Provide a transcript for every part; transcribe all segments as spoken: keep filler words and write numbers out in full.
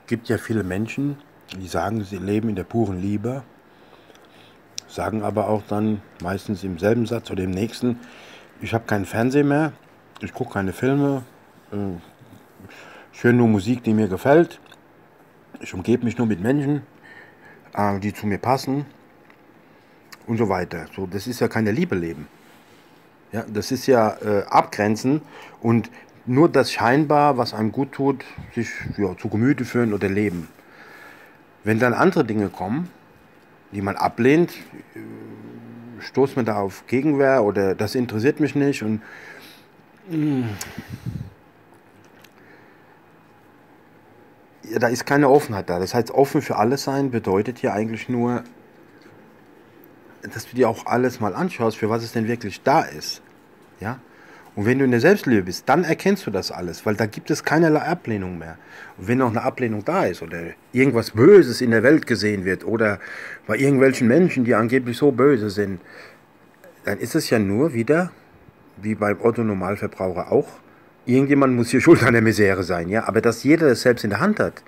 gibt ja viele Menschen, die sagen, sie leben in der puren Liebe, sagen aber auch dann meistens im selben Satz oder im nächsten, ich habe keinen Fernseher mehr, ich gucke keine Filme, äh, ich höre nur Musik, die mir gefällt, ich umgebe mich nur mit Menschen, äh, die zu mir passen und so weiter. So, das ist ja keine Liebe leben. Ja, das ist ja äh, abgrenzen und nur das scheinbar, was einem gut tut, sich ja, zu Gemüte führen oder leben. Wenn dann andere Dinge kommen, die man ablehnt, stoßt man da auf Gegenwehr oder das interessiert mich nicht und mh, ja, da ist keine Offenheit da. Das heißt, offen für alles sein bedeutet ja eigentlich nur, dass du dir auch alles mal anschaust, für was es denn wirklich da ist. Ja? Und wenn du in der Selbstliebe bist, dann erkennst du das alles, weil da gibt es keinerlei Ablehnung mehr. Und wenn noch eine Ablehnung da ist oder irgendwas Böses in der Welt gesehen wird oder bei irgendwelchen Menschen, die angeblich so böse sind, dann ist es ja nur wieder, wie beim Otto-Normalverbraucher auch, irgendjemand muss hier schuld an der Misere sein, ja. Aber dass jeder das selbst in der Hand hat,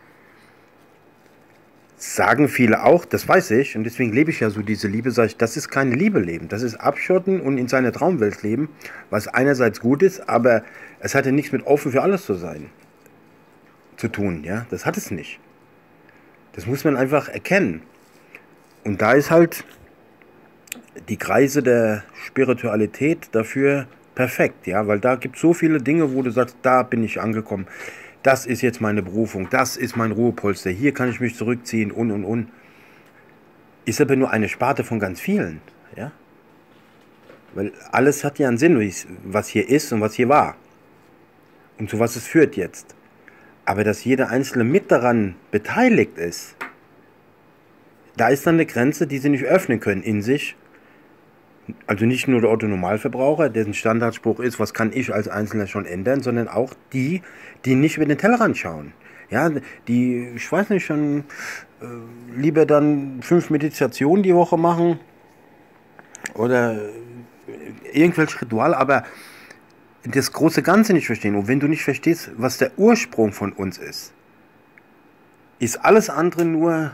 sagen viele auch, das weiß ich, und deswegen lebe ich ja so diese Liebe, sage ich, das ist keine Liebe leben, das ist Abschotten und in seiner Traumwelt leben, was einerseits gut ist, aber es hat ja nichts mit offen für alles zu sein, zu tun, ja, das hat es nicht. Das muss man einfach erkennen. Und da ist halt die Kreise der Spiritualität dafür perfekt, ja, weil da gibt es so viele Dinge, wo du sagst, da bin ich angekommen. Das ist jetzt meine Berufung, das ist mein Ruhepolster, hier kann ich mich zurückziehen und und und. Ist aber nur eine Sparte von ganz vielen. Ja? Weil alles hat ja einen Sinn, was hier ist und was hier war. Und zu was es führt jetzt. Aber dass jeder Einzelne mit daran beteiligt ist, da ist dann eine Grenze, die sie nicht öffnen können in sich. Also nicht nur der Otto-Normalverbraucher, dessen Standardspruch ist, was kann ich als Einzelner schon ändern, sondern auch die, die nicht über den Tellerrand schauen. Ja, die, ich weiß nicht, schon äh, lieber dann fünf Meditationen die Woche machen oder irgendwelche Rituale, aber das große Ganze nicht verstehen. Und wenn du nicht verstehst, was der Ursprung von uns ist, ist alles andere nur...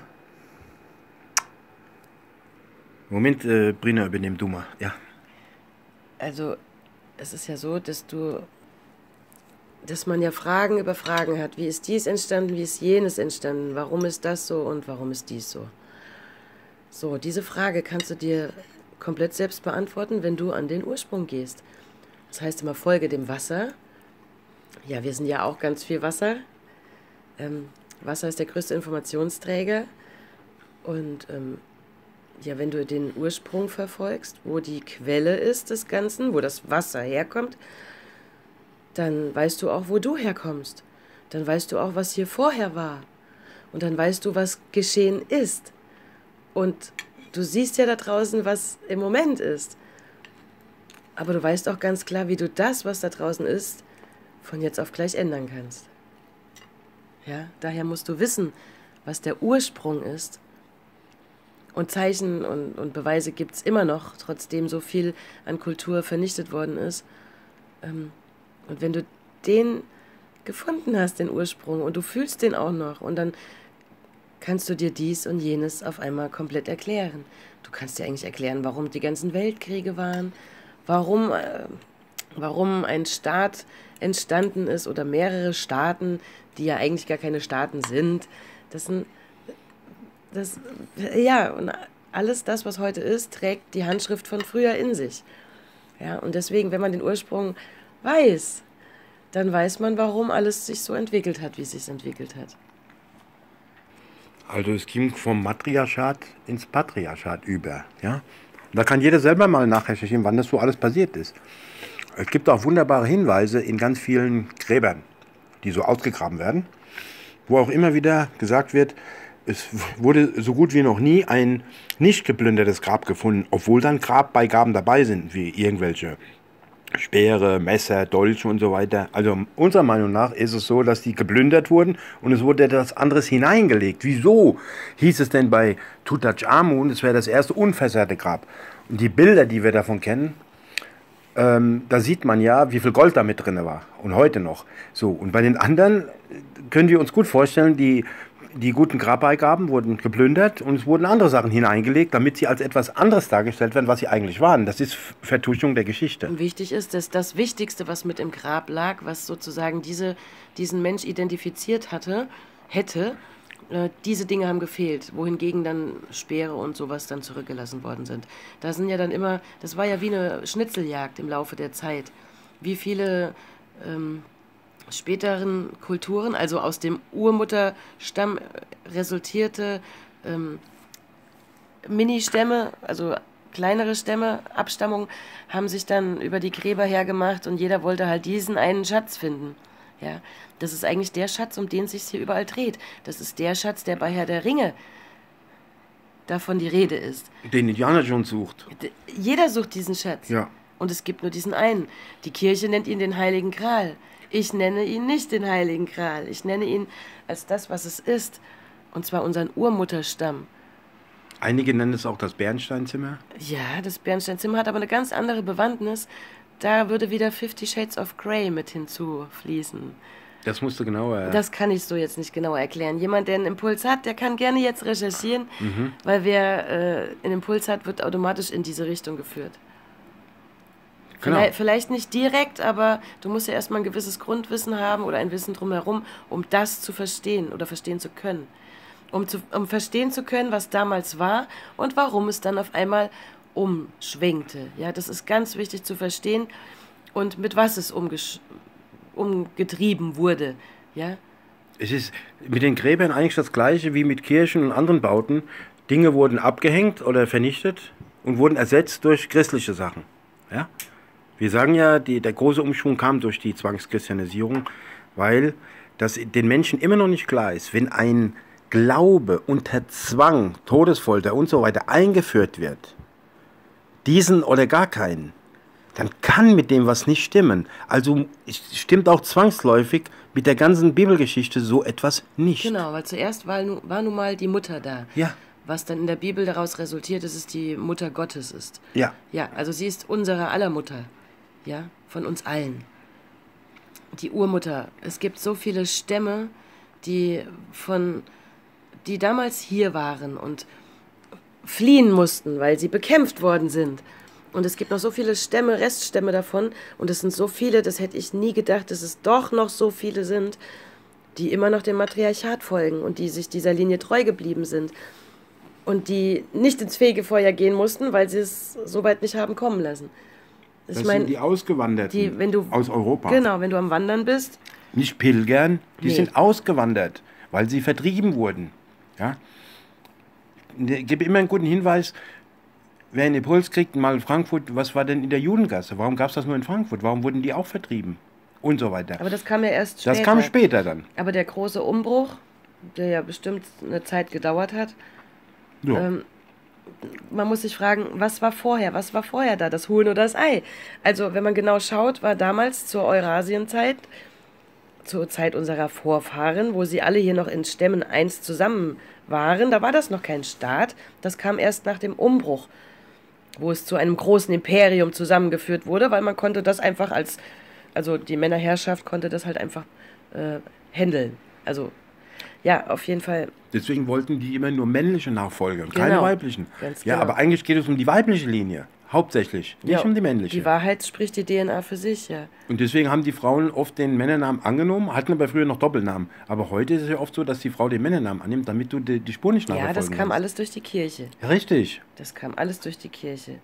Moment, äh, Brina, übernimm du mal. Ja. Also, es ist ja so, dass du, dass man ja Fragen über Fragen hat. Wie ist dies entstanden, wie ist jenes entstanden? Warum ist das so und warum ist dies so? So, diese Frage kannst du dir komplett selbst beantworten, wenn du an den Ursprung gehst. Das heißt immer, folge dem Wasser. Ja, wir sind ja auch ganz viel Wasser. Ähm, Wasser ist der größte Informationsträger. Und ähm, ja, wenn du den Ursprung verfolgst, wo die Quelle ist des Ganzen, wo das Wasser herkommt, dann weißt du auch, wo du herkommst. Dann weißt du auch, was hier vorher war. Und dann weißt du, was geschehen ist. Und du siehst ja da draußen, was im Moment ist. Aber du weißt auch ganz klar, wie du das, was da draußen ist, von jetzt auf gleich ändern kannst. Ja, daher musst du wissen, was der Ursprung ist. Und Zeichen und, und Beweise gibt es immer noch, trotzdem so viel an Kultur vernichtet worden ist. Und wenn du den gefunden hast, den Ursprung, und du fühlst den auch noch, und dann kannst du dir dies und jenes auf einmal komplett erklären. Du kannst dir eigentlich erklären, warum die ganzen Weltkriege waren, warum, äh, warum ein Staat entstanden ist oder mehrere Staaten, die ja eigentlich gar keine Staaten sind. Das sind... Das, ja, und alles das, was heute ist, trägt die Handschrift von früher in sich. Ja, und deswegen, wenn man den Ursprung weiß, dann weiß man, warum alles sich so entwickelt hat, wie es sich entwickelt hat. Also es ging vom Matriarchat ins Patriarchat über. Ja? Da kann jeder selber mal nachrecherchieren, wann das so alles passiert ist. Es gibt auch wunderbare Hinweise in ganz vielen Gräbern, die so ausgegraben werden, wo auch immer wieder gesagt wird, es wurde so gut wie noch nie ein nicht geplündertes Grab gefunden, obwohl dann Grabbeigaben dabei sind, wie irgendwelche Speere, Messer, Dolche und so weiter. Also unserer Meinung nach ist es so, dass die geplündert wurden und es wurde etwas anderes hineingelegt. Wieso hieß es denn bei Tutanchamun, es wäre das erste unversehrte Grab? Und die Bilder, die wir davon kennen, ähm, da sieht man ja, wie viel Gold da mit drin war. Und heute noch. So, und bei den anderen können wir uns gut vorstellen, die die guten Grabbeigaben wurden geplündert und es wurden andere Sachen hineingelegt, damit sie als etwas anderes dargestellt werden, was sie eigentlich waren. Das ist Vertuschung der Geschichte. Und wichtig ist, dass das Wichtigste, was mit im Grab lag, was sozusagen diese, diesen Mensch identifiziert hatte, hätte, äh, diese Dinge haben gefehlt, wohingegen dann Speere und sowas dann zurückgelassen worden sind. Da sind ja dann immer, das war ja wie eine Schnitzeljagd im Laufe der Zeit. Wie viele ähm, späteren Kulturen, also aus dem Urmutterstamm resultierte ähm, Mini-Stämme, also kleinere Stämme, Abstammung, haben sich dann über die Gräber hergemacht und jeder wollte halt diesen einen Schatz finden. Ja, das ist eigentlich der Schatz, um den es sich hier überall dreht. Das ist der Schatz, der bei Herr der Ringe davon die Rede ist. Den Indiana Jones sucht. D- Jeder sucht diesen Schatz. Ja. Und es gibt nur diesen einen. Die Kirche nennt ihn den Heiligen Gral. Ich nenne ihn nicht den Heiligen Gral. Ich nenne ihn als das, was es ist. Und zwar unseren Urmutterstamm. Einige nennen es auch das Bernsteinzimmer. Ja, das Bernsteinzimmer hat aber eine ganz andere Bewandtnis. Da würde wieder Fifty Shades of Grey mit hinzufließen. Das musst du genauer... Das kann ich so jetzt nicht genauer erklären. Jemand, der einen Impuls hat, der kann gerne jetzt recherchieren, Mhm. weil wer äh, einen Impuls hat, wird automatisch in diese Richtung geführt. Genau. Vielleicht, vielleicht nicht direkt, aber du musst ja erstmal ein gewisses Grundwissen haben oder ein Wissen drumherum, um das zu verstehen oder verstehen zu können. Um, zu, um verstehen zu können, was damals war und warum es dann auf einmal umschwenkte. Ja, das ist ganz wichtig zu verstehen und mit was es umgesch umgetrieben wurde. Ja? Es ist mit den Gräbern eigentlich das Gleiche wie mit Kirchen und anderen Bauten. Dinge wurden abgehängt oder vernichtet und wurden ersetzt durch christliche Sachen. Ja? Wir sagen ja, die, der große Umschwung kam durch die Zwangschristianisierung, weil das den Menschen immer noch nicht klar ist, wenn ein Glaube unter Zwang, Todesfolter und so weiter eingeführt wird, diesen oder gar keinen, dann kann mit dem was nicht stimmen. Also es stimmt auch zwangsläufig mit der ganzen Bibelgeschichte so etwas nicht. Genau, weil zuerst war, nu- war nun mal die Mutter da. Ja, Was dann in der Bibel daraus resultiert, dass es die Mutter Gottes ist. ja. Ja, also sie ist unsere aller Mutter. Ja, von uns allen. Die Urmutter. Es gibt so viele Stämme, die von, die damals hier waren und fliehen mussten, weil sie bekämpft worden sind. Und es gibt noch so viele Stämme, Reststämme davon. Und es sind so viele, das hätte ich nie gedacht, dass es doch noch so viele sind, die immer noch dem Matriarchat folgen und die sich dieser Linie treu geblieben sind. Und die nicht ins Fegefeuer gehen mussten, weil sie es so weit nicht haben kommen lassen. Das Ich mein, sind die Ausgewanderten die, wenn du, aus Europa. Genau, wenn du am Wandern bist. Nicht pilgern, die Nee. sind ausgewandert, weil sie vertrieben wurden. Ja? Ich gebe immer einen guten Hinweis, wer einen Impuls kriegt, mal in Frankfurt, was war denn in der Judengasse? Warum gab es das nur in Frankfurt? Warum wurden die auch vertrieben? Und so weiter. Aber das kam ja erst später. Das kam später dann. Aber der große Umbruch, der ja bestimmt eine Zeit gedauert hat, So. ähm, man muss sich fragen, was war vorher? Was war vorher da? Das Huhn oder das Ei? Also, wenn man genau schaut, war damals zur Eurasienzeit, zur Zeit unserer Vorfahren, wo sie alle hier noch in Stämmen eins zusammen waren, da war das noch kein Staat. Das kam erst nach dem Umbruch, wo es zu einem großen Imperium zusammengeführt wurde, weil man konnte das einfach als, also die Männerherrschaft konnte das halt einfach äh, handeln. Also, ja, auf jeden Fall. Deswegen wollten die immer nur männliche Nachfolger und keine Genau. weiblichen. Ganz Ja, genau. aber eigentlich geht es um die weibliche Linie. Hauptsächlich. Nicht Ja, um die männliche. Die Wahrheit spricht die D N A für sich, ja. Und deswegen haben die Frauen oft den Männernamen angenommen, hatten aber früher noch Doppelnamen. Aber heute ist es ja oft so, dass die Frau den Männernamen annimmt, damit du die, die Spur nicht Ja, nachverfolgen das kam kannst. alles durch die Kirche. Richtig. Das kam alles durch die Kirche.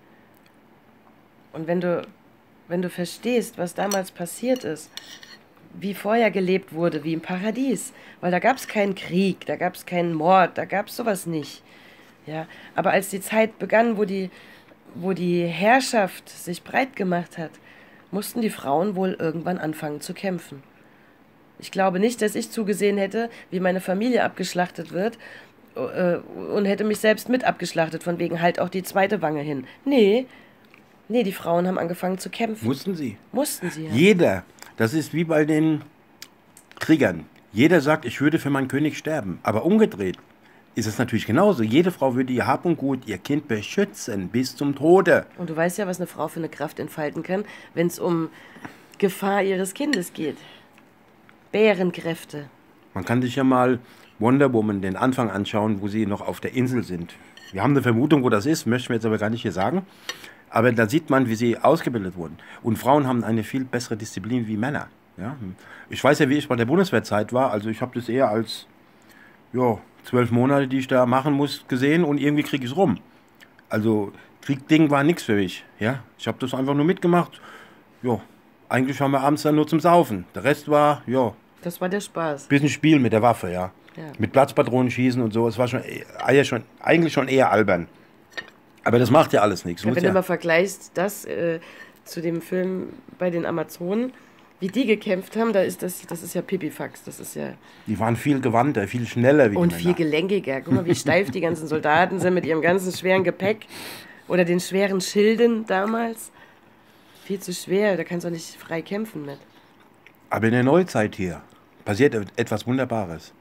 Und wenn du, wenn du verstehst, was damals passiert ist, wie vorher gelebt wurde, wie im Paradies, weil da gab es keinen Krieg, da gab es keinen Mord, da gab es sowas nicht. Ja, aber als die Zeit begann, wo die, wo die Herrschaft sich breit gemacht hat, mussten die Frauen wohl irgendwann anfangen zu kämpfen. Ich glaube nicht, dass ich zugesehen hätte, wie meine Familie abgeschlachtet wird äh, und hätte mich selbst mit abgeschlachtet, von wegen halt auch die zweite Wange hin. Nee, nee, die Frauen haben angefangen zu kämpfen. Mussten sie. Mussten sie ja. Jeder. Das ist wie bei den Kriegern. Jeder sagt, ich würde für meinen König sterben. Aber umgedreht ist es natürlich genauso. Jede Frau würde ihr Hab und Gut, ihr Kind beschützen bis zum Tode. Und du weißt ja, was eine Frau für eine Kraft entfalten kann, wenn es um Gefahr ihres Kindes geht. Bärenkräfte. Man kann sich ja mal Wonder Woman den Anfang anschauen, wo sie noch auf der Insel sind. Wir haben eine Vermutung, wo das ist, möchten wir jetzt aber gar nicht hier sagen. Aber da sieht man, wie sie ausgebildet wurden. Und Frauen haben eine viel bessere Disziplin wie Männer. Ja? Ich weiß ja, wie ich bei der Bundeswehrzeit war. Also ich habe das eher als ja, zwölf Monate, die ich da machen muss, gesehen und irgendwie kriege ich es rum. Also Kriegding war nichts für mich. Ja? Ich habe das einfach nur mitgemacht. Ja, eigentlich haben wir abends dann nur zum Saufen. Der Rest war, ja... Das war der Spaß. Bisschen Spiel mit der Waffe, ja. Ja. Mit Platzpatronen schießen und so. Es war schon, äh, schon eigentlich schon eher albern. Aber das macht ja alles nichts. Ja, wenn ja du mal vergleichst, das äh, zu dem Film bei den Amazonen, wie die gekämpft haben, da ist das, das ist ja Pipifax. Das ist ja die waren viel gewandter, viel schneller. Wie und die viel gelenkiger. Guck mal, wie steif die ganzen Soldaten sind mit ihrem ganzen schweren Gepäck oder den schweren Schilden damals. Viel zu schwer, da kannst du auch nicht frei kämpfen mit. Aber in der Neuzeit hier passiert etwas Wunderbares.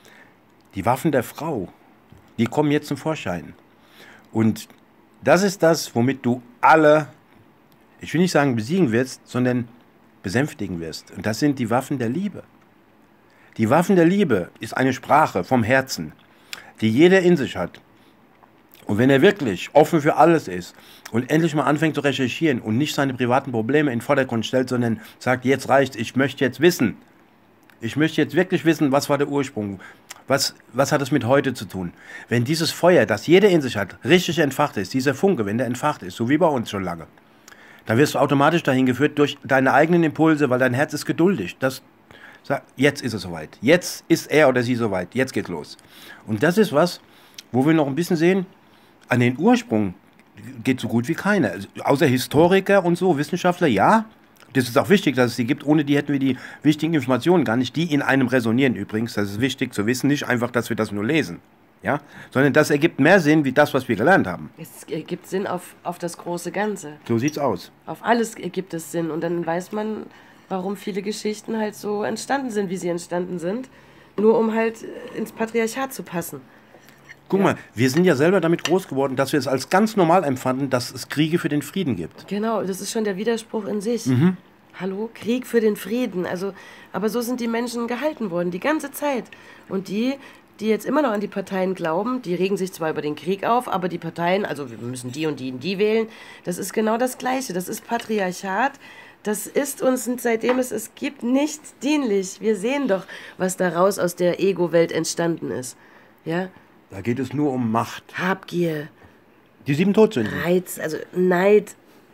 Die Waffen der Frau, die kommen jetzt zum Vorschein. Und das ist das, womit du alle, ich will nicht sagen besiegen wirst, sondern besänftigen wirst. Und das sind die Waffen der Liebe. Die Waffen der Liebe ist eine Sprache vom Herzen, die jeder in sich hat. Und wenn er wirklich offen für alles ist und endlich mal anfängt zu recherchieren und nicht seine privaten Probleme in den Vordergrund stellt, sondern sagt, jetzt reicht's, ich möchte jetzt wissen. Ich möchte jetzt wirklich wissen, was war der Ursprung, was, was hat es mit heute zu tun. Wenn dieses Feuer, das jeder in sich hat, richtig entfacht ist, dieser Funke, wenn der entfacht ist, so wie bei uns schon lange, dann wirst du automatisch dahin geführt durch deine eigenen Impulse, weil dein Herz ist geduldig. Das sagt, jetzt ist es soweit, jetzt ist er oder sie soweit, jetzt geht's los. Und das ist was, wo wir noch ein bisschen sehen, an den Ursprung geht so gut wie keiner. Also, außer Historiker und so, Wissenschaftler, ja. Das ist auch wichtig, dass es die gibt. Ohne die hätten wir die wichtigen Informationen gar nicht, die in einem resonieren übrigens. Das ist wichtig zu wissen. Nicht einfach, dass wir das nur lesen. Ja? Sondern das ergibt mehr Sinn, wie das, was wir gelernt haben. Es ergibt Sinn auf, auf das große Ganze. So sieht's aus. Auf alles ergibt es Sinn. Und dann weiß man, warum viele Geschichten halt so entstanden sind, wie sie entstanden sind. Nur um halt ins Patriarchat zu passen. Guck ja. mal, wir sind ja selber damit groß geworden, dass wir es als ganz normal empfanden, dass es Kriege für den Frieden gibt. Genau, das ist schon der Widerspruch in sich. Mhm. Hallo, Krieg für den Frieden. Also, aber so sind die Menschen gehalten worden, die ganze Zeit. Und die, die jetzt immer noch an die Parteien glauben, die regen sich zwar über den Krieg auf, aber die Parteien, also wir müssen die und die und die wählen, das ist genau das Gleiche. Das ist Patriarchat. Das ist uns, seitdem es es gibt, nicht dienlich. Wir sehen doch, was daraus aus der Ego-Welt entstanden ist. Ja? Da geht es nur um Macht. Habgier. Die sieben Todsünden. Reiz, also Neid, äh,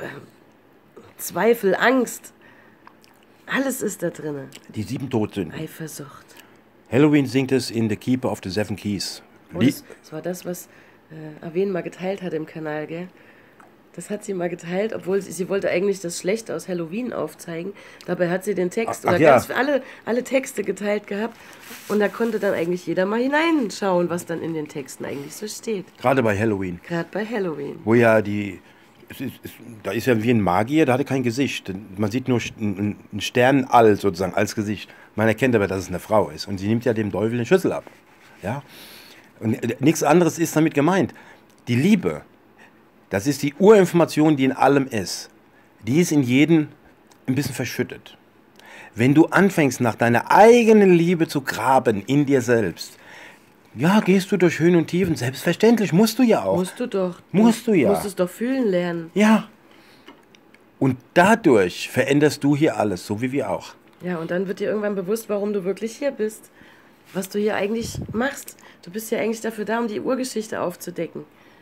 Zweifel, Angst. Alles ist da drin. Die sieben Todsünden. Eifersucht. Halloween singt es in The Keeper of the Seven Keys. Oh, das, das war das, was äh, Aven mal geteilt hat im Kanal, gell? Das hat sie mal geteilt, obwohl sie, sie wollte eigentlich das Schlechte aus Halloween aufzeigen. Dabei hat sie den Text ach, ach oder ja. ganz alle, alle Texte geteilt gehabt. Und da konnte dann eigentlich jeder mal hineinschauen, was dann in den Texten eigentlich so steht. Gerade bei Halloween. Gerade bei Halloween. Wo ja die... Es ist, es, da ist ja wie ein Magier, der hatte kein Gesicht. Man sieht nur ein, ein Sternall sozusagen als Gesicht. Man erkennt aber, dass es eine Frau ist. Und sie nimmt ja dem Teufel den Schlüssel ab. Ja? Und nichts anderes ist damit gemeint. Die Liebe, das ist die Urinformation, die in allem ist. Die ist in jedem ein bisschen verschüttet. Wenn du anfängst, nach deiner eigenen Liebe zu graben in dir selbst, ja, gehst du durch Höhen und Tiefen. Selbstverständlich, musst du ja auch. Musst du doch. Musst du ja. Du musst es doch fühlen lernen. Ja. Und dadurch veränderst du hier alles, so wie wir auch. Ja, und dann wird dir irgendwann bewusst, warum du wirklich hier bist. Was du hier eigentlich machst. Du bist ja eigentlich dafür da, um die Urgeschichte aufzudecken.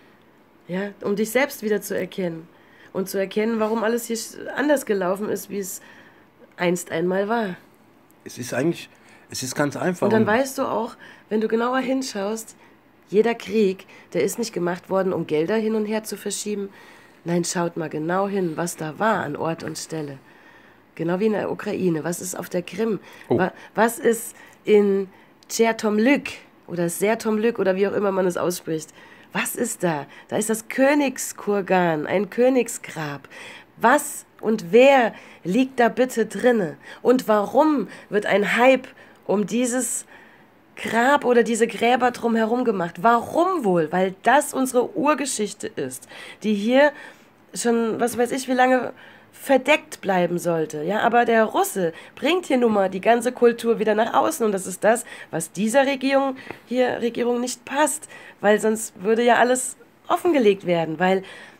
Ja, um dich selbst wieder zu erkennen. Und zu erkennen, warum alles hier anders gelaufen ist, wie es einst einmal war. Es ist eigentlich, es ist ganz einfach. Und dann weißt du auch, wenn du genauer hinschaust, jeder Krieg, der ist nicht gemacht worden, um Gelder hin und her zu verschieben. Nein, schaut mal genau hin, was da war an Ort und Stelle. Genau wie in der Ukraine. Was ist auf der Krim? Oh. Was ist in Chertomlyk oder Sertomlyk oder wie auch immer man es ausspricht? Was ist da? Da ist das Königskurgan, ein Königsgrab. Was und wer liegt da bitte drinne? Und warum wird ein Hype um dieses Grab oder diese Gräber drumherum gemacht? Warum wohl? Weil das unsere Urgeschichte ist, die hier schon, was weiß ich, wie lange verdeckt bleiben sollte. Ja, aber der Russe bringt hier nun mal die ganze Kultur wieder nach außen und das ist das, was dieser Regierung hier Regierung nicht passt, weil sonst würde ja alles offengelegt werden, weil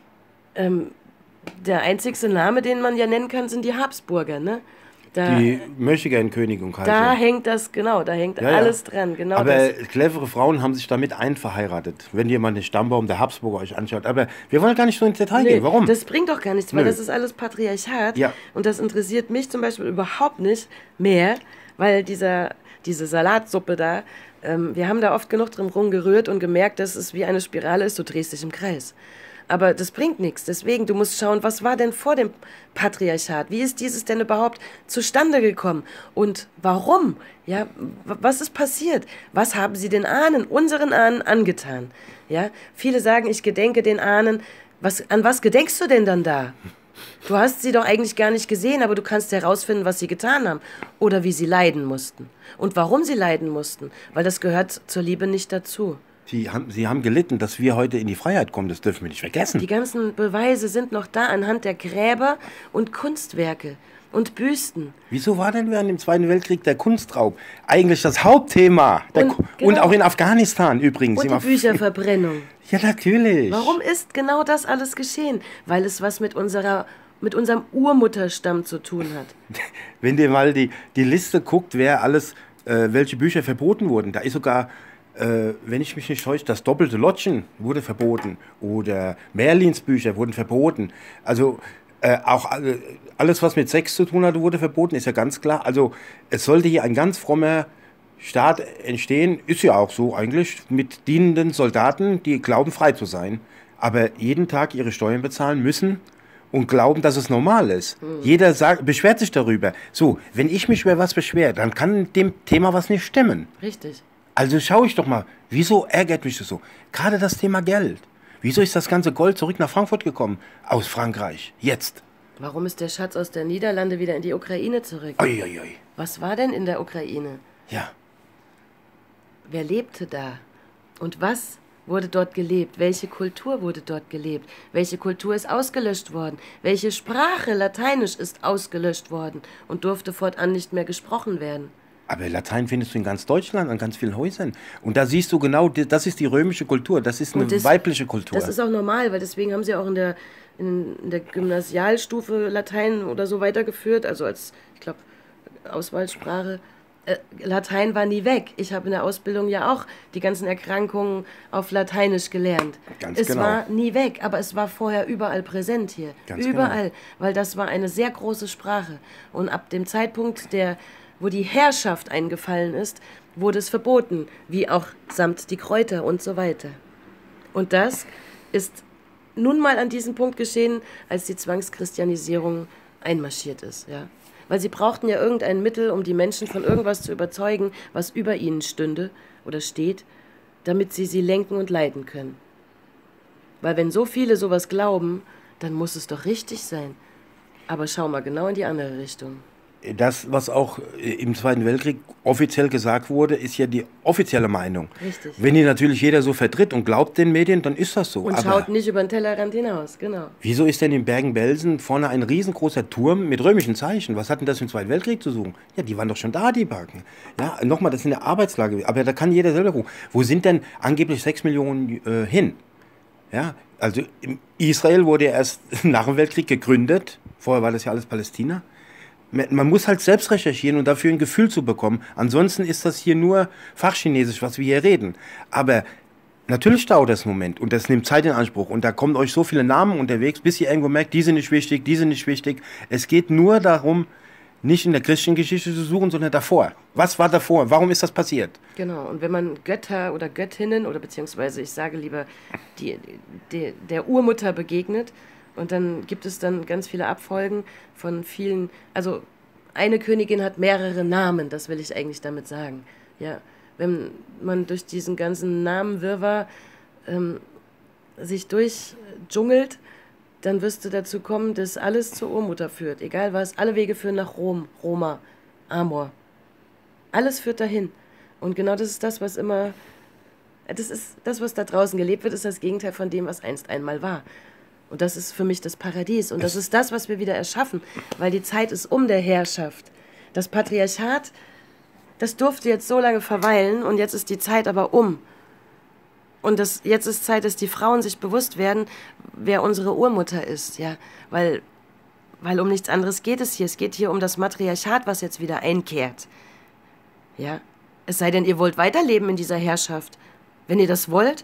ähm, der einzigste Name, den man ja nennen kann, sind die Habsburger, ne? Da, Die Möchtegern-König und Kaiser. da hängt das, genau, da hängt Ja, ja. alles dran, genau Aber das. clevere Frauen haben sich damit einverheiratet, wenn ihr mal den Stammbaum der Habsburger euch anschaut. Aber wir wollen gar nicht so ins Detail Nee, gehen. Warum? das bringt doch gar nichts, weil Nö. das ist alles Patriarchat Ja. und das interessiert mich zum Beispiel überhaupt nicht mehr, weil dieser, diese Salatsuppe da, ähm, wir haben da oft genug drin rumgerührt und gemerkt, dass es wie eine Spirale ist, du drehst dich im Kreis. Aber das bringt nichts. Deswegen, du musst schauen, was war denn vor dem Patriarchat? Wie ist dieses denn überhaupt zustande gekommen? Und warum? Ja, w- was ist passiert? Was haben sie den Ahnen, unseren Ahnen angetan? Ja, viele sagen, ich gedenke den Ahnen. Was, an was gedenkst du denn dann da? Du hast sie doch eigentlich gar nicht gesehen, aber du kannst herausfinden, was sie getan haben oder wie sie leiden mussten. Und warum sie leiden mussten, weil das gehört zur Liebe nicht dazu. Sie haben, sie haben gelitten, dass wir heute in die Freiheit kommen. Das dürfen wir nicht vergessen. Die ganzen Beweise sind noch da anhand der Gräber und Kunstwerke und Büsten. Wieso war denn während dem Zweiten Weltkrieg der Kunstraub eigentlich das Hauptthema? Der Und- Ku- genau. und auch in Afghanistan übrigens. Und die Immer- Bücherverbrennung. Ja, natürlich. Warum ist genau das alles geschehen? Weil es was mit unserer, mit unserem Urmutterstamm zu tun hat. Wenn ihr mal die, die Liste guckt, wer alles, äh, welche Bücher verboten wurden, da ist sogar, äh, wenn ich mich nicht täusche, das doppelte Lotschen wurde verboten oder Merlins Bücher wurden verboten. Also äh, auch alle- alles, was mit Sex zu tun hatte, wurde verboten, ist ja ganz klar. Also es sollte hier ein ganz frommer Staat entstehen, ist ja auch so eigentlich, mit dienenden Soldaten, die glauben, frei zu sein, aber jeden Tag ihre Steuern bezahlen müssen und glauben, dass es normal ist. Jeder sagt, beschwert sich darüber. So, wenn ich mich über was beschwere, dann kann dem Thema was nicht stimmen. Richtig. Also schaue ich doch mal, wieso ärgert mich das so? Gerade das Thema Geld. Wieso ist das ganze Gold zurück nach Frankfurt gekommen? Aus Frankreich. Jetzt. Warum ist der Schatz aus der Niederlande wieder in die Ukraine zurück? Ui, ui, ui. Was war denn in der Ukraine? Ja. Wer lebte da? Und was wurde dort gelebt? Welche Kultur wurde dort gelebt? Welche Kultur ist ausgelöscht worden? Welche Sprache, Lateinisch, ist ausgelöscht worden und durfte fortan nicht mehr gesprochen werden? Aber Latein findest du in ganz Deutschland, an ganz vielen Häusern. Und da siehst du genau, die- das ist die römische Kultur, das ist eine Und das- weibliche Kultur. Das ist auch normal, weil deswegen haben sie auch in der, in, in der Gymnasialstufe Latein oder so weitergeführt, also als, ich glaube, Auswahlsprache. Äh, Latein war nie weg. Ich habe in der Ausbildung ja auch die ganzen Erkrankungen auf Lateinisch gelernt. Ganz es genau. war nie weg, aber es war vorher überall präsent hier. Ganz überall, weil das war eine sehr große Sprache. Und ab dem Zeitpunkt, der, wo die Herrschaft eingefallen ist, wurde es verboten, wie auch samt die Kräuter und so weiter. Und das ist nun mal an diesem Punkt geschehen, als die Zwangschristianisierung einmarschiert ist. Ja? Weil sie brauchten ja irgendein Mittel, um die Menschen von irgendwas zu überzeugen, was über ihnen stünde oder steht, damit sie sie lenken und leiten können. Weil wenn so viele sowas glauben, dann muss es doch richtig sein. Aber schau mal genau in die andere Richtung. Das, was auch äh, im Zweiten Weltkrieg offiziell gesagt wurde, ist ja die offizielle Meinung. Richtig. Wenn die natürlich jeder so vertritt und glaubt den Medien, dann ist das so. Und Aber schaut nicht über den Tellerrand hinaus, genau. wieso ist denn in Bergen-Belsen vorne ein riesengroßer Turm mit römischen Zeichen? Was hat denn das im Zweiten Weltkrieg zu suchen? Ja, die waren doch schon da, die Backen. Ja, nochmal, das ist eine Arbeitslage. Aber da kann jeder selber gucken. Wo sind denn angeblich sechs Millionen äh, hin? Ja, also im- Israel wurde ja erst nach dem Weltkrieg gegründet. Vorher war das ja alles Palästina. Man man muss halt selbst recherchieren und dafür ein Gefühl zu bekommen. Ansonsten ist das hier nur Fachchinesisch, was wir hier reden. Aber natürlich dauert das einen Moment und das nimmt Zeit in Anspruch. Und da kommen euch so viele Namen unterwegs, bis ihr irgendwo merkt, die sind nicht wichtig, die sind nicht wichtig. Es geht nur darum, nicht in der christlichen Geschichte zu suchen, sondern davor. Was war davor? Warum ist das passiert? Genau, und wenn man Götter oder Göttinnen oder beziehungsweise ich sage lieber die, die, der Urmutter begegnet und dann gibt es dann ganz viele Abfolgen von vielen, also eine Königin hat mehrere Namen, das will ich eigentlich damit sagen. Ja, wenn man durch diesen ganzen Namenwirrwarr ähm, sich durchdschungelt, dann wirst du dazu kommen, dass alles zur Urmutter führt. Egal was, alle Wege führen nach Rom, Roma, Amor. Alles führt dahin. Und genau das ist das, was immer, das ist das, was da draußen gelebt wird, ist das Gegenteil von dem, was einst einmal war. Und das ist für mich das Paradies. Und das ist das, was wir wieder erschaffen. Weil die Zeit ist um der Herrschaft. Das Patriarchat, das durfte jetzt so lange verweilen und jetzt ist die Zeit aber um. Und das, jetzt ist Zeit, dass die Frauen sich bewusst werden, wer unsere Urmutter ist. Ja? Weil, weil um nichts anderes geht es hier. Es geht hier um das Matriarchat, was jetzt wieder einkehrt. Ja? Es sei denn, ihr wollt weiterleben in dieser Herrschaft. Wenn ihr das wollt,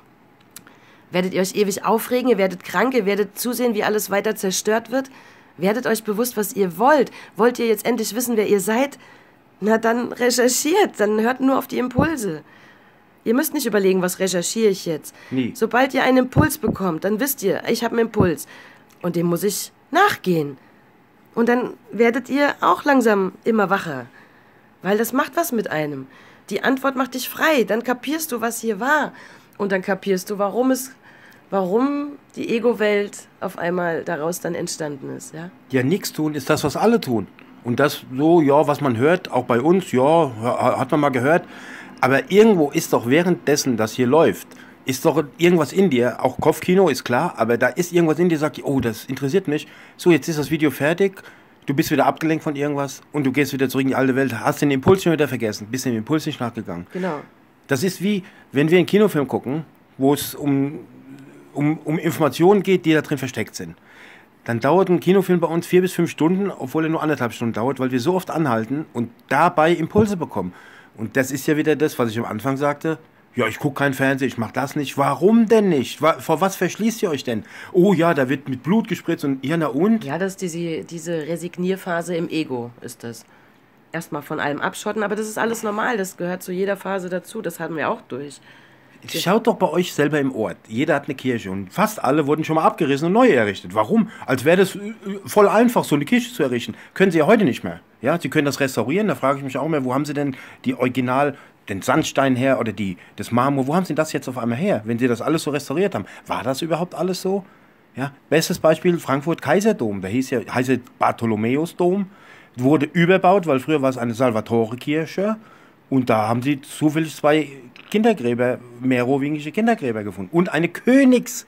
werdet ihr euch ewig aufregen, ihr werdet krank, ihr werdet zusehen, wie alles weiter zerstört wird. Werdet euch bewusst, was ihr wollt. Wollt ihr jetzt endlich wissen, wer ihr seid? Na, dann recherchiert, dann hört nur auf die Impulse. Ihr müsst nicht überlegen, was recherchiere ich jetzt. Nie. Sobald ihr einen Impuls bekommt, dann wisst ihr, ich habe einen Impuls. Und dem muss ich nachgehen. Und dann werdet ihr auch langsam immer wacher. Weil das macht was mit einem. Die Antwort macht dich frei. Dann kapierst du, was hier war. Und dann kapierst du, warum es, warum die Ego-Welt auf einmal daraus dann entstanden ist. Ja, Ja, nichts tun ist das, was alle tun. Und das so, ja, was man hört, auch bei uns, ja, hat man mal gehört. Aber irgendwo ist doch währenddessen, das hier läuft, ist doch irgendwas in dir, auch Kopfkino ist klar, aber da ist irgendwas in dir, sagt, oh, das interessiert mich. So, jetzt ist das Video fertig, du bist wieder abgelenkt von irgendwas und du gehst wieder zurück in die alte Welt, hast den Impuls schon wieder vergessen, bist dem Impuls nicht nachgegangen. genau. Das ist wie, wenn wir einen Kinofilm gucken, wo es um, um, um Informationen geht, die da drin versteckt sind. Dann dauert ein Kinofilm bei uns vier bis fünf Stunden, obwohl er nur anderthalb Stunden dauert, weil wir so oft anhalten und dabei Impulse bekommen. Und das ist ja wieder das, was ich am Anfang sagte. Ja, ich gucke kein Fernsehen, ich mache das nicht. Warum denn nicht? Vor was verschließt ihr euch denn? Oh ja, da wird mit Blut gespritzt und ja, na und? Ja, das ist diese, diese Resignierphase im Ego, ist das. Erstmal von allem abschotten, aber das ist alles normal, das gehört zu jeder Phase dazu, das hatten wir auch durch. Schaut doch bei euch selber im Ort. Jeder hat eine Kirche und fast alle wurden schon mal abgerissen und neu errichtet. Warum? Als wäre das voll einfach, so eine Kirche zu errichten. Können sie ja heute nicht mehr. Ja, sie können das restaurieren, da frage ich mich auch mehr, wo haben sie denn die Original, den Sandstein her oder die, das Marmor, wo haben sie das jetzt auf einmal her, wenn sie das alles so restauriert haben? War das überhaupt alles so? Ja, bestes Beispiel Frankfurt Kaiserdom, der hieß ja, heißt ja Bartholomäusdom, wurde überbaut, weil früher war es eine Salvatore-Kirche und da haben sie zufällig zwei Kindergräber, merowingische Kindergräber gefunden. Und eine Königsfrau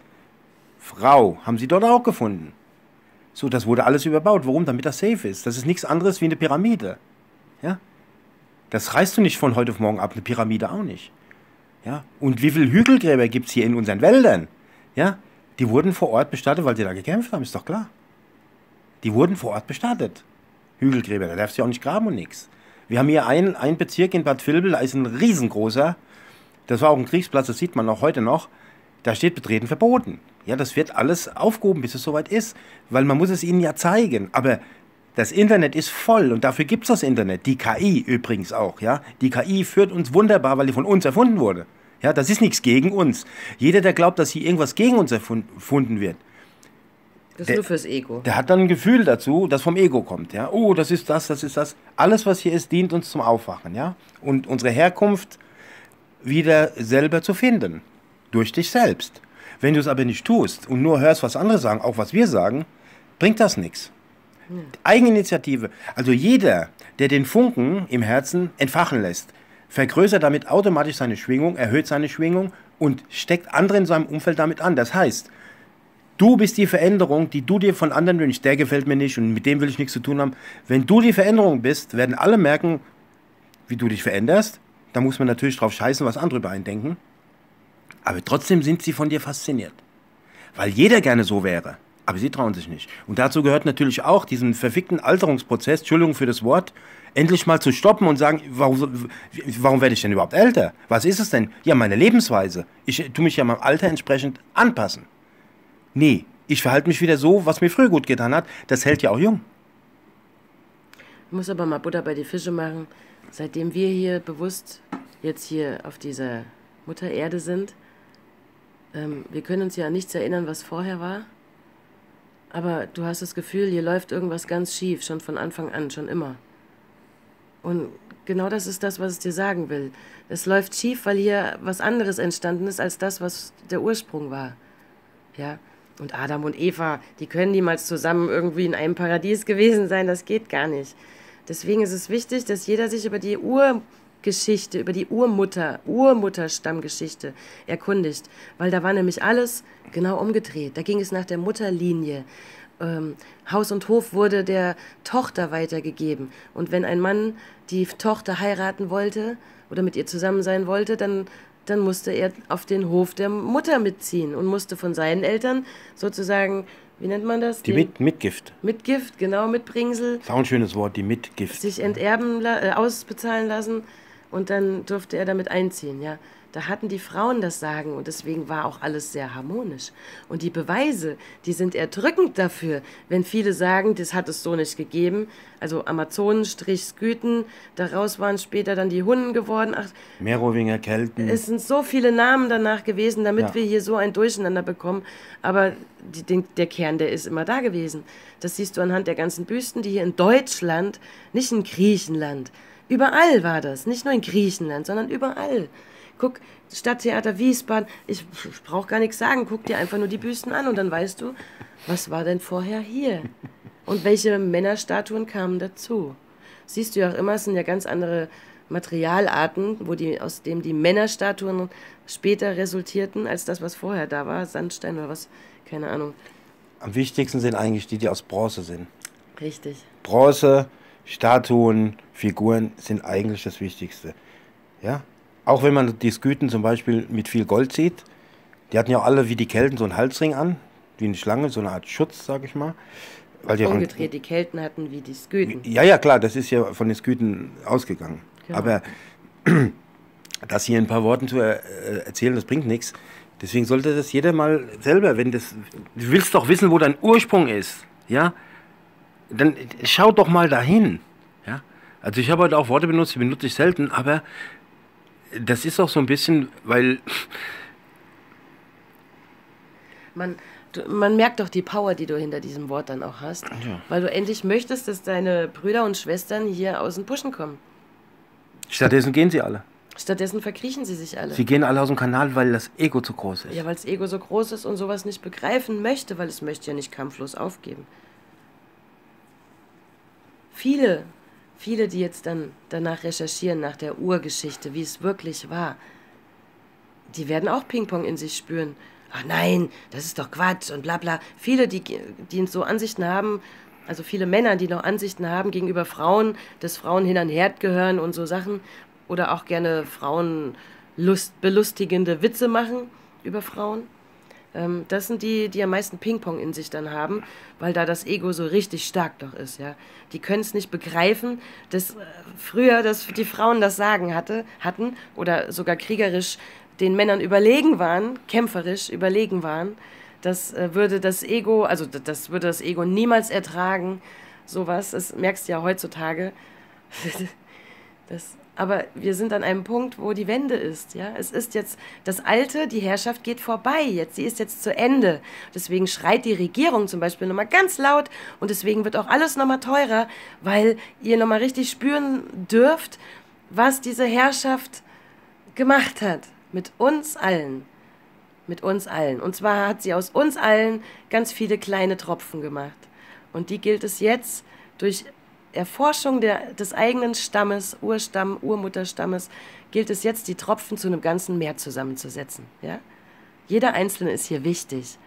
haben sie dort auch gefunden. So, das wurde alles überbaut. Warum? Damit das safe ist. Das ist nichts anderes wie eine Pyramide. Ja? Das reißt du nicht von heute auf morgen ab, eine Pyramide auch nicht. Ja? Und wie viele Hügelgräber gibt es hier in unseren Wäldern? Ja? Die wurden vor Ort bestattet, weil sie da gekämpft haben, ist doch klar. Die wurden vor Ort bestattet. Hügelgräber, da darfst du ja auch nicht graben und nichts. Wir haben hier einen, einen Bezirk in Bad Vilbel, da ist ein riesengroßer, das war auch ein Kriegsplatz, das sieht man auch heute noch, da steht Betreten verboten. Ja, das wird alles aufgehoben, bis es soweit ist, weil man muss es ihnen ja zeigen. Aber das Internet ist voll und dafür gibt es das Internet. Die K I übrigens auch, ja. Die K I führt uns wunderbar, weil die von uns erfunden wurde. Ja, das ist nichts gegen uns. Jeder, der glaubt, dass hier irgendwas gegen uns erfunden wird, Das ist Der- nur fürs Ego. der hat dann ein Gefühl dazu, das vom Ego kommt. Ja? Oh, das ist das, das ist das. Alles, was hier ist, dient uns zum Aufwachen. Ja? Und unsere Herkunft wieder selber zu finden. Durch dich selbst. Wenn du es aber nicht tust und nur hörst, was andere sagen, auch was wir sagen, bringt das nichts. Eigeninitiative. Also jeder, der den Funken im Herzen entfachen lässt, vergrößert damit automatisch seine Schwingung, erhöht seine Schwingung und steckt andere in seinem Umfeld damit an. Das heißt, du bist die Veränderung, die du dir von anderen wünschst. Der gefällt mir nicht und mit dem will ich nichts zu tun haben. Wenn du die Veränderung bist, werden alle merken, wie du dich veränderst. Da muss man natürlich drauf scheißen, was andere über einen denken. Aber trotzdem sind sie von dir fasziniert. Weil jeder gerne so wäre. Aber sie trauen sich nicht. Und dazu gehört natürlich auch diesen verfickten Alterungsprozess, Entschuldigung für das Wort, endlich mal zu stoppen und sagen, warum, warum werde ich denn überhaupt älter? Was ist es denn? Ja, meine Lebensweise. Ich tue mich ja meinem Alter entsprechend anpassen. Nee, ich verhalte mich wieder so, was mir früher gut getan hat. Das hält ja auch jung. Ich muss aber mal Butter bei die Fische machen. Seitdem wir hier bewusst jetzt hier auf dieser Mutter Erde sind, ähm, wir können uns ja an nichts erinnern, was vorher war. Aber du hast das Gefühl, hier läuft irgendwas ganz schief, schon von Anfang an, schon immer. Und genau das ist das, was es dir sagen will. Es läuft schief, weil hier was anderes entstanden ist, als das, was der Ursprung war. Ja. Und Adam und Eva, die können niemals zusammen irgendwie in einem Paradies gewesen sein, das geht gar nicht. Deswegen ist es wichtig, dass jeder sich über die Geschichte, über die Urmutter, Urmutterstammgeschichte erkundigt, weil da war nämlich alles genau umgedreht. Da ging es nach der Mutterlinie. Ähm, Haus und Hof wurde der Tochter weitergegeben. Und wenn ein Mann die Tochter heiraten wollte oder mit ihr zusammen sein wollte, dann, dann musste er auf den Hof der Mutter mitziehen und musste von seinen Eltern sozusagen, wie nennt man das? Die Mit Mitgift. Mitgift, genau, Mitbringsel. Ist auch ein schönes Wort, die Mitgift. Sich enterben, äh, ausbezahlen lassen und dann durfte er damit einziehen, ja. Da hatten die Frauen das Sagen und deswegen war auch alles sehr harmonisch. Und die Beweise, die sind erdrückend dafür, wenn viele sagen, das hat es so nicht gegeben. Also Amazonen, Strich, Skythen, daraus waren später dann die Hunnen geworden. Ach, Merowinger, Kelten. es sind so viele Namen danach gewesen, damit Ja. wir hier so ein Durcheinander bekommen. Aber die, den, der Kern, der ist immer da gewesen. Das siehst du anhand der ganzen Büsten, die hier in Deutschland, nicht in Griechenland, überall war das. Nicht nur in Griechenland, sondern überall. Guck, Stadttheater Wiesbaden, ich, ich brauche gar nichts sagen, guck dir einfach nur die Büsten an und dann weißt du, was war denn vorher hier? Und welche Männerstatuen kamen dazu? Siehst du ja auch immer, es sind ja ganz andere Materialarten, wo die, aus dem die Männerstatuen später resultierten, als das, was vorher da war, Sandstein oder was, keine Ahnung. Am wichtigsten sind eigentlich die, die aus Bronze sind. Richtig. Bronze, Statuen, Figuren sind eigentlich das Wichtigste. Ja? Auch wenn man die Skythen zum Beispiel mit viel Gold sieht, die hatten ja auch alle wie die Kelten so einen Halsring an, wie eine Schlange, so eine Art Schutz, sag ich mal. Weil die Umgedreht, die Kelten hatten wie die Skythen. Ja, ja, klar, das ist ja von den Skythen ausgegangen. Genau. Aber das hier in ein paar Worten zu er, äh, erzählen, das bringt nichts. Deswegen sollte das jeder mal selber, wenn das, du willst doch wissen, wo dein Ursprung ist, ja, dann schau doch mal dahin. Ja? Also ich habe heute auch Worte benutzt, die benutze ich selten, aber das ist auch so ein bisschen, weil Man, du, man merkt doch die Power, die du hinter diesem Wort dann auch hast, Ja. weil du endlich möchtest, dass deine Brüder und Schwestern hier aus den Puschen kommen. stattdessen gehen sie alle. Stattdessen verkriechen sie sich alle. Sie gehen alle aus dem Kanal, weil das Ego zu groß ist. Ja, weil das Ego so groß ist und sowas nicht begreifen möchte, weil es möchte ja nicht kampflos aufgeben. Viele, viele, die jetzt dann danach recherchieren, nach der Urgeschichte, wie es wirklich war, die werden auch Ping-Pong in sich spüren. Ach nein, das ist doch Quatsch und bla bla. Viele, die, die so Ansichten haben, also viele Männer, die noch Ansichten haben gegenüber Frauen, dass Frauen hin an Herd gehören und so Sachen, oder auch gerne Frauen lust, belustigende Witze machen über Frauen. Ähm, das sind die, die am meisten Ping-Pong in sich dann haben, weil da das Ego so richtig stark doch ist. Ja? Die können es nicht begreifen, dass äh, früher dass die Frauen das Sagen hatte, hatten oder sogar kriegerisch den Männern überlegen waren, kämpferisch überlegen waren. Das äh, würde das Ego, also d- das würde das Ego niemals ertragen, sowas. Das merkst du ja heutzutage. das, aber wir sind an einem Punkt, wo die Wende ist. Ja? Es ist jetzt das Alte, die Herrschaft geht vorbei. Jetzt, sie ist jetzt zu Ende. Deswegen schreit die Regierung zum Beispiel nochmal ganz laut und deswegen wird auch alles nochmal teurer, weil ihr nochmal richtig spüren dürft, was diese Herrschaft gemacht hat. Mit uns allen. Mit uns allen. Und zwar hat sie aus uns allen ganz viele kleine Tropfen gemacht. Und die gilt es jetzt durch Erforschung der, des eigenen Stammes, Urstamm, Urmutterstammes, gilt es jetzt, die Tropfen zu einem ganzen Meer zusammenzusetzen. Ja? Jeder Einzelne ist hier wichtig.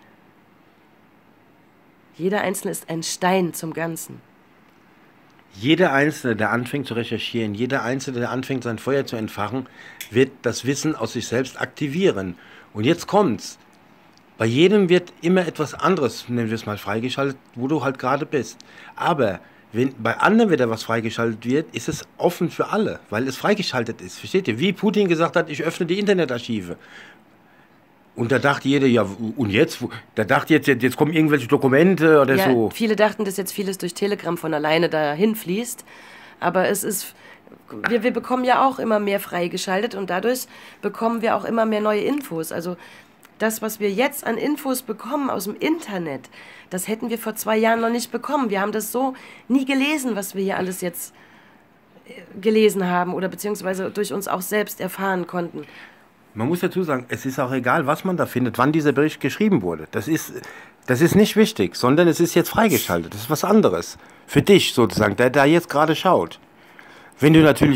Jeder Einzelne ist ein Stein zum Ganzen. Jeder Einzelne, der anfängt zu recherchieren, jeder Einzelne, der anfängt, sein Feuer zu entfachen, wird das Wissen aus sich selbst aktivieren. Und jetzt kommt's. Bei jedem wird immer etwas anderes, nennen wir es mal, freigeschaltet, wo du halt gerade bist. Aber wenn bei anderen wieder was freigeschaltet wird, ist es offen für alle, weil es freigeschaltet ist. Versteht ihr? Wie Putin gesagt hat, ich öffne die Internetarchive. Und da dachte jeder, ja, und jetzt? Da dachte jetzt, jetzt kommen irgendwelche Dokumente oder Ja, so. viele dachten, dass jetzt vieles durch Telegram von alleine dahin fließt. Aber es ist, wir, wir bekommen ja auch immer mehr freigeschaltet und dadurch bekommen wir auch immer mehr neue Infos. Also das, was wir jetzt an Infos bekommen aus dem Internet, das hätten wir vor zwei Jahren noch nicht bekommen. Wir haben das so nie gelesen, was wir hier alles jetzt gelesen haben oder beziehungsweise durch uns auch selbst erfahren konnten. Man muss dazu sagen, es ist auch egal, was man da findet, wann dieser Bericht geschrieben wurde. Das ist, das ist nicht wichtig, sondern es ist jetzt freigeschaltet. Das ist was anderes. Für dich sozusagen, der da jetzt gerade schaut. Wenn du natürlich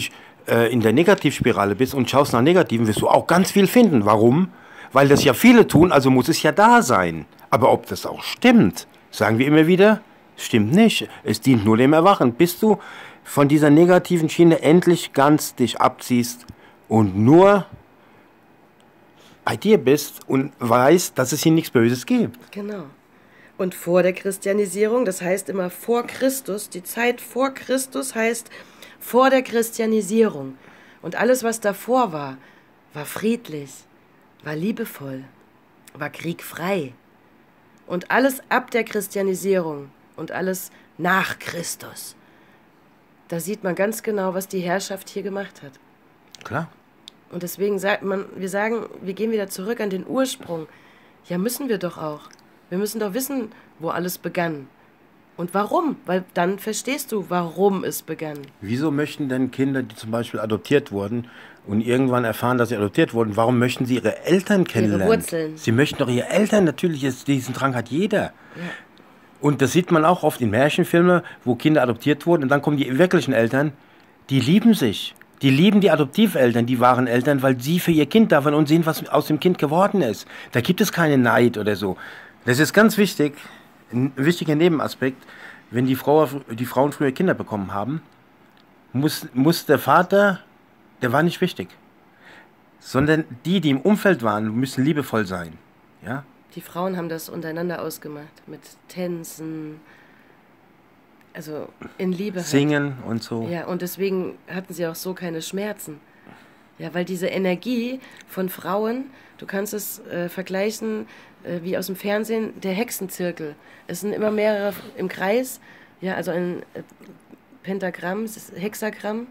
äh, in der Negativspirale bist und schaust nach Negativen, wirst du auch ganz viel finden. Warum? Weil das ja viele tun, also muss es ja da sein. Aber ob das auch stimmt, sagen wir immer wieder, stimmt nicht. Es dient nur dem Erwachen, bis du von dieser negativen Schiene endlich ganz dich abziehst und nur bei dir bist und weißt, dass es hier nichts Böses gibt. Genau. Und vor der Christianisierung, das heißt immer vor Christus, die Zeit vor Christus heißt vor der Christianisierung. Und alles, was davor war, war friedlich, war liebevoll, war kriegfrei. Und alles ab der Christianisierung und alles nach Christus, da sieht man ganz genau, was die Herrschaft hier gemacht hat. Klar. Und deswegen sagt man, wir sagen, wir gehen wieder zurück an den Ursprung. Ja, müssen wir doch auch. Wir müssen doch wissen, wo alles begann. Und warum? Weil dann verstehst du, warum es begann. Wieso möchten denn Kinder, die zum Beispiel adoptiert wurden und irgendwann erfahren, dass sie adoptiert wurden, warum möchten sie ihre Eltern kennenlernen? Ihre Wurzeln. Sie möchten doch ihre Eltern, natürlich, ist, diesen Drang hat jeder. Ja. Und das sieht man auch oft in Märchenfilmen, wo Kinder adoptiert wurden und dann kommen die wirklichen Eltern, die lieben sich. Die lieben die Adoptiveltern, die wahren Eltern, weil sie für ihr Kind da waren und sehen, was aus dem Kind geworden ist. Da gibt es keinen Neid oder so. Das ist ganz wichtig, ein wichtiger Nebenaspekt. Wenn die, Frau, die Frauen früher Kinder bekommen haben, muss, muss der Vater, der war nicht wichtig. Sondern die, die im Umfeld waren, müssen liebevoll sein. Ja? Die Frauen haben das untereinander ausgemacht, mit Tänzen, also in Liebe. Singen halt. Und so. Ja, und deswegen hatten sie auch so keine Schmerzen. Ja, weil diese Energie von Frauen, du kannst es äh, vergleichen, äh, wie aus dem Fernsehen, der Hexenzirkel. Es sind immer mehrere im Kreis, ja, also ein äh, Pentagramm, Hexagramm.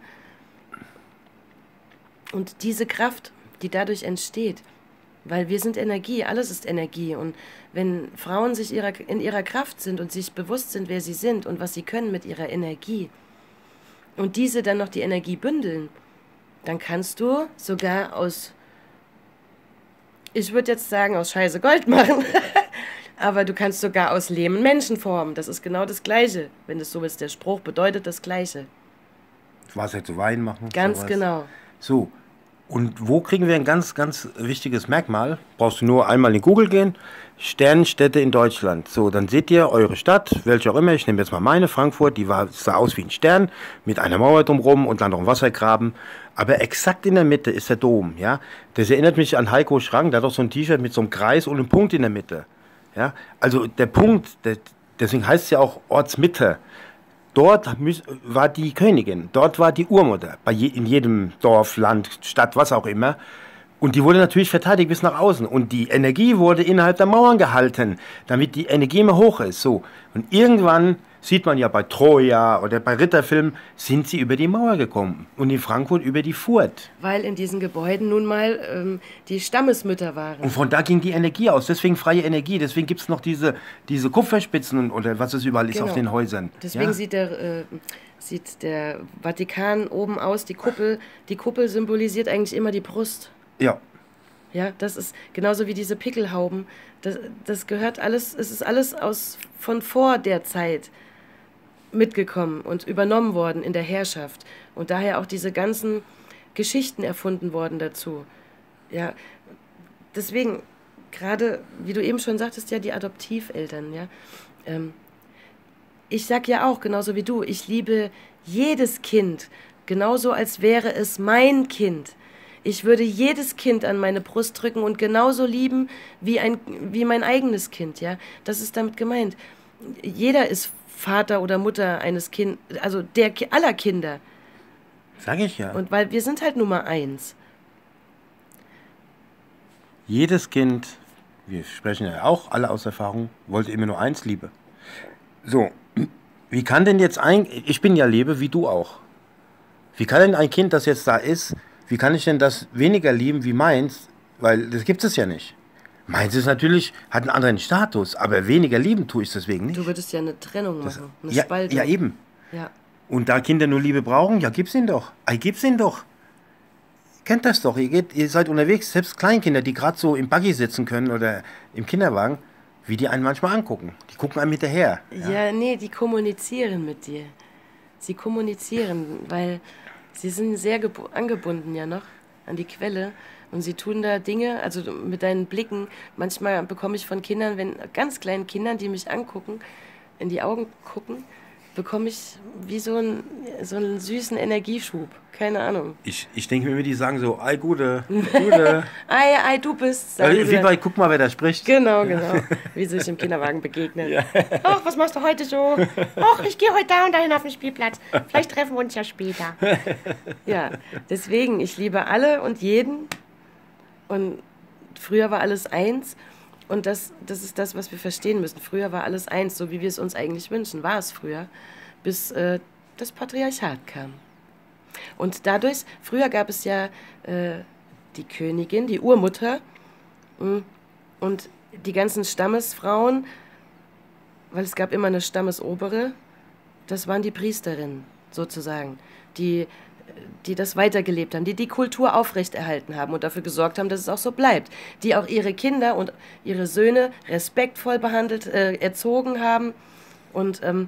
Und diese Kraft, die dadurch entsteht, weil wir sind Energie, alles ist Energie. Und wenn Frauen sich ihrer, in ihrer Kraft sind und sich bewusst sind, wer sie sind und was sie können mit ihrer Energie und diese dann noch die Energie bündeln, dann kannst du sogar aus, ich würde jetzt sagen, aus Scheiße Gold machen, aber du kannst sogar aus Lehm Menschen formen. Das ist genau das Gleiche. Wenn das so ist, der Spruch bedeutet das Gleiche. Wasser zu Wein machen. Ganz sowas. genau. So. Und wo kriegen wir ein ganz, ganz wichtiges Merkmal? Brauchst du nur einmal in Google gehen, Sternenstädte in Deutschland. So, dann seht ihr eure Stadt, welche auch immer. Ich nehme jetzt mal meine, Frankfurt, die war, sah aus wie ein Stern, mit einer Mauer drumherum und dann noch ein Wassergraben. Aber exakt in der Mitte ist der Dom, ja. Das erinnert mich an Heiko Schrang, der hat doch so ein T-Shirt mit so einem Kreis und einem Punkt in der Mitte. Ja, also der Punkt, der, deswegen heißt es ja auch Ortsmitte. Dort war die Königin, dort war die Urmutter, bei je, in jedem Dorf, Land, Stadt, was auch immer. Und die wurde natürlich verteidigt bis nach außen. Und die Energie wurde innerhalb der Mauern gehalten, damit die Energie immer hoch ist. So. Und irgendwann sieht man ja bei Troja oder bei Ritterfilmen, sind sie über die Mauer gekommen. Und in Frankfurt über die Furt. Weil in diesen Gebäuden nun mal ähm, die Stammesmütter waren. Und von da ging die Energie aus. Deswegen freie Energie. Deswegen gibt es noch diese, diese Kupferspitzen oder was es überall ist genau. auf den Häusern. Deswegen ja? sieht, der, äh, sieht der Vatikan oben aus, die Kuppel. Die Kuppel symbolisiert eigentlich immer die Brust. Ja. Ja, das ist genauso wie diese Pickelhauben. Das, das gehört alles, es ist alles aus, von vor der Zeit mitgekommen und übernommen worden in der Herrschaft. Und daher auch diese ganzen Geschichten erfunden worden dazu. Ja, deswegen, gerade, wie du eben schon sagtest, ja, die Adoptiveltern, ja. Ähm, ich sag ja auch, genauso wie du, ich liebe jedes Kind, genauso als wäre es mein Kind. Ich würde jedes Kind an meine Brust drücken und genauso lieben wie, ein, wie mein eigenes Kind, ja. Das ist damit gemeint. Jeder ist Vater oder Mutter eines Kindes, also der aller Kinder. Sag ich ja. Und weil wir sind halt Nummer eins. Jedes Kind, wir sprechen ja auch alle aus Erfahrung, wollte immer nur eins, Liebe. So, wie kann denn jetzt ein, ich bin ja Liebe, wie du auch. Wie kann denn ein Kind, das jetzt da ist, wie kann ich denn das weniger lieben wie meins? Weil das gibt es ja nicht. Meins ist natürlich, hat einen anderen Status, aber weniger lieben tue ich deswegen nicht. Du würdest ja eine Trennung das, machen, eine ja, Spaltung. Ja, eben. Ja. Und da Kinder nur Liebe brauchen, ja, gib's ihnen doch. Ey, gib's ihnen doch. Ihr kennt das doch. Ihr, geht, ihr seid unterwegs, selbst Kleinkinder, die gerade so im Buggy sitzen können oder im Kinderwagen, wie die einen manchmal angucken. Die gucken einem hinterher. Ja, ja nee, die kommunizieren mit dir. Sie kommunizieren, weil Sie sind sehr angebunden ja noch an die Quelle und sie tun da Dinge, also mit deinen Blicken, manchmal bekomme ich von Kindern, wenn ganz kleinen Kindern, die mich angucken, in die Augen gucken, bekomme ich wie so einen, so einen süßen Energieschub. Keine Ahnung. Ich, ich denke mir, die sagen so, ei, Gute, Gute. ei, ei, du bist. Also, wie, guck mal, wer da spricht. Genau, genau. Wie sie sich im Kinderwagen begegnen. Ja. Ach, was machst du heute so? Ach, ich gehe heute da und dahin auf den Spielplatz. Vielleicht treffen wir uns ja später. Ja, deswegen, ich liebe alle und jeden. Und früher war alles eins. Und das, das ist das, was wir verstehen müssen. Früher war alles eins, so wie wir es uns eigentlich wünschen. War es früher, bis äh, das Patriarchat kam. Und dadurch, früher gab es ja äh, die Königin, die Urmutter mh, und die ganzen Stammesfrauen, weil es gab immer eine Stammesobere, das waren die Priesterinnen sozusagen, die, die das weitergelebt haben, die die Kultur aufrechterhalten haben und dafür gesorgt haben, dass es auch so bleibt, die auch ihre Kinder und ihre Söhne respektvoll behandelt, äh, erzogen haben und ähm,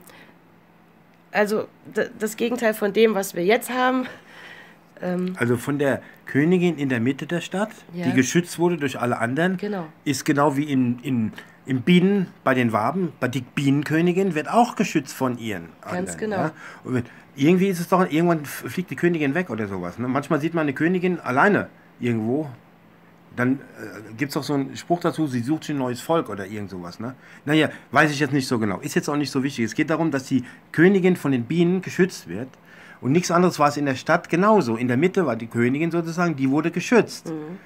also d- das Gegenteil von dem, was wir jetzt haben. Ähm, also von der Königin in der Mitte der Stadt, ja. die geschützt wurde durch alle anderen, genau. ist genau wie in, in, in Bienen bei den Waben, bei die Bienenkönigin wird auch geschützt von ihren Ganz anderen. genau. Ja? Und wenn, irgendwie ist es doch, irgendwann fliegt die Königin weg oder sowas. Ne? Manchmal sieht man eine Königin alleine irgendwo. Dann äh, gibt es auch so einen Spruch dazu, sie sucht sich ein neues Volk oder irgend sowas. Ne? Naja, weiß ich jetzt nicht so genau. Ist jetzt auch nicht so wichtig. Es geht darum, dass die Königin von den Bienen geschützt wird. Und nichts anderes war es in der Stadt genauso. In der Mitte war die Königin sozusagen, die wurde geschützt. Mhm.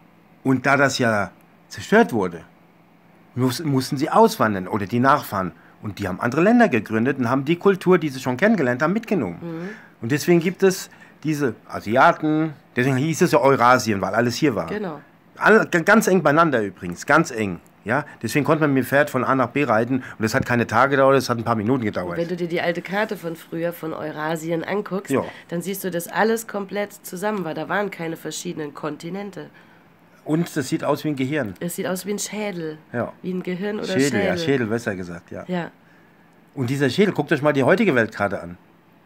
Und da das ja zerstört wurde, muss, mussten sie auswandern oder die Nachfahren. Und die haben andere Länder gegründet und haben die Kultur, die sie schon kennengelernt haben, mitgenommen. Mhm. Und deswegen gibt es diese Asiaten, deswegen hieß es ja Eurasien, weil alles hier war. Genau. Alle, ganz eng beieinander übrigens, ganz eng. Ja? Deswegen konnte man mit dem Pferd von A nach B reiten und das hat keine Tage gedauert, das hat ein paar Minuten gedauert. Wenn du dir die alte Karte von früher, von Eurasien anguckst, ja. dann siehst du, dass alles komplett zusammen war. Da waren keine verschiedenen Kontinente. Und das sieht aus wie ein Gehirn. Es sieht aus wie ein Schädel. Ja. Wie ein Gehirn oder Schädel. Schädel. Ja, Schädel, besser gesagt, ja. ja. Und dieser Schädel, guckt euch mal die heutige Weltkarte an.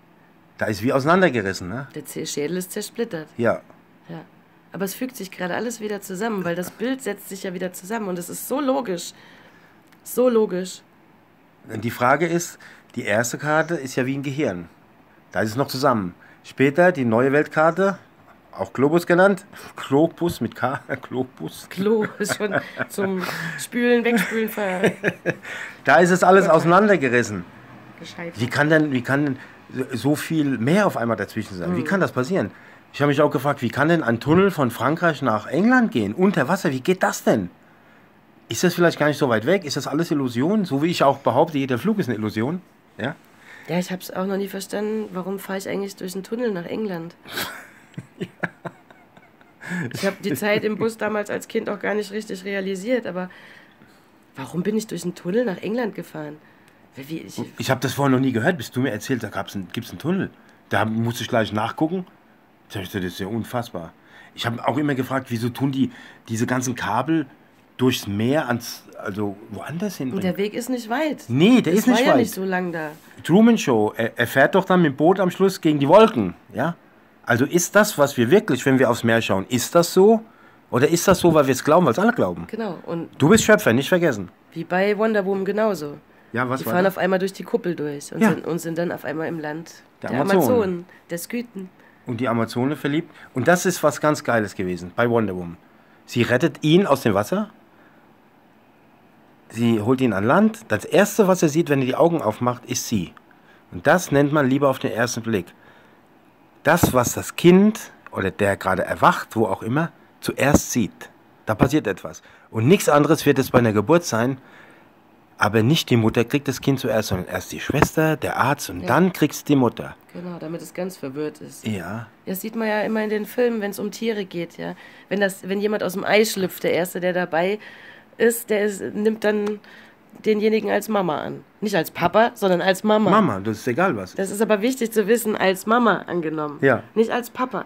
Da ist wie auseinandergerissen, ne? Der Schädel ist zersplittert. Ja. Ja. Aber es fügt sich gerade alles wieder zusammen, weil das Bild setzt sich ja wieder zusammen und es ist so logisch. So logisch. Die Frage ist, die erste Karte ist ja wie ein Gehirn. Da ist es noch zusammen. Später die neue Weltkarte, auch Globus genannt. Globus mit K, Globus. Klo ist schon zum Spülen, Wegspülen ver... Da ist es alles auseinandergerissen. Gescheit. Wie kann denn, wie kann denn so viel mehr auf einmal dazwischen sein? Mhm. Wie kann das passieren? Ich habe mich auch gefragt, wie kann denn ein Tunnel von Frankreich nach England gehen? Unter Wasser, wie geht das denn? Ist das vielleicht gar nicht so weit weg? Ist das alles Illusion? So wie ich auch behaupte, jeder Flug ist eine Illusion. Ja, ja ich habe es auch noch nie verstanden, warum fahre ich eigentlich durch einen Tunnel nach England? Ja. Ich habe die Zeit im Bus damals als Kind auch gar nicht richtig realisiert, aber warum bin ich durch einen Tunnel nach England gefahren? Wie, ich ich habe das vorher noch nie gehört, bis du mir erzählt, da gibt es einen Tunnel. Da musste ich gleich nachgucken. Das ist ja unfassbar. Ich habe auch immer gefragt, wieso tun die diese ganzen Kabel durchs Meer ans, also woanders hin? Und der Weg ist nicht weit. Nee, der das ist nicht weit. war ja nicht so lang da. Truman Show, er, er fährt doch dann mit dem Boot am Schluss gegen die Wolken, ja? Also ist das, was wir wirklich, wenn wir aufs Meer schauen, ist das so? Oder ist das so, weil wir es glauben, weil es alle glauben? Genau. Und du bist Schöpfer, nicht vergessen. Wie bei Wonder Woman genauso. Ja, was die war fahren das? auf einmal durch die Kuppel durch und, ja. sind, und sind dann auf einmal im Land der, der Amazonen. Amazonen, der Skythen. Und die Amazone verliebt. Und das ist was ganz Geiles gewesen bei Wonder Woman. Sie rettet ihn aus dem Wasser. Sie holt ihn an Land. Das Erste, was er sieht, wenn er die Augen aufmacht, ist sie. Und das nennt man Liebe auf den ersten Blick. Das, was das Kind oder der gerade erwacht, wo auch immer, zuerst sieht. Da passiert etwas. Und nichts anderes wird es bei einer Geburt sein. Aber nicht die Mutter kriegt das Kind zuerst, sondern erst die Schwester, der Arzt und ja. dann kriegt es die Mutter. Genau, damit es ganz verwirrt ist. Ja. Das sieht man ja immer in den Filmen, wenn es um Tiere geht. Ja. Wenn, das, wenn jemand aus dem Ei schlüpft, der Erste, der dabei ist, der ist, nimmt dann denjenigen als Mama an. Nicht als Papa, sondern als Mama. Mama, das ist egal was. Das ist aber wichtig zu wissen, als Mama angenommen. Ja. Nicht als Papa.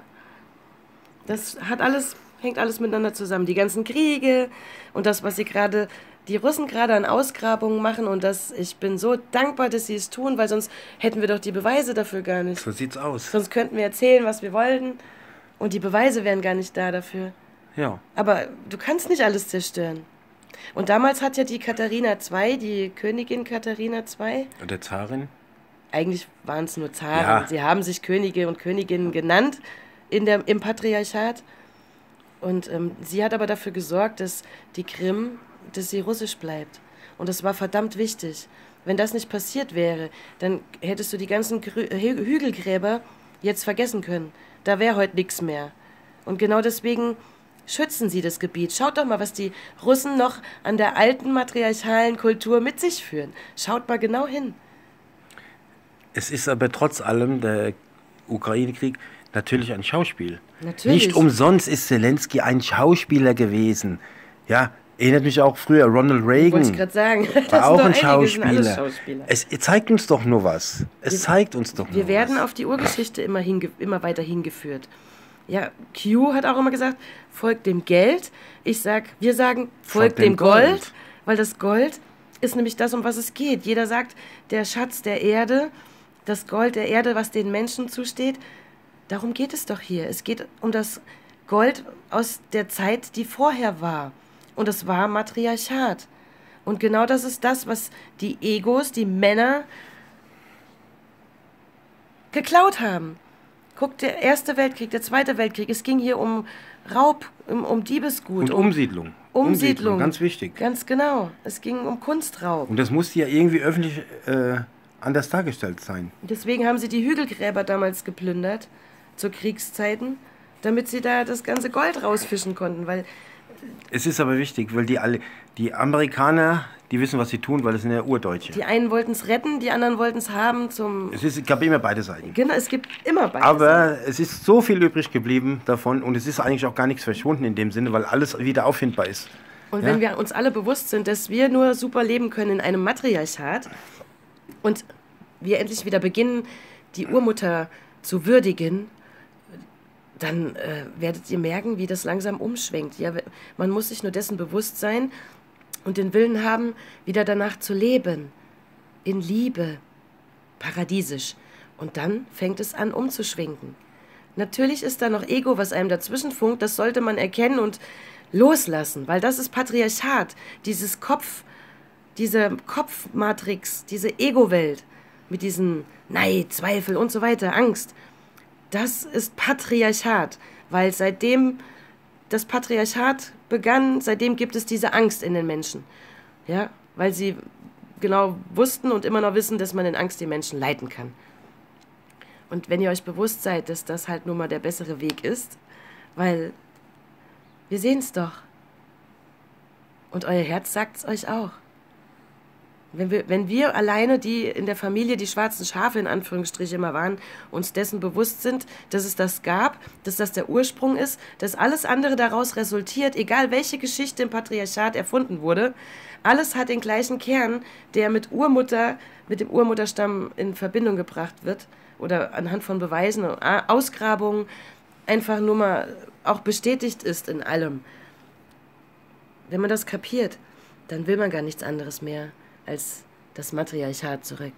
Das hat alles, hängt alles miteinander zusammen. Die ganzen Kriege und das, was sie gerade die Russen gerade an Ausgrabungen machen und das, ich bin so dankbar, dass sie es tun, weil sonst hätten wir doch die Beweise dafür gar nicht. So sieht's aus. Sonst könnten wir erzählen, was wir wollten und die Beweise wären gar nicht da dafür. Ja. Aber du kannst nicht alles zerstören. Und damals hat ja die Katharina der Zweite., die Königin Katharina der Zweite., Oder Zarin? eigentlich waren es nur Zaren, Ja. sie haben sich Könige und Königinnen genannt in der, im Patriarchat. Und ähm, sie hat aber dafür gesorgt, dass die Krim, dass sie russisch bleibt. Und das war verdammt wichtig. Wenn das nicht passiert wäre, dann hättest du die ganzen Grü Hü Hügelgräber jetzt vergessen können. Da wäre heute nichts mehr. Und genau deswegen schützen sie das Gebiet. Schaut doch mal, was die Russen noch an der alten matriarchalen Kultur mit sich führen. Schaut mal genau hin. Es ist aber trotz allem der Ukraine-Krieg natürlich ein Schauspiel. Natürlich. Nicht umsonst ist Zelensky ein Schauspieler gewesen. Ja, erinnert mich auch früher, Ronald Reagan Wollte ich gerade sagen. Das war sind auch doch ein einige, sind alles Schauspieler. Schauspieler. Es zeigt uns doch nur was. Es Wir- zeigt uns doch nur Wir werden was. auf die Urgeschichte immer, hinge immer weiter hingeführt. Ja, Q hat auch immer gesagt, folgt dem Geld. Ich sag, wir sagen, folgt Folgt dem dem Gold, Gold. weil das Gold ist nämlich das, um was es geht. Jeder sagt, der Schatz der Erde, das Gold der Erde, was den Menschen zusteht, darum geht es doch hier. Es geht um das Gold aus der Zeit, die vorher war. Und es war Matriarchat. Und genau das ist das, was die Egos, die Männer geklaut haben. Guck, der Erste Weltkrieg, der Zweite Weltkrieg, es ging hier um Raub, um, um Diebesgut, Und um Umsiedlung. Umsiedlung. Ganz wichtig. Ganz genau. Es ging um Kunstraub. Und das musste ja irgendwie öffentlich äh, anders dargestellt sein. Deswegen haben sie die Hügelgräber damals geplündert, zu Kriegszeiten, damit sie da das ganze Gold rausfischen konnten, weil Es ist aber wichtig, weil die alle, die Amerikaner, die wissen, was sie tun, weil das sind ja Urdeutsche. die einen wollten es retten, die anderen wollten es haben zum... Es ist, gab immer beide Seiten. Genau, es gibt immer beides. Aber es ist so viel übrig geblieben davon und es ist eigentlich auch gar nichts verschwunden in dem Sinne, weil alles wieder auffindbar ist. Und Ja? wenn wir uns alle bewusst sind, dass wir nur super leben können in einem Matriarchat und wir endlich wieder beginnen, die Urmutter zu würdigen, dann äh, werdet ihr merken, wie das langsam umschwenkt. Ja, man muss sich nur dessen bewusst sein und den Willen haben, wieder danach zu leben. In Liebe. Paradiesisch. Und dann fängt es an, umzuschwenken. Natürlich ist da noch Ego, was einem dazwischen funkt. Das sollte man erkennen und loslassen, weil das ist Patriarchat. Dieses Kopf, diese Kopfmatrix, diese Ego-Welt mit diesen Neid, Zweifel und so weiter, Angst. Das ist Patriarchat, weil seitdem das Patriarchat begann, seitdem gibt es diese Angst in den Menschen. Ja, weil sie genau wussten und immer noch wissen, dass man in Angst die Menschen leiten kann. Und wenn ihr euch bewusst seid, dass das halt nun mal der bessere Weg ist, weil wir sehen es doch. Und euer Herz sagt es euch auch. Wenn wir, wenn wir alleine, die in der Familie die schwarzen Schafe in Anführungsstrichen immer waren, uns dessen bewusst sind, dass es das gab, dass das der Ursprung ist, dass alles andere daraus resultiert, egal welche Geschichte im Patriarchat erfunden wurde, alles hat den gleichen Kern, der mit Urmutter, mit dem Urmutterstamm in Verbindung gebracht wird oder anhand von Beweisen, Ausgrabungen einfach nur mal auch bestätigt ist in allem. Wenn man das kapiert, dann will man gar nichts anderes mehr als das Matriarchat zurück.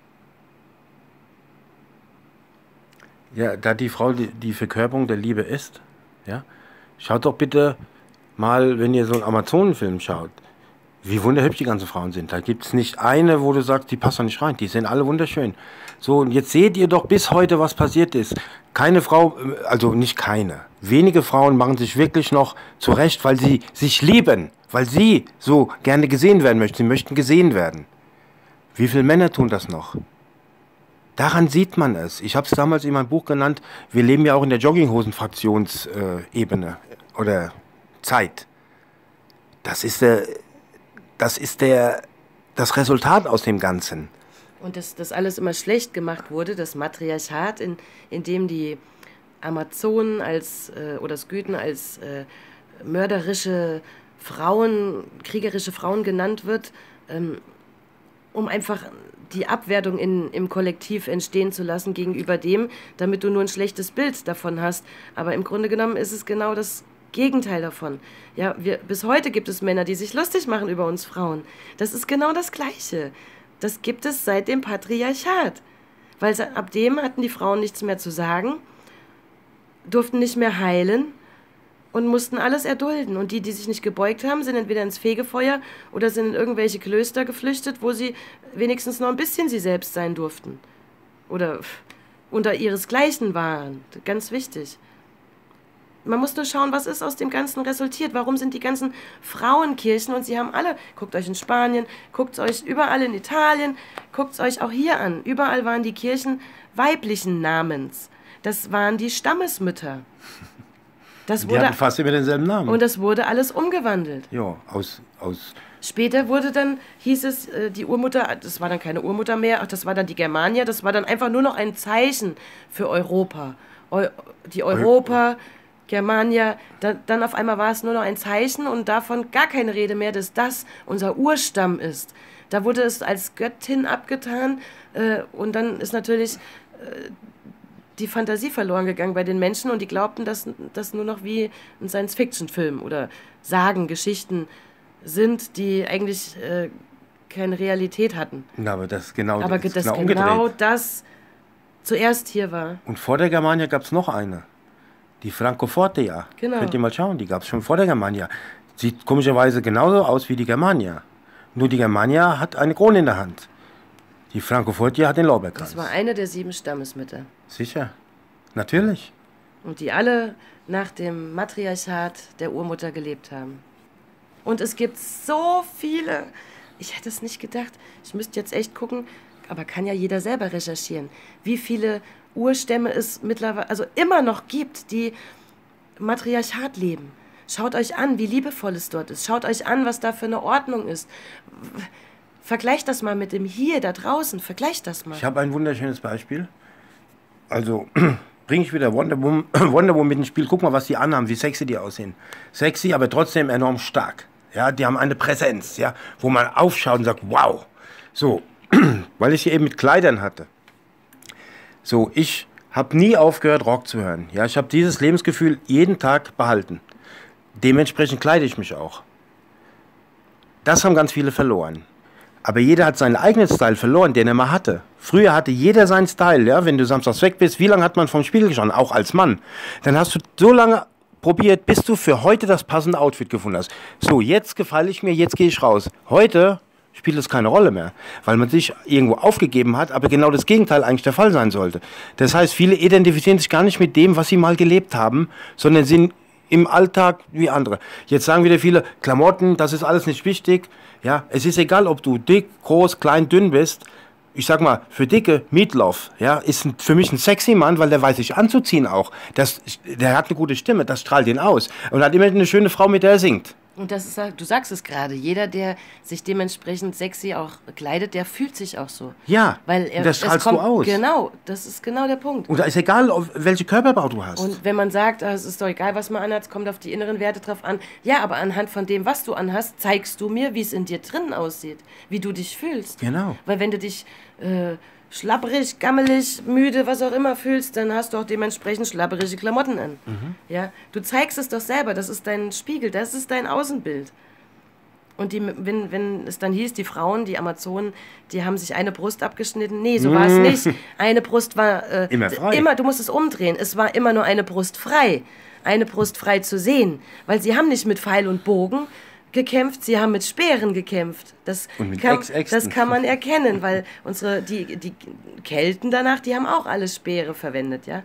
Ja, da die Frau die, die Verkörperung der Liebe ist, ja, schaut doch bitte mal, wenn ihr so einen Amazonenfilm schaut, wie wunderhübsch die ganzen Frauen sind. Da gibt es nicht eine, wo du sagst, die passt doch nicht rein. Die sind alle wunderschön. So, und jetzt seht ihr doch bis heute, was passiert ist. Keine Frau, also nicht keine, wenige Frauen machen sich wirklich noch zurecht, weil sie sich lieben, weil sie so gerne gesehen werden möchten. Sie möchten gesehen werden. Wie viele Männer tun das noch? Daran sieht man es. Ich habe es damals in meinem Buch genannt, wir leben ja auch in der Jogginghosen-Fraktionsebene oder Zeit. Das ist der, das ist der, das Resultat aus dem Ganzen. Und dass das alles immer schlecht gemacht wurde, das Matriarchat, in, in dem die Amazonen als, äh, oder Skythen als äh, mörderische Frauen, kriegerische Frauen genannt wird, ähm, um einfach die Abwertung in, im Kollektiv entstehen zu lassen gegenüber dem, damit du nur ein schlechtes Bild davon hast. Aber im Grunde genommen ist es genau das Gegenteil davon. Ja, wir, bis heute gibt es Männer, die sich lustig machen über uns Frauen. Das ist genau das Gleiche. Das gibt es seit dem Patriarchat. Weil ab dem hatten die Frauen nichts mehr zu sagen, durften nicht mehr heilen und mussten alles erdulden. Und die, die sich nicht gebeugt haben, sind entweder ins Fegefeuer oder sind in irgendwelche Klöster geflüchtet, wo sie wenigstens noch ein bisschen sie selbst sein durften. Oder unter ihresgleichen waren. Ganz wichtig. Man muss nur schauen, was ist aus dem Ganzen resultiert. Warum sind die ganzen Frauenkirchen, und sie haben alle, guckt euch in Spanien, guckt euch überall in Italien, guckt es euch auch hier an. Überall waren die Kirchen weiblichen Namens. Das waren die Stammesmütter. Das Die wurde, hatten fast immer denselben Namen. und das wurde alles umgewandelt. Ja, aus, aus Später wurde dann, hieß es, äh, die Urmutter, das war dann keine Urmutter mehr, ach, das war dann die Germania, das war dann einfach nur noch ein Zeichen für Europa. Eu, die Europa, Germania, da, dann auf einmal war es nur noch ein Zeichen und davon gar keine Rede mehr, dass das unser Urstamm ist. Da wurde es als Göttin abgetan äh, und dann ist natürlich äh, die Fantasie verloren gegangen bei den Menschen und die glaubten, dass das nur noch wie ein Science-Fiction-Film oder Sagen, Geschichten sind, die eigentlich äh, keine Realität hatten. Na, aber das ist genau, Aber das das ist genau genau umgedreht. das zuerst hier war. Und vor der Germania gab es noch eine. Die Francoforte, ja. Genau. Könnt ihr mal schauen, die gab es schon vor der Germania. Sieht komischerweise genauso aus wie die Germania. Nur die Germania hat eine Krone in der Hand. Die Francoforte hat den Lorbeerkranz. Das war eine der sieben Stammesmütter. Sicher. Natürlich. Und die alle nach dem Matriarchat der Urmutter gelebt haben. Und es gibt so viele, ich hätte es nicht gedacht, ich müsste jetzt echt gucken, aber kann ja jeder selber recherchieren, wie viele Urstämme es mittlerweile, also immer noch gibt, die Matriarchat leben. Schaut euch an, wie liebevoll es dort ist. Schaut euch an, was da für eine Ordnung ist. Vergleicht das mal mit dem Hier, da draußen. Vergleicht das mal. Ich habe ein wunderschönes Beispiel. Also bringe ich wieder Wonder Woman, Wonder Woman mit ins Spiel. Guck mal, was die anhaben, wie sexy die aussehen. Sexy, aber trotzdem enorm stark. Ja, die haben eine Präsenz, ja, wo man aufschaut und sagt, wow. So, weil ich sie eben mit Kleidern hatte. So, ich habe nie aufgehört, Rock zu hören. Ja, ich habe dieses Lebensgefühl jeden Tag behalten. Dementsprechend kleide ich mich auch. Das haben ganz viele verloren. Aber jeder hat seinen eigenen Style verloren, den er mal hatte. Früher hatte jeder seinen Style, ja. Wenn du samstags weg bist, wie lange hat man vom Spiegel geschaut, auch als Mann? Dann hast du so lange probiert, bis du für heute das passende Outfit gefunden hast. So, jetzt gefalle ich mir, jetzt gehe ich raus. Heute spielt es keine Rolle mehr, weil man sich irgendwo aufgegeben hat, aber genau das Gegenteil eigentlich der Fall sein sollte. Das heißt, viele identifizieren sich gar nicht mit dem, was sie mal gelebt haben, sondern sind im Alltag wie andere. Jetzt sagen wieder viele, Klamotten, das ist alles nicht wichtig. Ja, es ist egal, ob du dick, groß, klein, dünn bist. Ich sag mal, für Dicke, Meatloaf, ja, ist ein, für mich ein sexy Mann, weil der weiß sich anzuziehen auch. Das, der hat eine gute Stimme, das strahlt ihn aus. Und hat immer eine schöne Frau, mit der er singt. Und das ist, du sagst es gerade, jeder, der sich dementsprechend sexy auch kleidet, der fühlt sich auch so. Ja, weil er, das strahlst es kommt, du aus. Genau, das ist genau der Punkt. Und da ist egal, welche Körperbau du hast. Und wenn man sagt, es ist doch egal, was man anhat, es kommt auf die inneren Werte drauf an. Ja, aber anhand von dem, was du anhast, zeigst du mir, wie es in dir drinnen aussieht, wie du dich fühlst. Genau. Weil wenn du dich äh, schlapprig, gammelig, müde, was auch immer fühlst, dann hast du auch dementsprechend schlapperige Klamotten an. Mhm. Ja? Du zeigst es doch selber, das ist dein Spiegel, das ist dein Außenbild. Und die, wenn, wenn es dann hieß, die Frauen, die Amazonen, die haben sich eine Brust abgeschnitten. Nee, so war es nicht. Eine Brust war... Äh, immer frei. Immer, du musst es umdrehen. Es war immer nur eine Brust frei. Eine Brust frei zu sehen. Weil sie haben nicht mit Pfeil und Bogen gekämpft, sie haben mit Speeren gekämpft. Das, und mit kann, Ex-Äxten. das kann man erkennen, weil unsere, die, die Kelten danach, die haben auch alle Speere verwendet. Ja?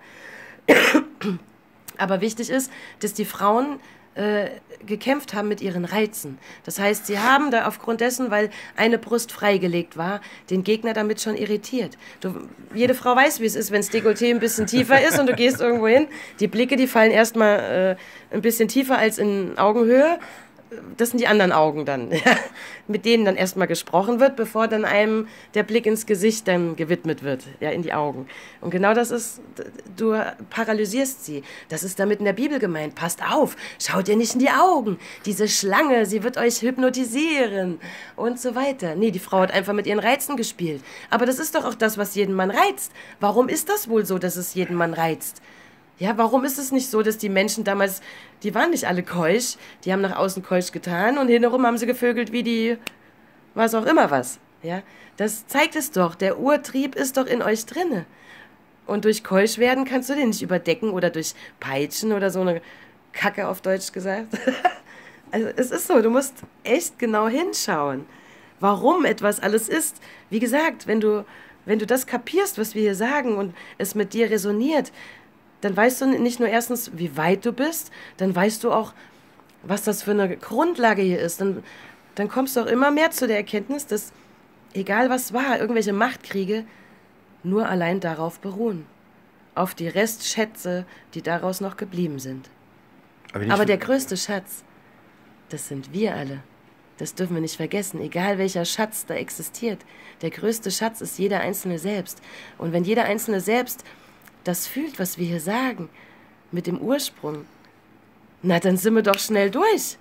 Aber wichtig ist, dass die Frauen... Äh, gekämpft haben mit ihren Reizen. Das heißt, sie haben da aufgrund dessen, weil eine Brust freigelegt war, den Gegner damit schon irritiert. Du, jede Frau weiß, wie es ist, wenn das Dekolleté ein bisschen tiefer ist und du gehst irgendwo hin. Die Blicke, die fallen erstmal äh, ein bisschen tiefer als in Augenhöhe. Das sind die anderen Augen dann, mit denen dann erstmal gesprochen wird, bevor dann einem der Blick ins Gesicht dann gewidmet wird, ja, in die Augen. Und genau das ist, du paralysierst sie. Das ist damit in der Bibel gemeint. Passt auf, schaut ihr nicht in die Augen. Diese Schlange, sie wird euch hypnotisieren und so weiter. Nee, die Frau hat einfach mit ihren Reizen gespielt. Aber das ist doch auch das, was jeden Mann reizt. Warum ist das wohl so, dass es jeden Mann reizt? Ja, warum ist es nicht so, dass die Menschen damals, die waren nicht alle keusch, die haben nach außen keusch getan und hintenrum haben sie gevögelt wie die, was auch immer was. Ja, das zeigt es doch, der Urtrieb ist doch in euch drinne. Und durch keusch werden kannst du den nicht überdecken oder durch Peitschen oder so eine Kacke auf Deutsch gesagt. Also es ist so, du musst echt genau hinschauen, warum etwas alles ist. Wie gesagt, wenn du, wenn du das kapierst, was wir hier sagen und es mit dir resoniert, dann weißt du nicht nur erstens, wie weit du bist, dann weißt du auch, was das für eine Grundlage hier ist. Dann, dann kommst du auch immer mehr zu der Erkenntnis, dass, egal was war, irgendwelche Machtkriege nur allein darauf beruhen. Auf die Restschätze, die daraus noch geblieben sind. Aber, Aber der größte Schatz, das sind wir alle. Das dürfen wir nicht vergessen, egal welcher Schatz da existiert. Der größte Schatz ist jeder Einzelne selbst. Und wenn jeder Einzelne selbst das fühlt, was wir hier sagen, mit dem Ursprung, na, dann sind wir doch schnell durch.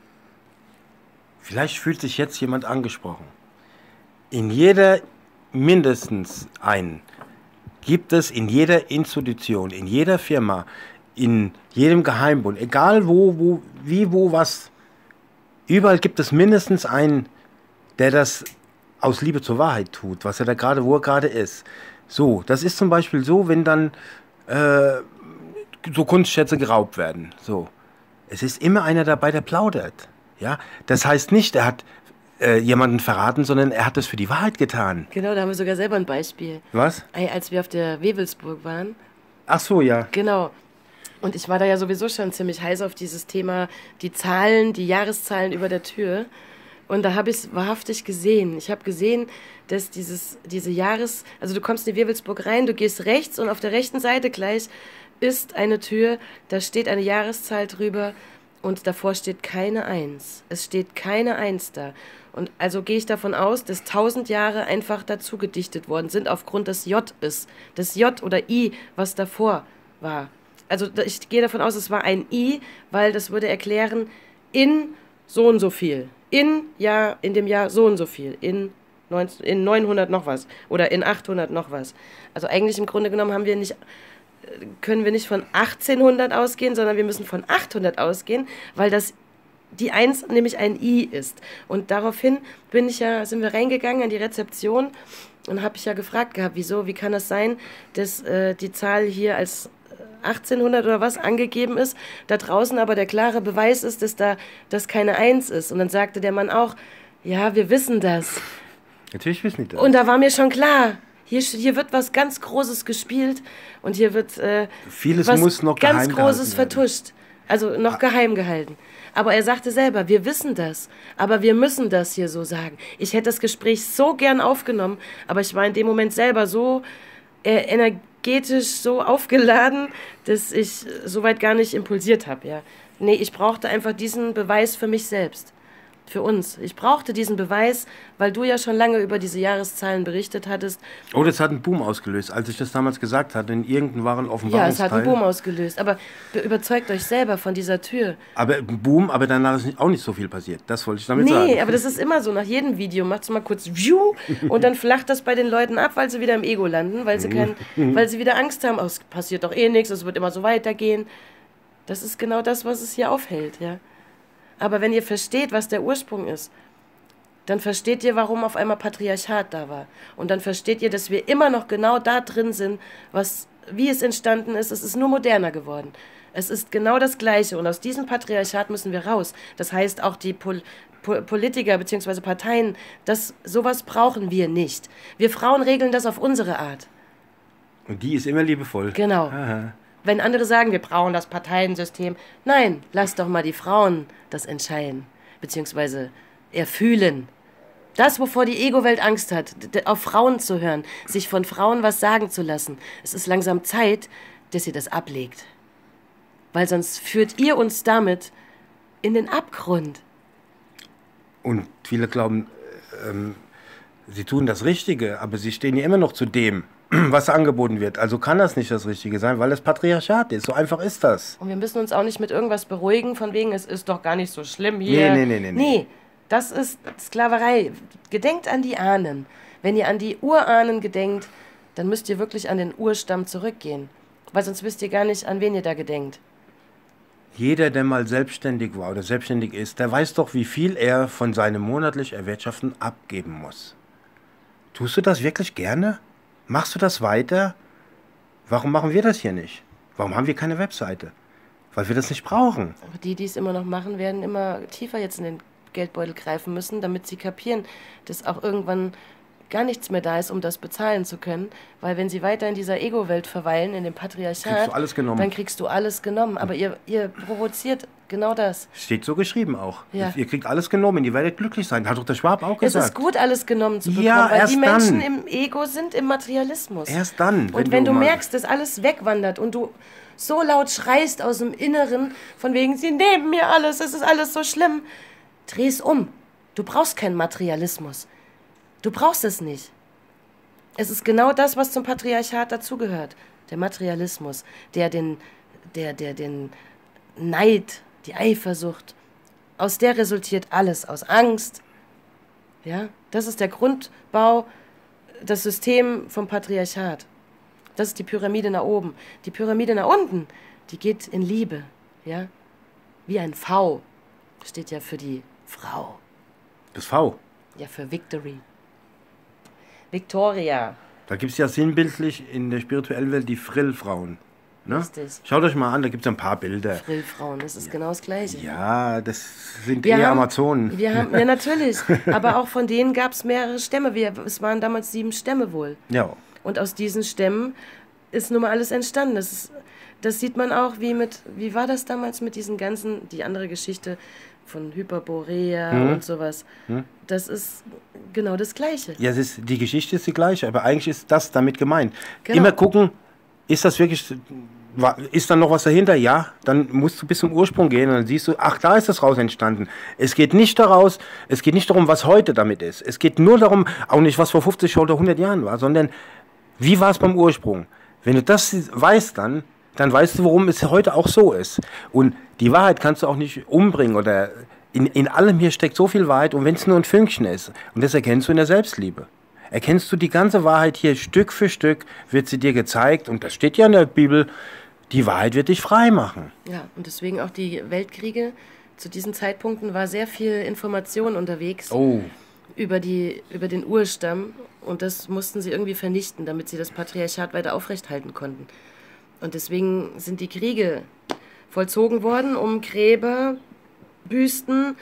Vielleicht fühlt sich jetzt jemand angesprochen. In jeder, mindestens einen, gibt es in jeder Institution, in jeder Firma, in jedem Geheimbund, egal wo, wo, wie, wo, was, überall gibt es mindestens einen, der das aus Liebe zur Wahrheit tut, was er da gerade, wo er gerade ist. So, das ist zum Beispiel so, wenn dann äh, so Kunstschätze geraubt werden. So, es ist immer einer dabei, der plaudert. Ja, das heißt nicht, er hat äh, jemanden verraten, sondern er hat es für die Wahrheit getan. Genau, da haben wir sogar selber ein Beispiel. Was? Als wir auf der Wewelsburg waren. Ach so, ja. Genau. Und ich war da ja sowieso schon ziemlich heiß auf dieses Thema, die Zahlen, die Jahreszahlen über der Tür. Und da habe ich es wahrhaftig gesehen. Ich habe gesehen, dass dieses, diese Jahres... Also du kommst in die Wewelsburg rein, du gehst rechts und auf der rechten Seite gleich ist eine Tür, da steht eine Jahreszahl drüber und davor steht keine Eins. Es steht keine Eins da. Und also gehe ich davon aus, dass tausend Jahre einfach dazu gedichtet worden sind, aufgrund des J ist. Das J oder I, was davor war. Also ich gehe davon aus, es war ein I, weil das würde erklären, in so und so viel. In Jahr, in dem Jahr so und so viel. In, neunzehn, in neunhundert noch was. Oder in achthundert noch was. Also eigentlich im Grunde genommen haben wir nicht, können wir nicht von achtzehnhundert ausgehen, sondern wir müssen von achthundert ausgehen, weil das die Eins nämlich ein I ist. Und daraufhin bin ich ja, sind wir reingegangen an die Rezeption und habe ich ja gefragt gehabt, wieso, wie kann das sein, dass äh, die Zahl hier als achtzehnhundert oder was angegeben ist, da draußen aber der klare Beweis ist, dass da das keine Eins ist. Und dann sagte der Mann auch, ja, wir wissen das. Natürlich wissen die das. Und da war mir schon klar, hier, hier wird was ganz Großes gespielt und hier wird äh, Vieles was muss noch ganz geheim Großes gehalten vertuscht. Also noch geheim gehalten. Aber er sagte selber, wir wissen das, aber wir müssen das hier so sagen. Ich hätte das Gespräch so gern aufgenommen, aber ich war in dem Moment selber so äh, energetisch so aufgeladen, dass ich soweit gar nicht impulsiert habe. Ja. Nee, ich brauchte einfach diesen Beweis für mich selbst. Für uns. Ich brauchte diesen Beweis, weil du ja schon lange über diese Jahreszahlen berichtet hattest. Oh, das hat einen Boom ausgelöst, als ich das damals gesagt hatte, in irgendeinem wahren Offenbarungsteil. Ja, es hat einen Boom ausgelöst, aber überzeugt euch selber von dieser Tür. Aber Boom, aber danach ist auch nicht so viel passiert, das wollte ich damit nee, sagen. Nee, aber das ist immer so, nach jedem Video macht es mal kurz View und dann flacht das bei den Leuten ab, weil sie wieder im Ego landen, weil sie, kein, weil sie wieder Angst haben, oh, es passiert doch eh nichts, es wird immer so weitergehen. Das ist genau das, was es hier aufhält, ja. Aber wenn ihr versteht, was der Ursprung ist, dann versteht ihr, warum auf einmal Patriarchat da war. Und dann versteht ihr, dass wir immer noch genau da drin sind, was, wie es entstanden ist. Es ist nur moderner geworden. Es ist genau das Gleiche. Und aus diesem Patriarchat müssen wir raus. Das heißt, auch die Pol Pol Politiker bzw. Parteien, das, sowas brauchen wir nicht. Wir Frauen regeln das auf unsere Art. Und die ist immer liebevoll. Genau. Aha. Wenn andere sagen, wir brauchen das Parteiensystem, nein, lasst doch mal die Frauen das entscheiden, beziehungsweise erfühlen. Das, wovor die Ego-Welt Angst hat, auf Frauen zu hören, sich von Frauen was sagen zu lassen. Es ist langsam Zeit, dass ihr das ablegt. Weil sonst führt ihr uns damit in den Abgrund. Und viele glauben, ähm, sie tun das Richtige, aber sie stehen ja immer noch zu dem, was angeboten wird. Also kann das nicht das Richtige sein, weil das Patriarchat ist. So einfach ist das. Und wir müssen uns auch nicht mit irgendwas beruhigen, von wegen, es ist doch gar nicht so schlimm hier. Nee, nee, nee, nee. Nee, das ist Sklaverei. Gedenkt an die Ahnen. Wenn ihr an die Urahnen gedenkt, dann müsst ihr wirklich an den Urstamm zurückgehen. Weil sonst wisst ihr gar nicht, an wen ihr da gedenkt. Jeder, der mal selbstständig war oder selbstständig ist, der weiß doch, wie viel er von seinem monatlich Erwirtschaften abgeben muss. Tust du das wirklich gerne? Machst du das weiter? Warum machen wir das hier nicht? Warum haben wir keine Webseite? Weil wir das nicht brauchen. Aber die, die es immer noch machen, werden immer tiefer jetzt in den Geldbeutel greifen müssen, damit sie kapieren, dass auch irgendwann gar nichts mehr da ist, um das bezahlen zu können. Weil wenn sie weiter in dieser Ego-Welt verweilen, in dem Patriarchat, kriegst du alles genommen. Dann kriegst du alles genommen. Aber ihr, ihr provoziert genau das. Steht so geschrieben auch. Ja. Ihr kriegt alles genommen, ihr werdet glücklich sein. Hat doch der Schwab auch Es gesagt. ist gut, alles genommen zu bekommen, Ja, weil erst die Menschen dann. im Ego sind im Materialismus. Erst dann. Und wenn du mal- merkst, dass alles wegwandert und du so laut schreist aus dem Inneren, von wegen, sie nehmen mir alles, es ist alles so schlimm, dreh es um. Du brauchst keinen Materialismus. Du brauchst es nicht. Es ist genau das, was zum Patriarchat dazugehört. Der Materialismus, der den, der, der den Neid, die Eifersucht, aus der resultiert alles, aus Angst. Ja, das ist der Grundbau, das System vom Patriarchat. Das ist die Pyramide nach oben. Die Pyramide nach unten, die geht in Liebe. Ja, wie ein V steht ja für die Frau. Das V. Ja, für Victory. Victoria. Da gibt es ja sinnbildlich in der spirituellen Welt die Frillfrauen. Ne? Richtig. Schaut euch mal an, da gibt es ein paar Bilder. Frillfrauen, das ist genau das Gleiche. Ja, das sind Wir eher haben- Amazonen. Wir haben, ja, natürlich. Aber auch von denen gab es mehrere Stämme. Wir, es waren damals sieben Stämme wohl. Ja. Und aus diesen Stämmen ist nun mal alles entstanden. Das, ist, das sieht man auch, wie mit, wie war das damals mit diesen ganzen, die andere Geschichte von Hyperborea Mhm. und sowas. Das ist genau das Gleiche. Ja, es ist, die Geschichte ist die gleiche, aber eigentlich ist das damit gemeint. Genau. Immer gucken, ist das wirklich, wa- ist da noch was dahinter? Ja, dann musst du bis zum Ursprung gehen und dann siehst du, ach, da ist das raus entstanden. Es geht nicht daraus, es geht nicht darum, was heute damit ist. Es geht nur darum, auch nicht, was vor fünfzig oder hundert Jahren war, sondern wie war es beim Ursprung? Wenn du das weißt dann, dann weißt du, warum es heute auch so ist. Und die Wahrheit kannst du auch nicht umbringen oder in, in allem hier steckt so viel Wahrheit und wenn es nur ein Fünkchen ist. Und das erkennst du in der Selbstliebe. Erkennst du die ganze Wahrheit hier Stück für Stück, wird sie dir gezeigt und das steht ja in der Bibel, die Wahrheit wird dich frei machen. Ja, und deswegen auch die Weltkriege. Zu diesen Zeitpunkten war sehr viel Information unterwegs Oh, über, die, über den Urstamm. Und das mussten sie irgendwie vernichten, damit sie das Patriarchat weiter aufrechthalten konnten. Und deswegen sind die Kriege vollzogen worden, um Gräber, Büsten,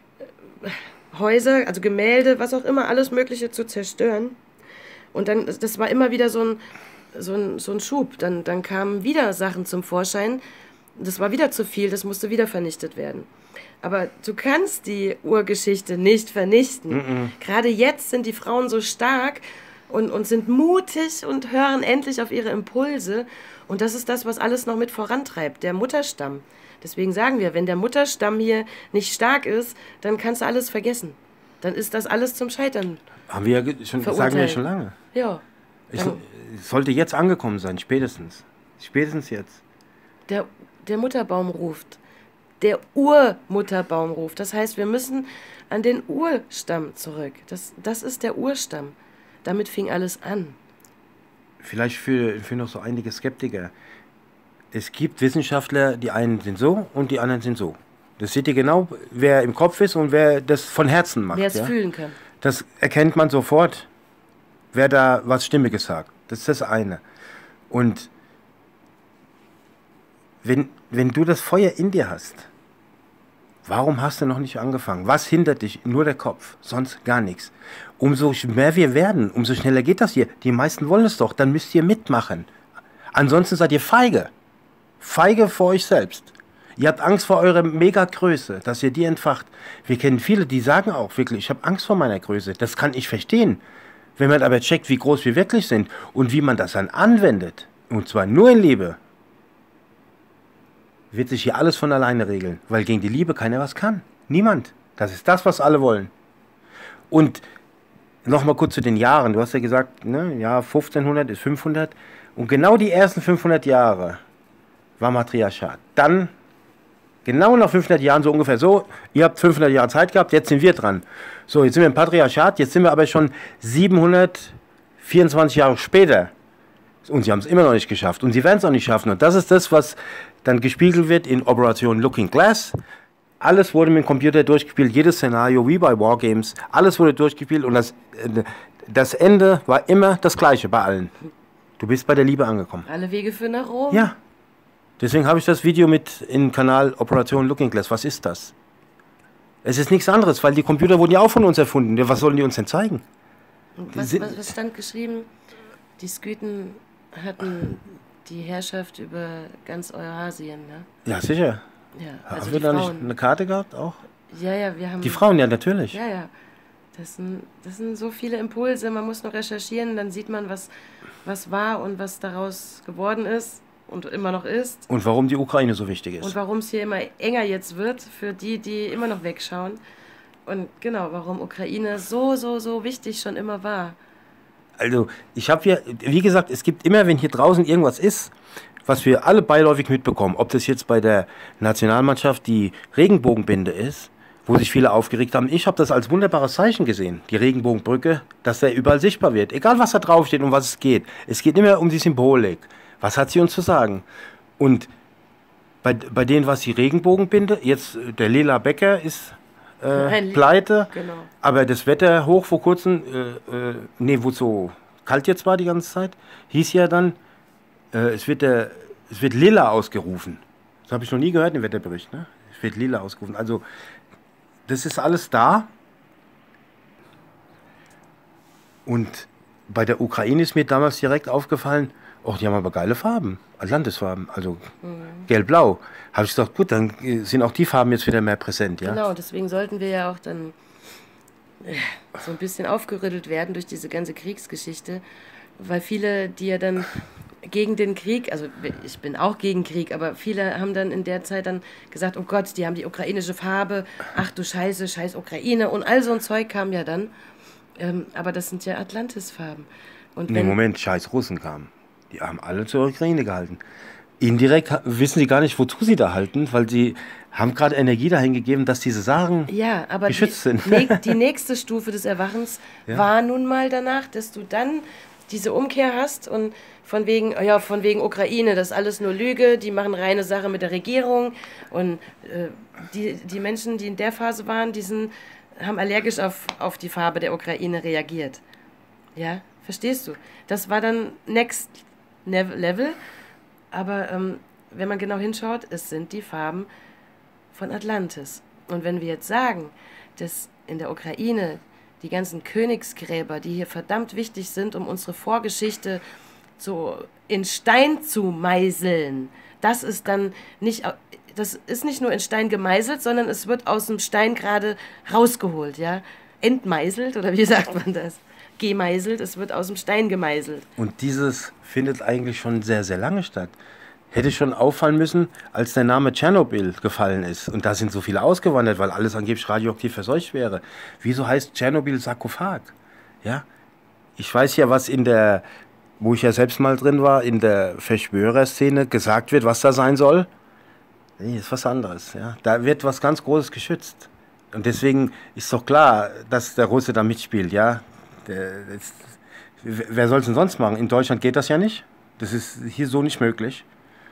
äh, Häuser, also Gemälde, was auch immer, alles Mögliche zu zerstören. Und dann, das war immer wieder so ein, so ein, so ein Schub. Dann, dann kamen wieder Sachen zum Vorschein. Das war wieder zu viel, das musste wieder vernichtet werden. Aber du kannst die Urgeschichte nicht vernichten. Gerade jetzt sind die Frauen so stark und, und sind mutig und hören endlich auf ihre Impulse. Und das ist das, was alles noch mit vorantreibt, der Mutterstamm. Deswegen sagen wir, wenn der Mutterstamm hier nicht stark ist, dann kannst du alles vergessen. Dann ist das alles zum Scheitern. haben wir ja ge- schon, sagen wir ja Verurteilt. schon lange. Ja, Es dann, es sollte jetzt angekommen sein, spätestens. Spätestens jetzt. der, der Mutterbaum ruft. Der Urmutterbaum ruft. Das heißt, wir müssen an den Urstamm zurück. Das, das ist der Urstamm. Damit fing alles an. Vielleicht für, für noch so einige Skeptiker. Es gibt Wissenschaftler, die einen sind so und die anderen sind so. Das seht ihr genau, wer im Kopf ist und wer das von Herzen macht. Wer es ja? fühlen kann. Das erkennt man sofort, wer da was Stimmiges sagt. Das ist das eine. Und wenn, wenn du das Feuer in dir hast, warum hast du noch nicht angefangen? Was hindert dich? Nur der Kopf, sonst gar nichts. Umso mehr wir werden, umso schneller geht das hier. Die meisten wollen es doch, dann müsst ihr mitmachen. Ansonsten seid ihr feige. Feige vor euch selbst. Ihr habt Angst vor eurer Mega-Größe, dass ihr die entfacht. Wir kennen viele, die sagen auch wirklich, ich habe Angst vor meiner Größe. Das kann ich verstehen. Wenn man aber checkt, wie groß wir wirklich sind und wie man das dann anwendet, und zwar nur in Liebe, wird sich hier alles von alleine regeln, weil gegen die Liebe keiner was kann. Niemand. Das ist das, was alle wollen. Und nochmal kurz zu den Jahren. Du hast ja gesagt, ne, ja, fünfzehnhundert ist fünfhundert. Und genau die ersten fünfhundert Jahre war Matriarchat. Dann, genau nach fünfhundert Jahren, so ungefähr so, ihr habt fünfhundert Jahre Zeit gehabt, jetzt sind wir dran. So, jetzt sind wir im Patriarchat, jetzt sind wir aber schon siebenhundertvierundzwanzig Jahre später. Und sie haben es immer noch nicht geschafft. Und sie werden es auch nicht schaffen. Und das ist das, was dann gespiegelt wird in Operation Looking Glass. Alles wurde mit dem Computer durchgespielt, jedes Szenario, wie bei Wargames. Alles wurde durchgespielt und das, das Ende war immer das gleiche bei allen. Du bist bei der Liebe angekommen. Alle Wege führen nach Rom. Ja. Deswegen habe ich das Video mit im Kanal Operation Looking Glass. Was ist das? Es ist nichts anderes, weil die Computer wurden ja auch von uns erfunden. Was sollen die uns denn zeigen? Was, was, was stand geschrieben? Die Skythen hatten die Herrschaft über ganz Eurasien, ne? Ja, sicher. Ja, Also haben also wir die da Frauen. nicht eine Karte gehabt auch? Ja, ja, wir haben... Die Frauen, ja, natürlich. Ja, ja. Das sind, das sind so viele Impulse, man muss noch recherchieren, dann sieht man, was, was war und was daraus geworden ist und immer noch ist. Und warum die Ukraine so wichtig ist. Und warum es hier immer enger jetzt wird für die, die immer noch wegschauen. Und genau, warum Ukraine so, so, so wichtig schon immer war. Also, ich habe hier, wie gesagt, es gibt immer, wenn hier draußen irgendwas ist, was wir alle beiläufig mitbekommen, ob das jetzt bei der Nationalmannschaft die Regenbogenbinde ist, wo sich viele aufgeregt haben. Ich habe das als wunderbares Zeichen gesehen, die Regenbogenbrücke, dass der überall sichtbar wird. Egal, was da draufsteht, um was es geht. Es geht immer um die Symbolik. Was hat sie uns zu sagen? Und bei, bei denen war es die Regenbogenbinde. Jetzt der Lela Becker ist äh, pleite. Genau. Aber das Wetter hoch vor kurzem, äh, äh, nee, wo es so kalt jetzt war die ganze Zeit, hieß ja dann, äh, es, wird der, es wird lila ausgerufen. Das habe ich noch nie gehört im Wetterbericht. Ne? Es wird lila ausgerufen. Also das ist alles da. Und bei der Ukraine ist mir damals direkt aufgefallen, oh, die haben aber geile Farben, Landesfarben, also mhm. gelb-blau. Habe ich gesagt, gut, dann sind auch die Farben jetzt wieder mehr präsent. Ja? Genau, deswegen sollten wir ja auch dann so ein bisschen aufgerüttelt werden durch diese ganze Kriegsgeschichte, weil viele, die ja dann gegen den Krieg, also ich bin auch gegen Krieg, aber viele haben dann in der Zeit dann gesagt, oh Gott, die haben die ukrainische Farbe, ach du Scheiße, scheiß Ukraine und all so ein Zeug kam ja dann, ähm, aber das sind ja Atlantis-Farben. Und nee, Moment, scheiß Russen kamen. Die haben alle zur Ukraine gehalten. Indirekt wissen sie gar nicht, wozu sie da halten, weil sie haben gerade Energie dahin gegeben, dass diese Sachen ja, aber geschützt die, sind. Die nächste Stufe des Erwachens ja. war nun mal danach, dass du dann diese Umkehr hast und von wegen, ja, von wegen Ukraine, das ist alles nur Lüge, die machen reine Sache mit der Regierung und äh, die, die Menschen, die in der Phase waren, die sind, haben allergisch auf, auf die Farbe der Ukraine reagiert. Ja, verstehst du? Das war dann Next Level, aber ähm, wenn man genau hinschaut, es sind die Farben von Atlantis. Und wenn wir jetzt sagen, dass in der Ukraine die ganzen Königsgräber, die hier verdammt wichtig sind, um unsere Vorgeschichte so in Stein zu meißeln, das ist dann nicht, das ist nicht nur in Stein gemeißelt, sondern es wird aus dem Stein gerade rausgeholt, ja, entmeißelt, oder wie sagt man das? Gemeißelt, es wird aus dem Stein gemeißelt. Und dieses findet eigentlich schon sehr, sehr lange statt. Hätte schon auffallen müssen, als der Name Tschernobyl gefallen ist. Und da sind so viele ausgewandert, weil alles angeblich radioaktiv verseucht wäre. Wieso heißt Tschernobyl Sarkophag? Ja? Ich weiß ja, was in der, wo ich ja selbst mal drin war, in der Verschwörerszene gesagt wird, was da sein soll. Nee, ist was anderes. Ja? Da wird was ganz Großes geschützt. Und deswegen ist doch klar, dass der Russe da mitspielt, ja. Der, das, wer soll es denn sonst machen? In Deutschland geht das ja nicht. Das ist hier so nicht möglich.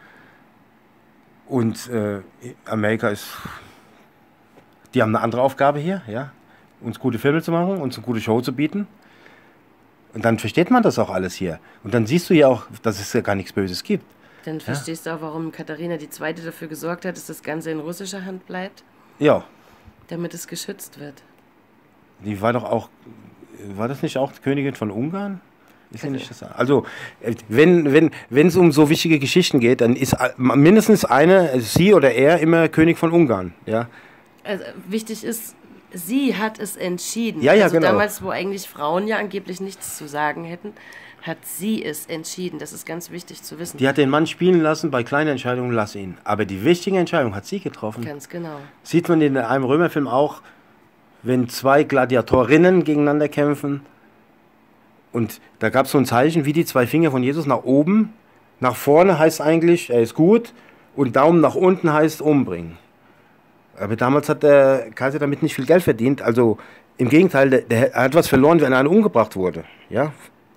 Und äh, Amerika ist, die haben eine andere Aufgabe hier, ja, uns gute Filme zu machen, uns eine gute Show zu bieten. Und dann versteht man das auch alles hier. Und dann siehst du ja auch, dass es ja gar nichts Böses gibt. Dann verstehst ja. du auch, warum Katharina die Zweite dafür gesorgt hat, dass das Ganze in russischer Hand bleibt. Ja. Damit es geschützt wird. Die war doch auch, war das nicht auch die Königin von Ungarn? Ist ja nicht das, also, wenn wenn wenn es um so wichtige Geschichten geht, dann ist mindestens eine, sie oder er, immer König von Ungarn. Ja? Also, wichtig ist, sie hat es entschieden. Ja, ja, also genau. Damals, wo eigentlich Frauen ja angeblich nichts zu sagen hätten, hat sie es entschieden. Das ist ganz wichtig zu wissen. Die hat den Mann spielen lassen, bei kleinen Entscheidungen lass ihn. Aber die wichtige Entscheidung hat sie getroffen. Ganz genau. Sieht man in einem Römerfilm auch, wenn zwei Gladiatorinnen gegeneinander kämpfen. Und da gab es so ein Zeichen, wie die zwei Finger von Jesus nach oben. Nach vorne heißt eigentlich, er ist gut. Und Daumen nach unten heißt umbringen. Aber damals hat der Kaiser damit nicht viel Geld verdient. Also im Gegenteil, der, der hat was verloren, wenn einer umgebracht wurde. Ja?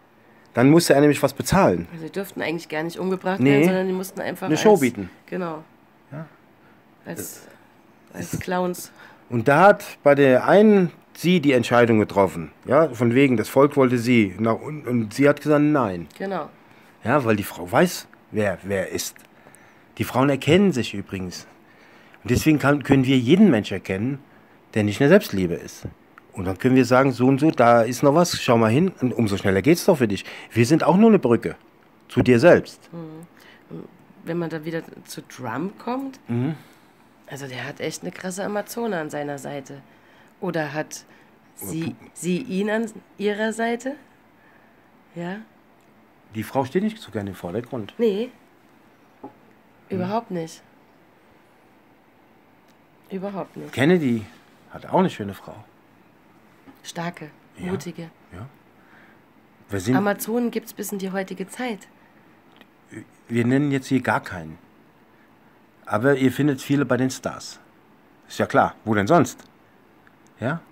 Dann musste er nämlich was bezahlen. Also die dürften eigentlich gar nicht umgebracht Nee. werden, sondern die mussten einfach Eine als, Show bieten. Genau. Ja. Als, als Clowns. Und da hat bei der einen sie die Entscheidung getroffen. Ja, von wegen, das Volk wollte sie. Na, und, und sie hat gesagt, nein. Genau. Ja, weil die Frau weiß, wer wer ist. Die Frauen erkennen sich übrigens. Und deswegen kann, können wir jeden Mensch erkennen, der nicht in der Selbstliebe ist. Und dann können wir sagen, so und so, da ist noch was, schau mal hin. Und umso schneller geht es doch für dich. Wir sind auch nur eine Brücke zu dir selbst. Wenn man da wieder zu Trump kommt, Mhm. also der hat echt eine krasse Amazone an seiner Seite. Oder hat sie, sie ihn an ihrer Seite? Ja? Die Frau steht nicht so gerne im Vordergrund. Nee. Überhaupt nicht. Überhaupt nicht. Kennedy hat auch eine schöne Frau. Starke, Ja. mutige. Wir, sind, Amazonen gibt es bis in die heutige Zeit. wir nennen jetzt hier gar keinen. Aber ihr findet viele bei den Stars. Ist ja klar, wo denn sonst? Ja?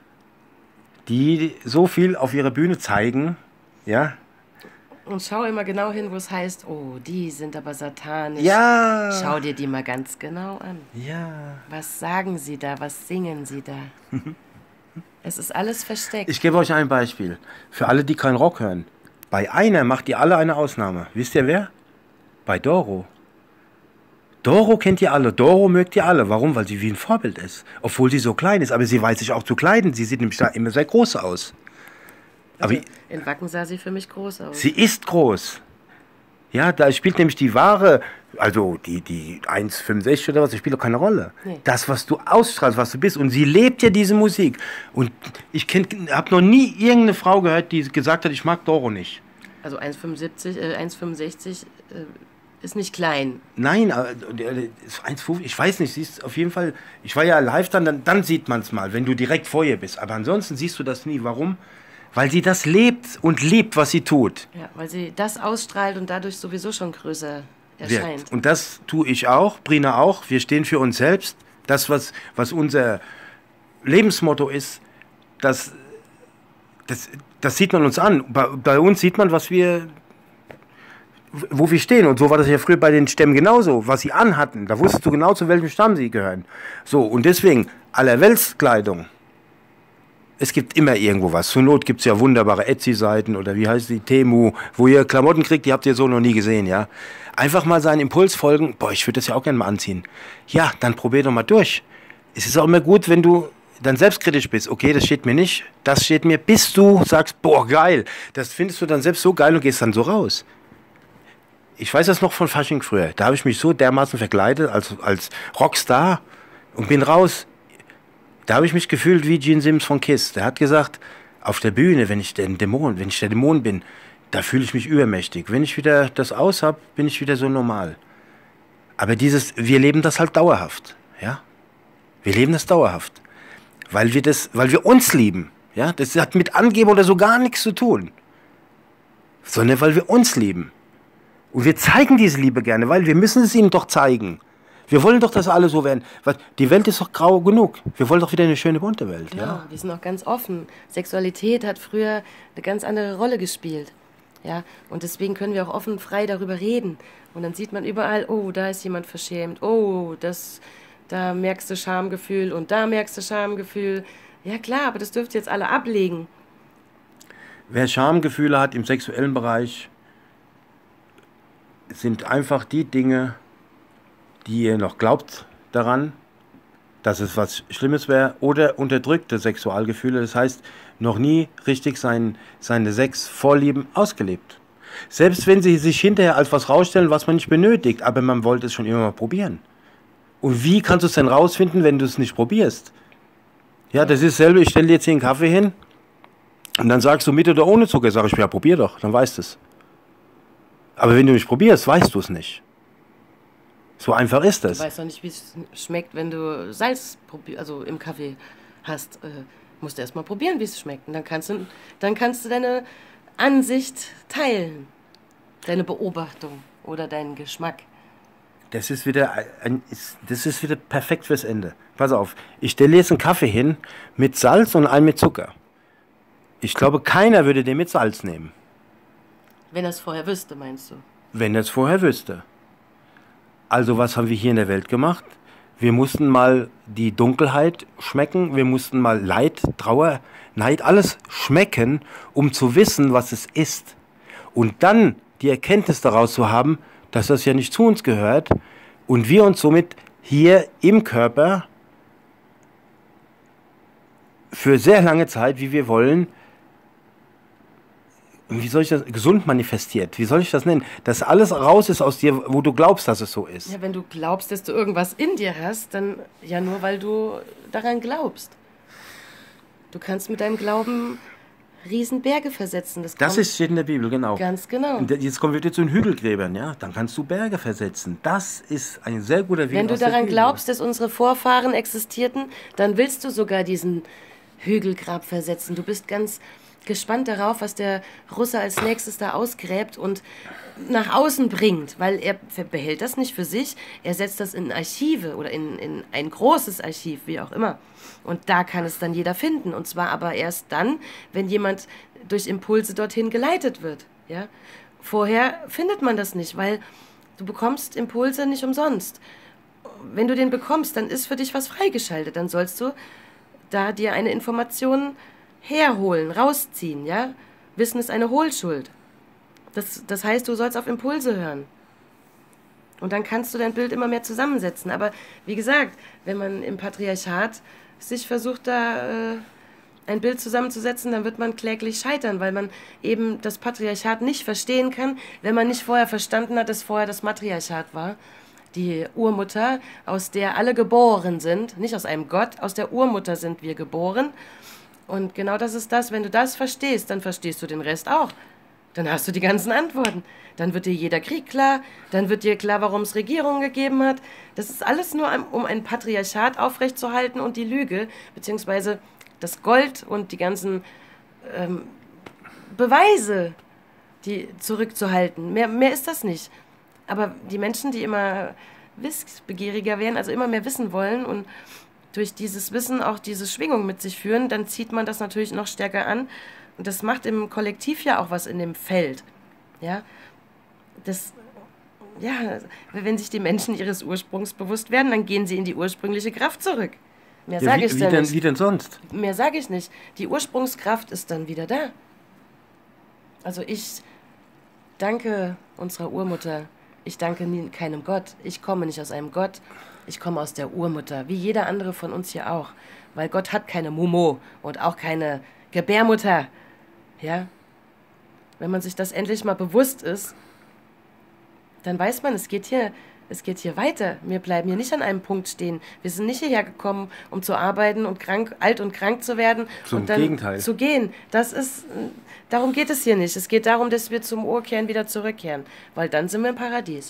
Die so viel auf ihrer Bühne zeigen, ja? Und schau immer genau hin, wo es heißt, oh, die sind aber satanisch. Ja! Schau dir die mal ganz genau an. Ja. Was sagen sie da? Was singen sie da? Es ist alles versteckt. Ich gebe euch ein Beispiel. Für alle, die keinen Rock hören. Bei einer macht ihr alle eine Ausnahme. Wisst ihr wer? Bei Doro. Doro kennt ihr alle. Doro mögt ihr alle. Warum? Weil sie wie ein Vorbild ist. Obwohl sie so klein ist. Aber sie weiß sich auch zu kleiden. Sie sieht nämlich da immer sehr groß aus. Aber Also, in Wacken sah sie für mich groß aus. sie ist groß. Ja, da spielt nämlich die wahre, also die, die eins Komma fünfundsechzig oder was, das spielt doch keine Rolle. Nee. Das, was du ausstrahlst, was du bist. Und sie lebt ja diese Musik. Und ich habe noch nie irgendeine Frau gehört, die gesagt hat, ich mag Doro nicht. Also eins Komma fünfundsiebzig, äh, eins Komma fünfundsechzig äh, ist nicht klein. Nein, aber, äh, ist eins Komma fünf, ich weiß nicht, siehst auf jeden Fall, ich war ja live dann, dann, dann sieht man es mal, wenn du direkt vor ihr bist. Aber ansonsten siehst du das nie. Warum? Weil sie das lebt und liebt, was sie tut. Ja, weil sie das ausstrahlt und dadurch sowieso schon größer erscheint. Wird. Und das tue ich auch, Brina auch. Wir stehen für uns selbst. Das, was, was unser Lebensmotto ist, das, das, das sieht man uns an. Bei, bei uns sieht man, was wir, wo wir stehen. Und so war das ja früher bei den Stämmen genauso. Was sie anhatten, da wusstest du genau, zu welchem Stamm sie gehören. So, und deswegen, Allerweltskleidung. Es gibt immer irgendwo was. Zur Not gibt es ja wunderbare Etsy-Seiten oder wie heißt die, Temu, wo ihr Klamotten kriegt, die habt ihr so noch nie gesehen, ja. Einfach mal seinen Impuls folgen, boah, ich würde das ja auch gerne mal anziehen. Ja, dann probier doch mal durch. Es ist auch immer gut, wenn du dann selbstkritisch bist. Okay, das steht mir nicht, das steht mir, bis du sagst, boah, geil. Das findest du dann selbst so geil und gehst dann so raus. Ich weiß das noch von Fasching früher. Da habe ich mich so dermaßen verkleidet als, als Rockstar und bin raus. Da habe ich mich gefühlt wie Gene Simmons von Kiss. Der hat gesagt, auf der Bühne, wenn ich der Dämon, wenn ich der Dämon bin, da fühle ich mich übermächtig. Wenn ich wieder das aus habe, bin ich wieder so normal. Aber dieses, wir leben das halt dauerhaft, ja? Wir leben das dauerhaft, weil wir das, weil wir uns lieben, ja? Das hat mit Angeben oder so gar nichts zu tun, sondern weil wir uns lieben. Und wir zeigen diese Liebe gerne, weil wir müssen es ihnen doch zeigen. Wir wollen doch, dass alle so werden. Die Welt ist doch grau genug. Wir wollen doch wieder eine schöne, bunte Welt. Ja, Ja? wir sind auch ganz offen. Sexualität hat früher eine ganz andere Rolle gespielt. Ja, und deswegen können wir auch offen und frei darüber reden. Und dann sieht man überall, oh, da ist jemand verschämt. Oh, das, da merkst du Schamgefühl und da merkst du Schamgefühl. Ja klar, aber das dürft ihr jetzt alle ablegen. Wer Schamgefühle hat im sexuellen Bereich, sind einfach die Dinge, die ihr noch glaubt daran, dass es was Schlimmes wäre, oder unterdrückte Sexualgefühle, das heißt, noch nie richtig sein, seine Sexvorlieben ausgelebt. Selbst wenn sie sich hinterher als was rausstellen, was man nicht benötigt, aber man wollte es schon immer mal probieren. Und wie kannst du es denn rausfinden, wenn du es nicht probierst? Ja, das ist dasselbe, ich stelle dir jetzt hier einen Kaffee hin und dann sagst du mit oder ohne Zucker, sag ich, ja, probier doch, dann weißt du es. Aber wenn du nicht probierst, weißt du es nicht. So einfach ist das. Du weißt doch nicht, wie es schmeckt, wenn du Salz probi- also im Kaffee hast. Äh, musst du erst mal probieren, wie es schmeckt. Und dann kannst du, dann kannst du deine Ansicht teilen. Deine Beobachtung oder deinen Geschmack. Das ist wieder ein, das ist wieder perfekt fürs Ende. Pass auf, ich stelle jetzt einen Kaffee hin mit Salz und einen mit Zucker. Ich glaube, keiner würde den mit Salz nehmen. Wenn er es vorher wüsste, meinst du? Wenn er es vorher wüsste. Also was haben wir hier in der Welt gemacht? Wir mussten mal die Dunkelheit schmecken, wir mussten mal Leid, Trauer, Neid, alles schmecken, um zu wissen, was es ist. Und dann die Erkenntnis daraus zu haben, dass das ja nicht zu uns gehört und wir uns somit hier im Körper für sehr lange Zeit, wie wir wollen, wie soll ich das, gesund manifestiert, wie soll ich das nennen, dass alles raus ist aus dir, wo du glaubst, dass es so ist. Ja, wenn du glaubst, dass du irgendwas in dir hast, dann ja nur, weil du daran glaubst. Du kannst mit deinem Glauben Riesenberge versetzen. Das, das ist, steht in der Bibel, genau. Ganz genau. Und jetzt kommen wir zu den Hügelgräbern, ja, dann kannst du Berge versetzen. Das ist ein sehr guter Weg. Wenn du aus der daran Bibel. glaubst, dass unsere Vorfahren existierten, dann willst du sogar diesen Hügelgrab versetzen. Du bist ganz gespannt darauf, was der Russe als nächstes da ausgräbt und nach außen bringt, weil er behält das nicht für sich, er setzt das in Archive oder in, in ein großes Archiv, wie auch immer. Und da kann es dann jeder finden, und zwar aber erst dann, wenn jemand durch Impulse dorthin geleitet wird. Ja? Vorher findet man das nicht, weil du bekommst Impulse nicht umsonst. Wenn du den bekommst, dann ist für dich was freigeschaltet, dann sollst du da dir eine Information herholen, rausziehen, ja? Wissen ist eine Hohlschuld. Das, das heißt, du sollst auf Impulse hören. Und dann kannst du dein Bild immer mehr zusammensetzen. Aber wie gesagt, wenn man im Patriarchat sich versucht, da äh, ein Bild zusammenzusetzen, dann wird man kläglich scheitern, weil man eben das Patriarchat nicht verstehen kann, wenn man nicht vorher verstanden hat, dass vorher das Matriarchat war. Die Urmutter, aus der alle geboren sind, nicht aus einem Gott, aus der Urmutter sind wir geboren. Und genau das ist das, wenn du das verstehst, dann verstehst du den Rest auch. Dann hast du die ganzen Antworten. Dann wird dir jeder Krieg klar, dann wird dir klar, warum es Regierungen gegeben hat. Das ist alles nur, um ein Patriarchat aufrechtzuerhalten und die Lüge, beziehungsweise das Gold und die ganzen ähm, Beweise, die zurückzuhalten. Mehr, mehr ist das nicht. Aber die Menschen, die immer wissbegieriger werden, also immer mehr wissen wollen und durch dieses Wissen auch diese Schwingung mit sich führen, dann zieht man das natürlich noch stärker an. Und das macht im Kollektiv ja auch was in dem Feld. Ja, das, ja, wenn sich die Menschen ihres Ursprungs bewusst werden, dann gehen sie in die ursprüngliche Kraft zurück. Mehr ja, sage wie, ich wie denn denn nicht. Wie denn sonst? Mehr sage ich nicht. Die Ursprungskraft ist dann wieder da. Also ich danke unserer Urmutter. Ich danke nie, keinem Gott. Ich komme nicht aus einem Gott. Ich komme aus der Urmutter, wie jeder andere von uns hier auch. Weil Gott hat keine Mumo und auch keine Gebärmutter. Ja? Wenn man sich das endlich mal bewusst ist, dann weiß man, es geht hier, es geht hier weiter. Wir bleiben hier nicht an einem Punkt stehen. Wir sind nicht hierher gekommen, um zu arbeiten und krank, alt und krank zu werden Zum und dann Gegenteil. zu gehen. Das ist, darum geht es hier nicht. Es geht darum, dass wir zum Urkern wieder zurückkehren, weil dann sind wir im Paradies.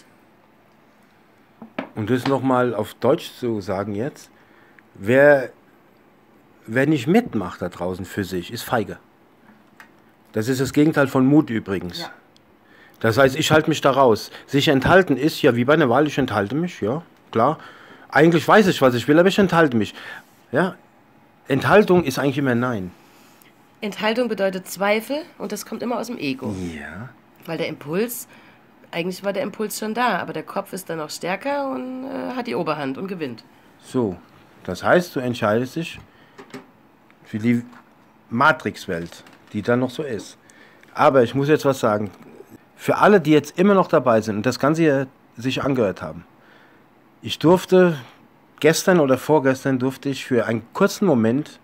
Und das nochmal auf Deutsch zu sagen jetzt, wer, wer nicht mitmacht da draußen für sich, ist feige. Das ist das Gegenteil von Mut übrigens. Ja. Das heißt, ich halte mich da raus. Sich enthalten ist, ja wie bei einer Wahl, ich enthalte mich, ja, klar. Eigentlich weiß ich, was ich will, aber ich enthalte mich. Ja? Enthaltung ist eigentlich immer Nein. Enthaltung bedeutet Zweifel und das kommt immer aus dem Ego. Ja. Weil der Impuls, eigentlich war der Impuls schon da, aber der Kopf ist dann noch stärker und äh, hat die Oberhand und gewinnt. So, das heißt, du entscheidest dich für die Matrix-Welt, die dann noch so ist. Aber ich muss jetzt was sagen. Für alle, die jetzt immer noch dabei sind und das Ganze hier sich angehört haben. Ich durfte, gestern oder vorgestern durfte ich für einen kurzen Moment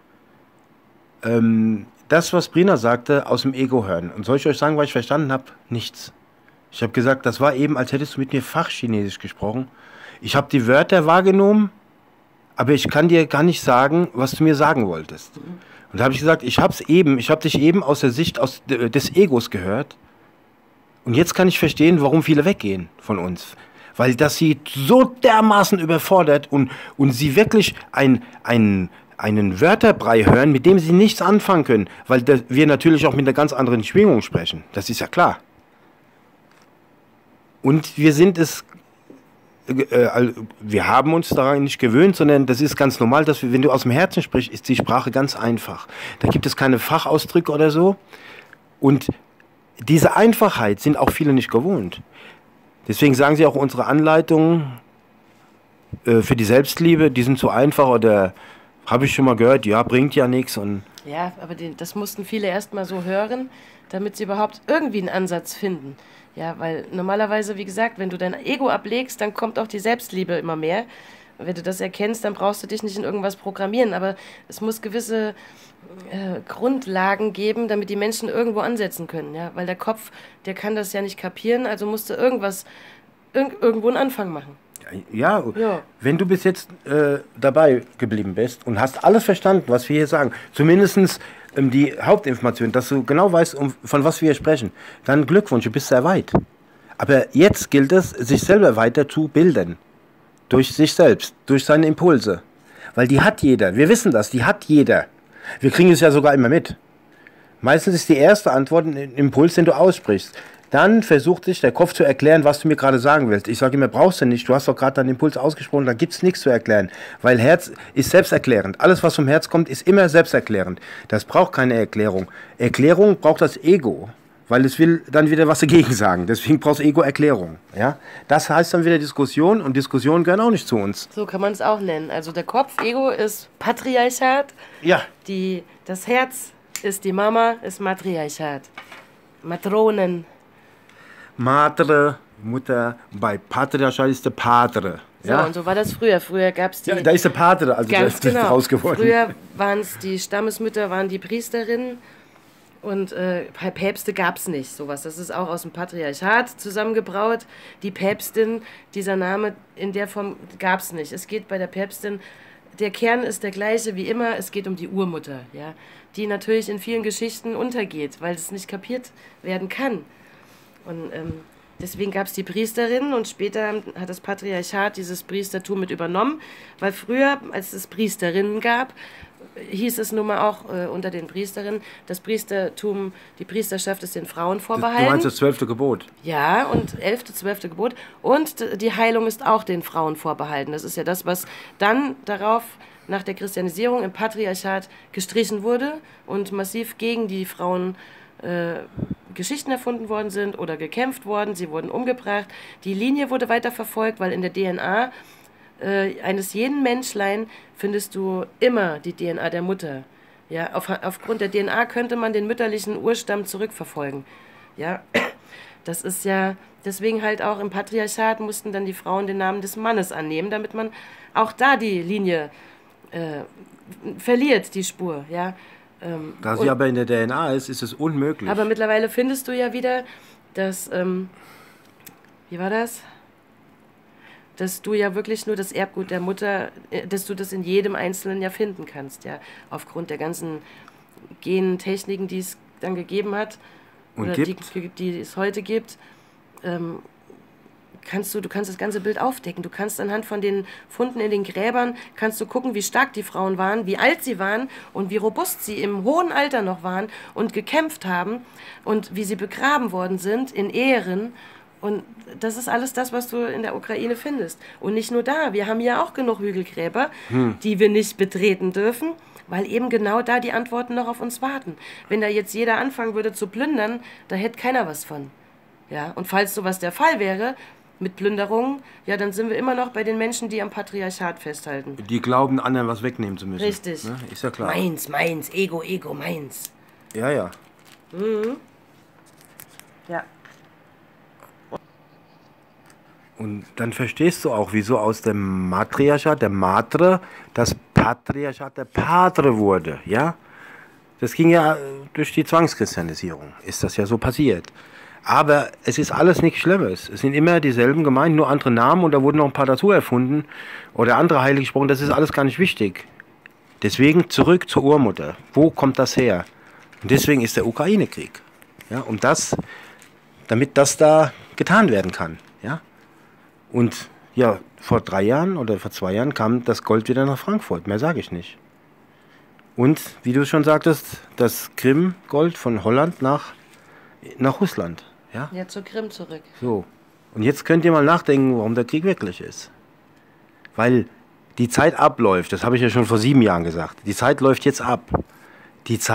ähm, das, was Brina sagte, aus dem Ego hören. Und soll ich euch sagen, was ich verstanden habe? Nichts. Ich habe gesagt, das war eben, als hättest du mit mir Fachchinesisch gesprochen. Ich habe die Wörter wahrgenommen, aber ich kann dir gar nicht sagen, was du mir sagen wolltest. Und da habe ich gesagt, ich habe es eben, ich habe dich eben aus der Sicht aus, des Egos gehört. Und jetzt kann ich verstehen, warum viele weggehen von uns. Weil das sie so dermaßen überfordert und, und sie wirklich ein, ein, einen Wörterbrei hören, mit dem sie nichts anfangen können. Weil das, wir natürlich auch mit einer ganz anderen Schwingung sprechen. Das ist ja klar. Und wir sind es, äh, wir haben uns daran nicht gewöhnt, sondern das ist ganz normal, dass wir, wenn du aus dem Herzen sprichst, ist die Sprache ganz einfach. Da gibt es keine Fachausdrücke oder so. Und diese Einfachheit sind auch viele nicht gewohnt. Deswegen sagen sie auch, unsere Anleitungen äh, für die Selbstliebe, die sind zu einfach oder habe ich schon mal gehört, ja, bringt ja nichts. Und ja, aber den, das mussten viele erst mal so hören, damit sie überhaupt irgendwie einen Ansatz finden. Ja, weil normalerweise, wie gesagt, wenn du dein Ego ablegst, dann kommt auch die Selbstliebe immer mehr. Wenn du das erkennst, dann brauchst du dich nicht in irgendwas programmieren. Aber es muss gewisse äh, Grundlagen geben, damit die Menschen irgendwo ansetzen können. Ja? Weil der Kopf, der kann das ja nicht kapieren, also musst du irgendwas, irg irgendwo einen Anfang machen. Ja, ja, wenn du bis jetzt äh, dabei geblieben bist und hast alles verstanden, was wir hier sagen, zumindest ähm, die Hauptinformation, dass du genau weißt, um, von was wir hier sprechen, dann Glückwunsch, du bist sehr weit. Aber jetzt gilt es, sich selber weiter zu bilden. Durch sich selbst, durch seine Impulse. Weil die hat jeder, wir wissen das, die hat jeder. Wir kriegen es ja sogar immer mit. Meistens ist die erste Antwort ein Impuls, den du aussprichst. Dann versucht sich der Kopf zu erklären, was du mir gerade sagen willst. Ich sage immer, brauchst du nicht, du hast doch gerade deinen Impuls ausgesprochen, da gibt es nichts zu erklären. Weil Herz ist selbsterklärend. Alles, was vom Herz kommt, ist immer selbsterklärend. Das braucht keine Erklärung. Erklärung braucht das Ego, weil es will dann wieder was dagegen sagen. Deswegen braucht das Ego Erklärung. Ja? Das heißt dann wieder Diskussion und Diskussionen gehören auch nicht zu uns. So kann man es auch nennen. Also der Kopf, Ego ist Patriarchat. Ja. Die, das Herz ist die Mama, ist Matriarchat. Matronen. Matre, Mutter, bei Patriarchat ist der Padre. So, ja? und so war das früher. Früher gab es die... Ja, da ist der Padre, also ganz das genau. ist raus geworden. Früher waren es die Stammesmütter, waren die Priesterinnen und äh, Päpste gab es nicht. Sowas. Das ist auch aus dem Patriarchat zusammengebraut. Die Päpstin, dieser Name in der Form gab es nicht. Es geht bei der Päpstin, der Kern ist der gleiche wie immer, es geht um die Urmutter, ja, die natürlich in vielen Geschichten untergeht, weil es nicht kapiert werden kann. Und ähm, deswegen gab es die Priesterinnen und später hat das Patriarchat dieses Priestertum mit übernommen, weil früher, als es Priesterinnen gab, hieß es nun mal auch äh, unter den Priesterinnen, das Priestertum, die Priesterschaft ist den Frauen vorbehalten. Du meinst das zwölfte Gebot? Ja, und elfte, zwölfte Gebot. Und die Heilung ist auch den Frauen vorbehalten. Das ist ja das, was dann darauf nach der Christianisierung im Patriarchat gestrichen wurde und massiv gegen die Frauen äh, Geschichten erfunden worden sind oder gekämpft worden, sie wurden umgebracht. Die Linie wurde weiter verfolgt, weil in der D N A äh, eines jeden Menschlein findest du immer die D N A der Mutter. Ja, auf, aufgrund der D N A könnte man den mütterlichen Urstamm zurückverfolgen. Ja, das ist ja, deswegen halt auch im Patriarchat mussten dann die Frauen den Namen des Mannes annehmen, damit man auch da die Linie äh, verliert, die Spur, ja. Ähm, da sie aber in der D N A ist, ist es unmöglich. Aber mittlerweile findest du ja wieder, dass, ähm, wie war das? Dass du ja wirklich nur das Erbgut der Mutter, dass du das in jedem Einzelnen ja finden kannst, ja. Aufgrund der ganzen Gentechniken, die es dann gegeben hat, und oder gibt? Die, die es heute gibt, ähm, kannst du, du kannst das ganze Bild aufdecken. Du kannst anhand von den Funden in den Gräbern, kannst du gucken, wie stark die Frauen waren, wie alt sie waren und wie robust sie im hohen Alter noch waren und gekämpft haben und wie sie begraben worden sind in Ähren. Und das ist alles das, was du in der Ukraine findest. Und nicht nur da, wir haben ja auch genug Hügelgräber, hm. die wir nicht betreten dürfen, weil eben genau da die Antworten noch auf uns warten. Wenn da jetzt jeder anfangen würde zu plündern, da hätte keiner was von. Ja? Und falls sowas der Fall wäre, mit Plünderungen, ja, dann sind wir immer noch bei den Menschen, die am Patriarchat festhalten. Die glauben, anderen was wegnehmen zu müssen. Richtig. Ne? Ist ja klar. Meins, meins, Ego, Ego, meins. Ja, ja. Mhm. Ja. Und dann verstehst du auch, wieso aus dem Matriarchat, der Matre, das Patriarchat der Padre wurde, ja? Das ging ja durch die Zwangschristianisierung, ist das ja so passiert. Aber es ist alles nichts Schlimmes. Es sind immer dieselben Gemeinden, nur andere Namen und da wurden noch ein paar dazu erfunden oder andere heilig gesprochen. Das ist alles gar nicht wichtig. Deswegen zurück zur Urmutter. Wo kommt das her? Und deswegen ist der Ukraine-Krieg. Ja, um das, damit das da getan werden kann. Ja? Und ja, vor drei Jahren oder vor zwei Jahren kam das Gold wieder nach Frankfurt. Mehr sage ich nicht. Und, wie du schon sagtest, das Krim-Gold von Holland nach, nach Russland. Ja? Ja, zur Krim zurück. So. Und jetzt könnt ihr mal nachdenken, warum der Krieg wirklich ist. Weil die Zeit abläuft, das habe ich ja schon vor sieben Jahren gesagt. Die Zeit läuft jetzt ab. Die Zeit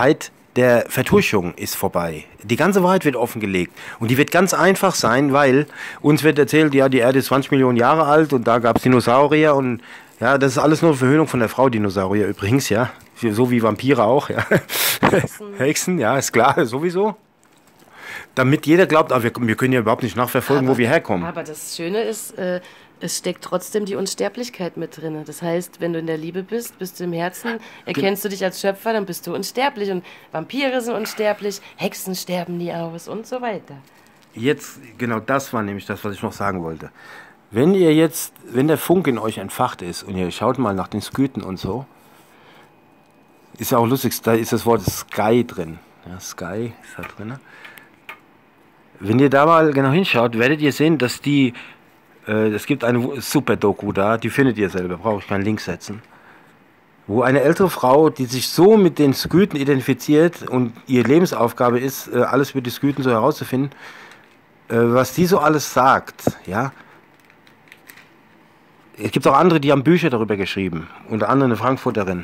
der Vertuschung ist vorbei. Die ganze Wahrheit wird offengelegt. Und die wird ganz einfach sein, weil uns wird erzählt, ja, die Erde ist zwanzig Millionen Jahre alt und da gab es Dinosaurier und ja, das ist alles nur Verhöhnung von der Frau Dinosaurier übrigens, ja. So wie Vampire auch, ja. Hexen, Hexen ja, ist klar, sowieso. Damit jeder glaubt, ah, wir, wir können ja überhaupt nicht nachverfolgen, aber, wo wir herkommen. Aber das Schöne ist, äh, es steckt trotzdem die Unsterblichkeit mit drin. Das heißt, wenn du in der Liebe bist, bist du im Herzen, erkennst du dich als Schöpfer, dann bist du unsterblich. Und Vampire sind unsterblich, Hexen sterben nie aus und so weiter. Jetzt, genau das war nämlich das, was ich noch sagen wollte. Wenn ihr jetzt, wenn der Funke in euch entfacht ist und ihr schaut mal nach den Sküten und so, ist ja auch lustig, da ist das Wort Sky drin. Ja, Sky ist da drin. Wenn ihr da mal genau hinschaut, werdet ihr sehen, dass die, äh, es gibt eine super Doku da, die findet ihr selber, brauche ich keinen Link setzen, wo eine ältere Frau, die sich so mit den Sküten identifiziert und ihre Lebensaufgabe ist, äh, alles über die Sküten so herauszufinden, äh, was die so alles sagt, ja. Es gibt auch andere, die haben Bücher darüber geschrieben, unter anderem eine Frankfurterin.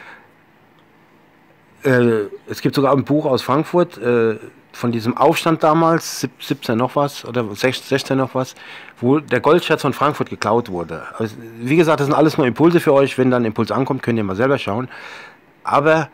Äh, es gibt sogar ein Buch aus Frankfurt, äh, von diesem Aufstand damals, siebzehn noch was, oder sechzehn noch was, wo der Goldschatz von Frankfurt geklaut wurde. Also, wie gesagt, das sind alles nur Impulse für euch. Wenn dann ein Impuls ankommt, könnt ihr mal selber schauen. Aber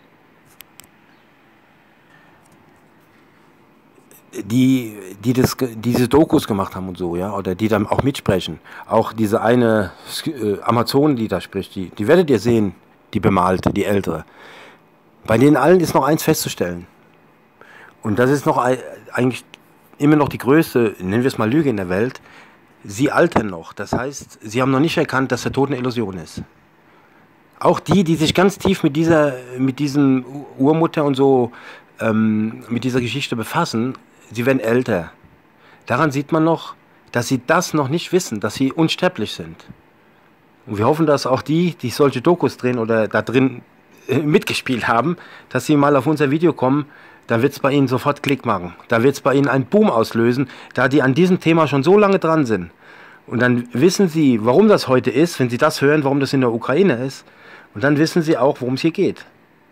die, die das, diese Dokus gemacht haben und so, ja, oder die dann auch mitsprechen, auch diese eine äh, Amazon, die da spricht, die, die werdet ihr sehen, die bemalte, die ältere. Bei denen allen ist noch eins festzustellen. Und das ist noch eigentlich immer noch die größte, nennen wir es mal Lüge in der Welt. Sie altern noch. Das heißt, sie haben noch nicht erkannt, dass der Tod eine Illusion ist. Auch die, die sich ganz tief mit dieser, mit diesem Urmutter und so, ähm, mit dieser Geschichte befassen, sie werden älter. Daran sieht man noch, dass sie das noch nicht wissen, dass sie unsterblich sind. Und wir hoffen, dass auch die, die solche Dokus drehen oder da drin äh, mitgespielt haben, dass sie mal auf unser Video kommen. Da wird es bei Ihnen sofort Klick machen. Da wird es bei Ihnen einen Boom auslösen, da die an diesem Thema schon so lange dran sind. Und dann wissen Sie, warum das heute ist, wenn Sie das hören, warum das in der Ukraine ist. Und dann wissen Sie auch, worum es hier geht.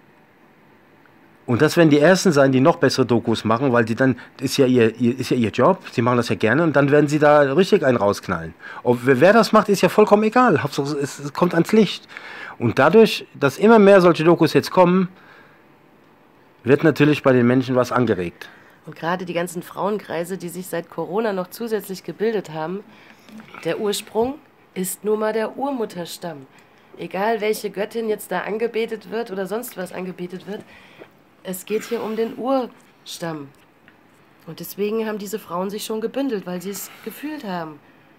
Und das werden die Ersten sein, die noch bessere Dokus machen, weil sie dann, ist ja ihr, ihr, ist ja ihr Job, sie machen das ja gerne und dann werden sie da richtig einen rausknallen. Ob, wer das macht, ist ja vollkommen egal. Hauptsache es, es kommt ans Licht. Und dadurch, dass immer mehr solche Dokus jetzt kommen, wird natürlich bei den Menschen was angeregt. Und gerade die ganzen Frauenkreise, die sich seit Corona noch zusätzlich gebildet haben, der Ursprung ist nun mal der Urmutterstamm. Egal welche Göttin jetzt da angebetet wird oder sonst was angebetet wird, es geht hier um den Urstamm. Und deswegen haben diese Frauen sich schon gebündelt, weil sie es gefühlt haben.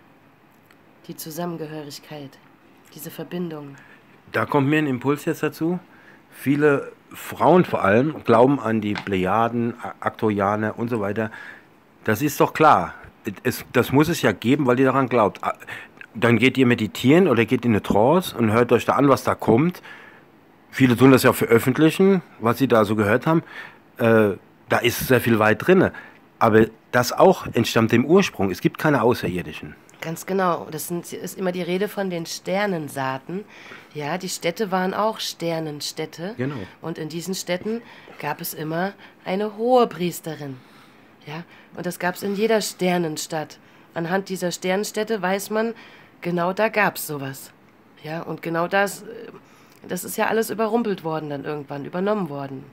Die Zusammengehörigkeit, diese Verbindung. Da kommt mir ein Impuls jetzt dazu. Viele Frauen vor allem glauben an die Plejaden, Arcturianer und so weiter. Das ist doch klar. Es, das muss es ja geben, weil ihr daran glaubt. Dann geht ihr meditieren oder geht in eine Trance und hört euch da an, was da kommt. Viele tun das ja auch veröffentlichen, was sie da so gehört haben. Äh, da ist sehr viel weit drin. Aber das auch entstammt dem Ursprung. Es gibt keine Außerirdischen. Ganz genau. Das sind, ist immer die Rede von den Sternensaaten. Ja, die Städte waren auch Sternenstädte. Genau. Und in diesen Städten gab es immer eine Hohepriesterin. Ja, und das gab es in jeder Sternenstadt. Anhand dieser Sternenstädte weiß man, genau da gab es sowas. Ja, und genau das, das ist ja alles überrumpelt worden dann irgendwann, übernommen worden.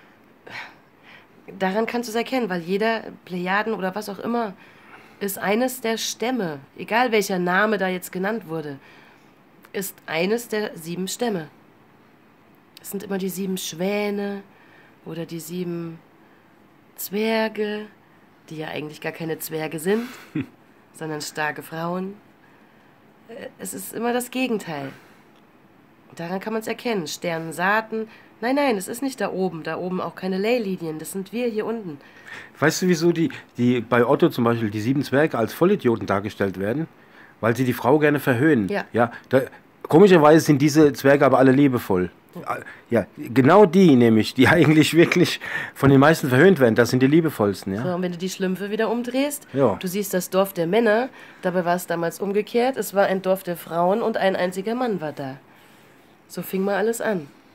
Daran kannst du es erkennen, weil jeder Plejaden oder was auch immer ist eines der Stämme, egal welcher Name da jetzt genannt wurde, ist eines der sieben Stämme. Es sind immer die sieben Schwäne oder die sieben Zwerge, die ja eigentlich gar keine Zwerge sind, sondern starke Frauen. Es ist immer das Gegenteil. Daran kann man es erkennen. Sternensaaten. Nein, nein, es ist nicht da oben. Da oben auch keine Leylinien. Das sind wir hier unten. Weißt du, wieso die, die bei Otto zum Beispiel die sieben Zwerge als Vollidioten dargestellt werden? Weil sie die Frau gerne verhöhnen. Ja. Ja, da, komischerweise sind diese Zwerge aber alle liebevoll. Ja, genau die nämlich, die eigentlich wirklich von den meisten verhöhnt werden, das sind die liebevollsten. Ja? So, und wenn du die Schlümpfe wieder umdrehst, ja. Du siehst das Dorf der Männer, dabei war es damals umgekehrt, es war ein Dorf der Frauen und ein einziger Mann war da. So fing mal alles an.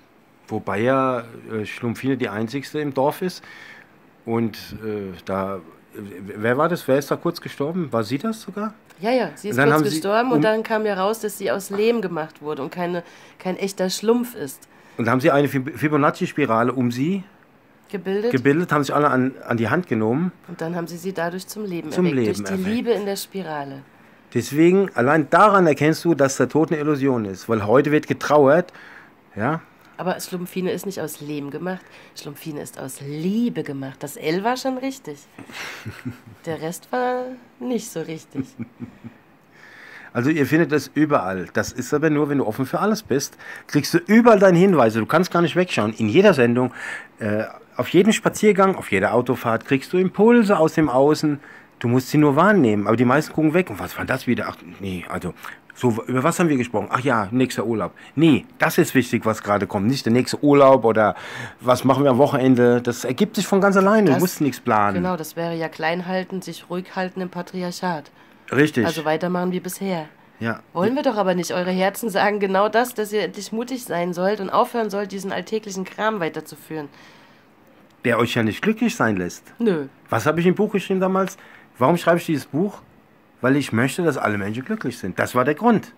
Wobei ja äh, Schlumpfine die einzigste im Dorf ist. Und äh, da, wer war das? Wer ist da kurz gestorben? War sie das sogar? Ja, ja, sie ist Und dann kurz haben sie gestorben um- und dann kam ja raus, dass sie aus Lehm gemacht wurde und keine, kein echter Schlumpf ist. Und haben sie eine Fib- Fibonacci-Spirale um sie Gebildet. gebildet, haben sich alle an, an die Hand genommen. Und dann haben sie sie dadurch zum Leben Zum erweckt. Leben durch die erweckt. Liebe in der Spirale. Deswegen, allein daran erkennst du, dass der Tod eine Illusion ist. Weil heute wird getrauert, ja, Aber Schlumpfine ist nicht aus Lehm gemacht. Schlumpfine ist aus Liebe gemacht. Das L war schon richtig. Der Rest war nicht so richtig. also ihr findet das überall. Das ist aber nur, wenn du offen für alles bist, kriegst du überall deine Hinweise. Du kannst gar nicht wegschauen. In jeder Sendung, äh, auf jedem Spaziergang, auf jeder Autofahrt kriegst du Impulse aus dem Außen. Du musst sie nur wahrnehmen. Aber die meisten gucken weg. Und was war das wieder? Ach nee, also so, über was haben wir gesprochen? Ach ja, nächster Urlaub. Nee, das ist wichtig, was gerade kommt. Nicht der nächste Urlaub oder was machen wir am Wochenende. Das ergibt sich von ganz alleine. Das- du musst nichts planen. Genau, das wäre ja klein halten, sich ruhig halten im Patriarchat. Richtig. Also weitermachen wie bisher. ja. Wollen wir doch aber nicht. Eure Herzen sagen genau das, dass ihr endlich mutig sein sollt und aufhören sollt, diesen alltäglichen Kram weiterzuführen. Der euch ja nicht glücklich sein lässt. Nö. Was habe ich im Buch geschrieben damals? Warum schreibe ich dieses Buch? Weil ich möchte, dass alle Menschen glücklich sind. Das war der Grund.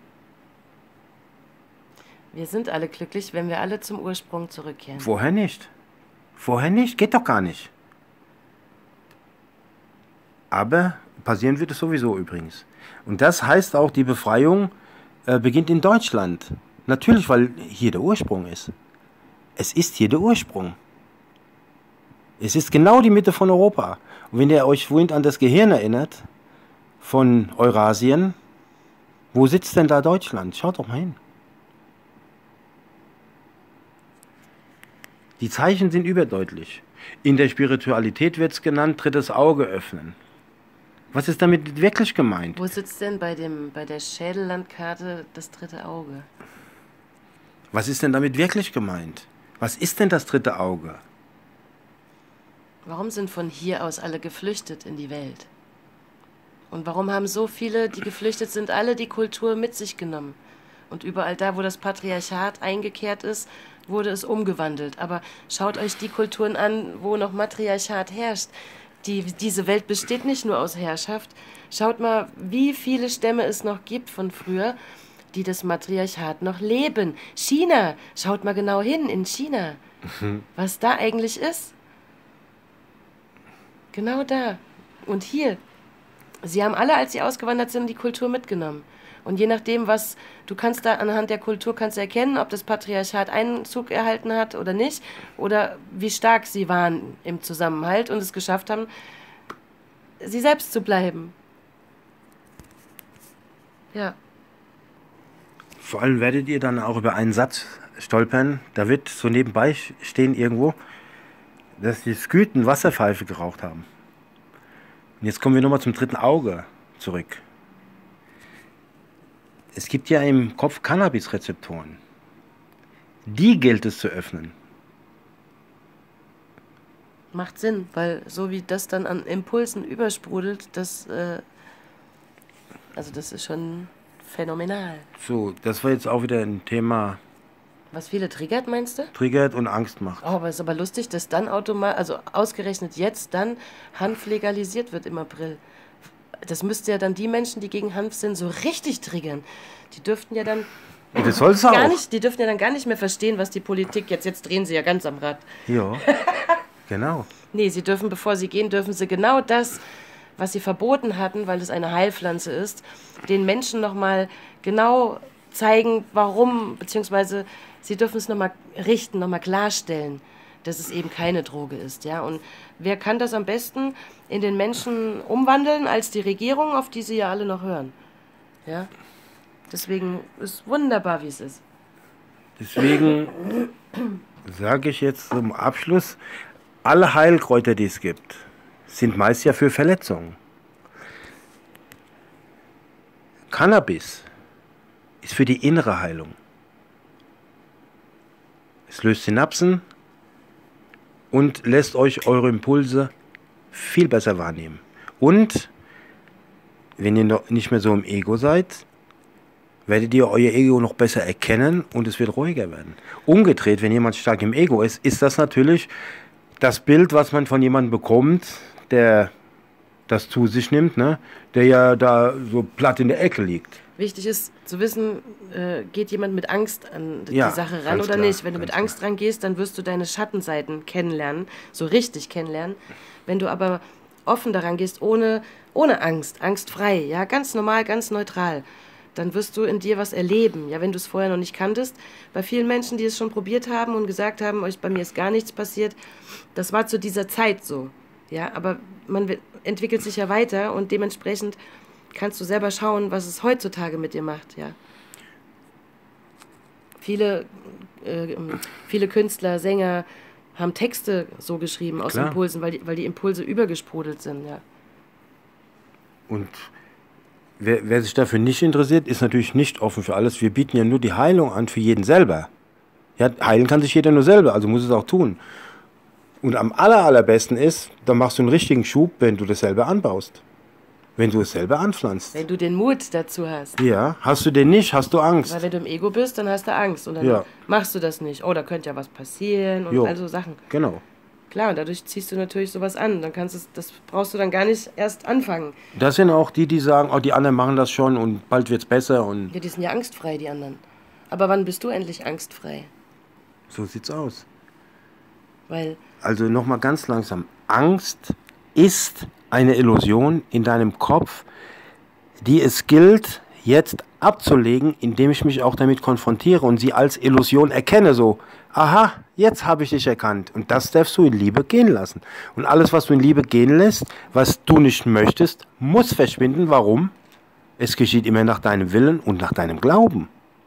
Wir sind alle glücklich, wenn wir alle zum Ursprung zurückkehren. Vorher nicht. Vorher nicht. Geht doch gar nicht. Aber passieren wird es sowieso übrigens. Und das heißt auch, die Befreiung äh, beginnt in Deutschland. Natürlich, weil hier der Ursprung ist. Es ist hier der Ursprung. Es ist genau die Mitte von Europa. Und wenn ihr euch vorhin an das Gehirn erinnert, von Eurasien, wo sitzt denn da Deutschland? Schaut doch mal hin. Die Zeichen sind überdeutlich. In der Spiritualität wird es genannt, drittes Auge öffnen. Was ist damit wirklich gemeint? Wo sitzt denn bei, dem, bei der Schädellandkarte das dritte Auge? Was ist denn damit wirklich gemeint? Was ist denn das dritte Auge? Warum sind von hier aus alle geflüchtet in die Welt? Und warum haben so viele, die geflüchtet sind, alle die Kultur mit sich genommen? Und überall da, wo das Patriarchat eingekehrt ist, wurde es umgewandelt. Aber schaut euch die Kulturen an, wo noch Matriarchat herrscht. Die, diese Welt besteht nicht nur aus Herrschaft. Schaut mal, wie viele Stämme es noch gibt von früher, die das Matriarchat noch leben. China, schaut mal genau hin in China, was da eigentlich ist. Genau da. Und hier. Sie haben alle, als sie ausgewandert sind, die Kultur mitgenommen. Und je nachdem, was, du kannst da anhand der Kultur kannst du erkennen, ob das Patriarchat Einzug erhalten hat oder nicht, oder wie stark sie waren im Zusammenhalt und es geschafft haben, sie selbst zu bleiben. Ja. Vor allem werdet ihr dann auch über einen Satz stolpern, da wird so nebenbei stehen irgendwo, dass die Skythen Wasserpfeife geraucht haben. Und jetzt kommen wir nochmal zum dritten Auge zurück. Es gibt ja im Kopf Cannabis-Rezeptoren. Die gilt es zu öffnen. Macht Sinn, weil so wie das dann an Impulsen übersprudelt, das, äh, also das ist schon phänomenal. So, das war jetzt auch wieder ein Thema, Was viele triggert, meinst du? triggert und Angst macht. Oh, aber es ist aber lustig, dass dann automatisch, also ausgerechnet jetzt, dann Hanf legalisiert wird im April. Das müsste ja dann die Menschen, die gegen Hanf sind, so richtig triggern. Die dürften ja dann Und das soll es auch. gar nicht, die dürften ja dann gar nicht mehr verstehen, was die Politik jetzt, jetzt drehen sie ja ganz am Rad. Ja, genau. Nee, sie dürfen, bevor sie gehen, dürfen sie genau das, was sie verboten hatten, weil es eine Heilpflanze ist, den Menschen nochmal genau zeigen, warum, beziehungsweise sie dürfen es nochmal richten, nochmal klarstellen, dass es eben keine Droge ist. Ja? Und wer kann das am besten in den Menschen umwandeln als die Regierung, auf die sie ja alle noch hören? Ja? Deswegen ist wunderbar, wie es ist. Deswegen sage ich jetzt zum Abschluss, alle Heilkräuter, die es gibt, sind meist ja für Verletzungen. Cannabis ist für die innere Heilung. Es löst Synapsen und lässt euch eure Impulse viel besser wahrnehmen. Und wenn ihr noch nicht mehr so im Ego seid, werdet ihr euer Ego noch besser erkennen und es wird ruhiger werden. Umgedreht, wenn jemand stark im Ego ist, ist das natürlich das Bild, was man von jemandem bekommt, der das zu sich nimmt, ne? Der ja da so platt in der Ecke liegt. Wichtig ist zu wissen, äh, geht jemand mit Angst an die Ja, Sache ran ganz oder klar, nicht. Wenn du ganz mit Angst rangehst, dann wirst du deine Schattenseiten kennenlernen, so richtig kennenlernen. Wenn du aber offen daran gehst, ohne, ohne Angst, angstfrei, ja, ganz normal, ganz neutral, dann wirst du in dir was erleben, ja, wenn du es vorher noch nicht kanntest. Bei vielen Menschen, die es schon probiert haben und gesagt haben, euch bei mir ist gar nichts passiert, das war zu dieser Zeit so. Ja, aber man entwickelt sich ja weiter und dementsprechend kannst du selber schauen, was es heutzutage mit dir macht, ja. Viele, äh, viele Künstler, Sänger haben Texte so geschrieben aus Klar. Impulsen, weil die, weil die Impulse übergesprudelt sind, ja. Und wer, wer sich dafür nicht interessiert, ist natürlich nicht offen für alles. Wir bieten ja nur die Heilung an für jeden selber. Ja, heilen kann sich jeder nur selber, also muss es auch tun. Und am aller, allerbesten ist, dann machst du einen richtigen Schub, wenn du das selber anbaust. Wenn du es selber anpflanzt. Wenn du den Mut dazu hast. Ja, hast du den nicht, hast du Angst. Weil wenn du im Ego bist, dann hast du Angst und dann Ja. machst du das nicht. Oh, da könnte ja was passieren und Jo. all so Sachen. Genau. Klar, und dadurch ziehst du natürlich sowas an. Dann kannst du, das brauchst du dann gar nicht erst anfangen. Das sind auch die, die sagen, oh, die anderen machen das schon und bald wird's besser und Ja, die sind ja angstfrei, die anderen. Aber wann bist du endlich angstfrei? so sieht's aus. Weil, Also nochmal ganz langsam. Angst ist eine Illusion in deinem Kopf, die es gilt, jetzt abzulegen, indem ich mich auch damit konfrontiere und sie als Illusion erkenne. So, aha, jetzt habe ich dich erkannt. Und das darfst du in Liebe gehen lassen. Und alles, was du in Liebe gehen lässt, was du nicht möchtest, muss verschwinden. Warum? Es geschieht immer nach deinem Willen und nach deinem Glauben.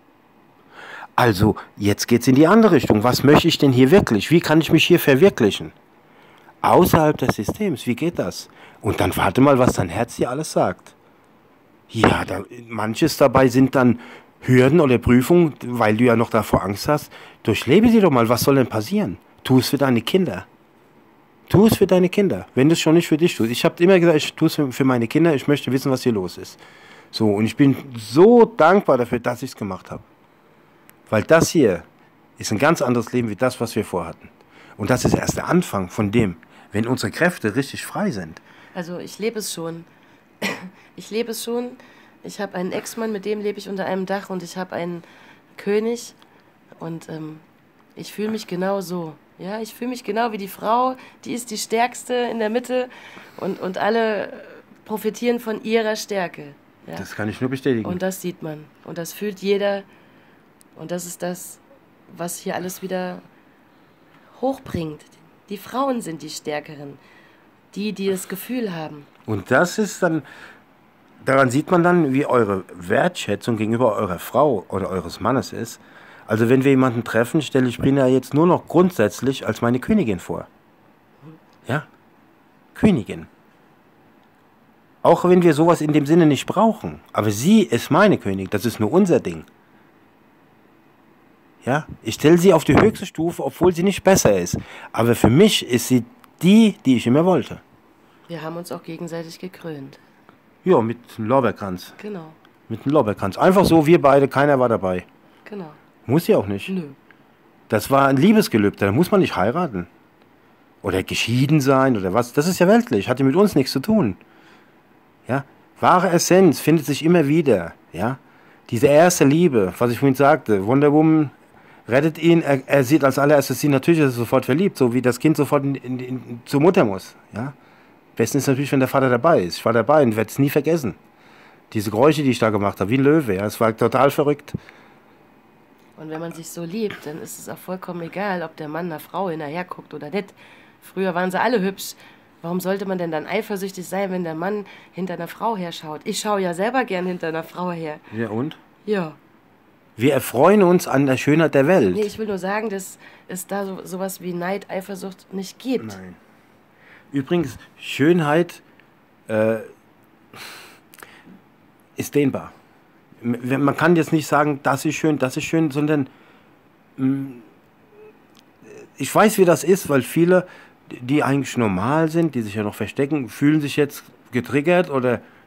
Also, jetzt geht's in die andere Richtung. Was möchte ich denn hier wirklich? Wie kann ich mich hier verwirklichen? Außerhalb des Systems, wie geht das? Und dann warte mal, was dein Herz dir alles sagt. Ja, da, manches dabei sind dann Hürden oder Prüfungen, weil du ja noch davor Angst hast. Durchlebe sie doch mal, was soll denn passieren? Tu es für deine Kinder. Tu es für deine Kinder, wenn du es schon nicht für dich tust. Ich habe immer gesagt, ich tue es für meine Kinder, ich möchte wissen, was hier los ist. So, und ich bin so dankbar dafür, dass ich es gemacht habe. Weil das hier ist ein ganz anderes Leben wie das, was wir vorhatten. Und das ist erst der Anfang von dem, wenn unsere Kräfte richtig frei sind. also ich lebe es schon. Ich lebe es schon. Ich habe einen Ex-Mann, mit dem lebe ich unter einem Dach und ich habe einen König und ähm, ich fühle mich genau so. Ja, ich fühle mich genau wie die Frau, die ist die Stärkste in der Mitte und, und alle profitieren von ihrer Stärke. Ja? Das kann ich nur bestätigen. Und das sieht man und das fühlt jeder und das ist das, was hier alles wieder hochbringt. Die Frauen sind die Stärkeren, die, die das Gefühl haben. Und das ist dann, daran sieht man dann, wie eure Wertschätzung gegenüber eurer Frau oder eures Mannes ist. Also wenn wir jemanden treffen, stelle ich Brina jetzt nur noch grundsätzlich als meine Königin vor. Ja, Königin. Auch wenn wir sowas in dem Sinne nicht brauchen. Aber sie ist meine Königin, das ist nur unser Ding. Ja, ich stelle sie auf die höchste Stufe, obwohl sie nicht besser ist. Aber für mich ist sie die, die ich immer wollte. Wir haben uns auch gegenseitig gekrönt. Ja, mit einem Lorbeerkranz. Genau, Mit einem Lorbeerkranz. Einfach so, wir beide, keiner war dabei. genau. Muss ja auch nicht. Nö. Das war ein Liebesgelübde, da muss man nicht heiraten. Oder geschieden sein oder was. Das ist ja weltlich, hatte mit uns nichts zu tun. Ja, wahre Essenz findet sich immer wieder. Ja, diese erste Liebe, was ich vorhin sagte, Wonder Woman rettet ihn, er, er sieht als allererstes sie, natürlich ist er sofort verliebt, so wie das Kind sofort in, in, in, zur Mutter muss. Ja, besten ist natürlich, wenn der Vater dabei ist. Ich war dabei und werde es nie vergessen. Diese Geräusche, die ich da gemacht habe, wie ein Löwe, ja, es war total verrückt. Und wenn man sich so liebt, dann ist es auch vollkommen egal, ob der Mann einer Frau hinterher guckt oder nicht. Früher waren sie alle hübsch. Warum sollte man denn dann eifersüchtig sein, wenn der Mann hinter einer Frau herschaut? Ich schaue ja selber gern hinter einer Frau her. Ja, und? Ja. Wir erfreuen uns an der Schönheit der Welt. Nee, ich will nur sagen, dass es da so, sowas wie Neid, Eifersucht nicht gibt. Nein. Übrigens, Schönheit äh, ist dehnbar. M- Man kann jetzt nicht sagen, das ist schön, das ist schön, sondern mh, ich weiß, wie das ist, weil viele, die eigentlich normal sind, die sich ja noch verstecken, fühlen sich jetzt getriggert oder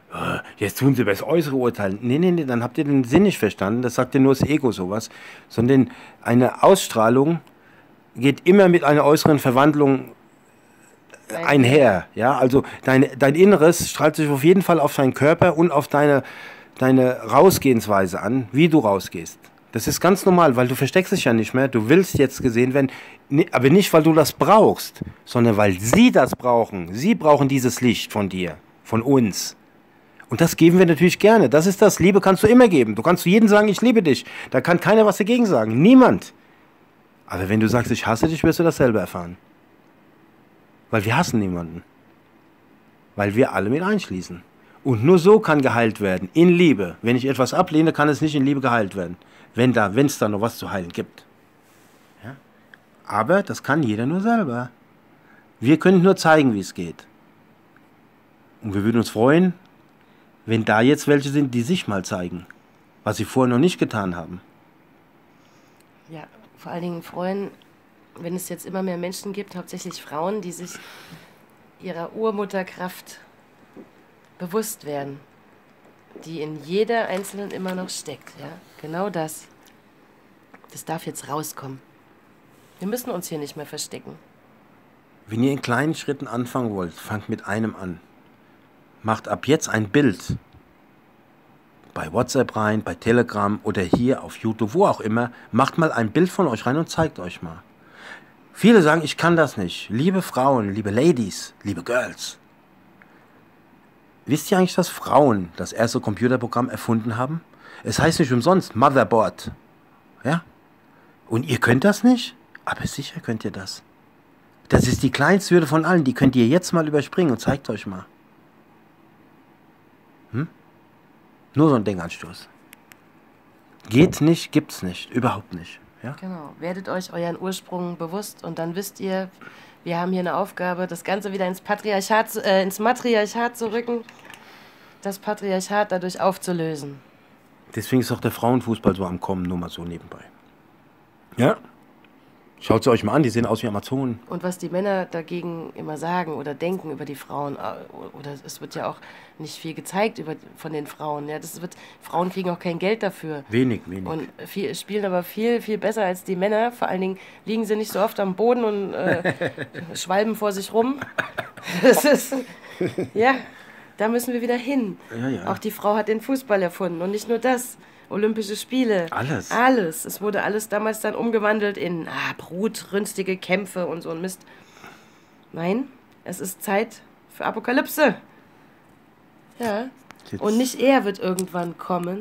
äh, jetzt tun sie über das Äußere urteilen. Nee, nee, nee, dann habt ihr den Sinn nicht verstanden. Das sagt ja nur das Ego sowas. Sondern eine Ausstrahlung geht immer mit einer äußeren Verwandlung einher. Ja? Also dein, dein Inneres strahlt sich auf jeden Fall auf deinen Körper und auf deine, deine Rausgehensweise an, wie du rausgehst. Das ist ganz normal, weil du versteckst dich ja nicht mehr. Du willst jetzt gesehen werden, aber nicht, weil du das brauchst, sondern weil sie das brauchen. Sie brauchen dieses Licht von dir, von uns. Und das geben wir natürlich gerne. Das ist das. Liebe kannst du immer geben. Du kannst zu jedem sagen, ich liebe dich. Da kann keiner was dagegen sagen. Niemand. Aber wenn du sagst, ich hasse dich, wirst du das selber erfahren. Weil wir hassen niemanden. Weil wir alle mit einschließen. Und nur so kann geheilt werden. In Liebe. Wenn ich etwas ablehne, kann es nicht in Liebe geheilt werden. Wenn da, wenn es da noch was zu heilen gibt. Ja? Aber das kann jeder nur selber. Wir können nur zeigen, wie es geht. Und wir würden uns freuen, wenn da jetzt welche sind, die sich mal zeigen. Was sie vorher noch nicht getan haben. Ja, vor allen Dingen freuen, wenn es jetzt immer mehr Menschen gibt, hauptsächlich Frauen, die sich ihrer Urmutterkraft bewusst werden. Die in jeder Einzelnen immer noch steckt. Ja? Genau das. Das darf jetzt rauskommen. Wir müssen uns hier nicht mehr verstecken. Wenn ihr in kleinen Schritten anfangen wollt, fangt mit einem an. Macht ab jetzt ein Bild. Bei WhatsApp rein, bei Telegram oder hier auf YouTube, wo auch immer. Macht mal ein Bild von euch rein und zeigt euch mal. Viele sagen, ich kann das nicht. Liebe Frauen, liebe Ladies, liebe Girls. Wisst ihr eigentlich, dass Frauen das erste Computerprogramm erfunden haben? Es heißt nicht umsonst Motherboard. Ja? Und ihr könnt das nicht? Aber sicher könnt ihr das. Das ist die kleinste Hürde von allen. Die könnt ihr jetzt mal überspringen und zeigt euch mal. Hm? Nur so ein Denkanstoß. Geht nicht, gibt's nicht. Überhaupt nicht. Ja? Genau. Werdet euch euren Ursprung bewusst und dann wisst ihr, wir haben hier eine Aufgabe, das Ganze wieder ins Patriarchat, äh, ins Matriarchat zu rücken, das Patriarchat dadurch aufzulösen. Deswegen ist auch der Frauenfußball so am Kommen, nur mal so nebenbei. Ja? Schaut sie euch mal an, die sehen aus wie Amazonen. Und was die Männer dagegen immer sagen oder denken über die Frauen, oder es wird ja auch nicht viel gezeigt über, von den Frauen. Ja, das wird, Frauen kriegen auch kein Geld dafür. Wenig, wenig. Und viel, spielen aber viel, viel besser als die Männer. Vor allen Dingen liegen sie nicht so oft am Boden und äh, schwalben vor sich rum. Das ist, ja, da müssen wir wieder hin. Ja, ja. Auch die Frau hat den Fußball erfunden und nicht nur das. Olympische Spiele. Alles. Alles. Es wurde alles damals dann umgewandelt in ah, blutrünstige Kämpfe und so ein Mist. Nein, es ist Zeit für Apokalypse. Ja. Jetzt. Und nicht er wird irgendwann kommen.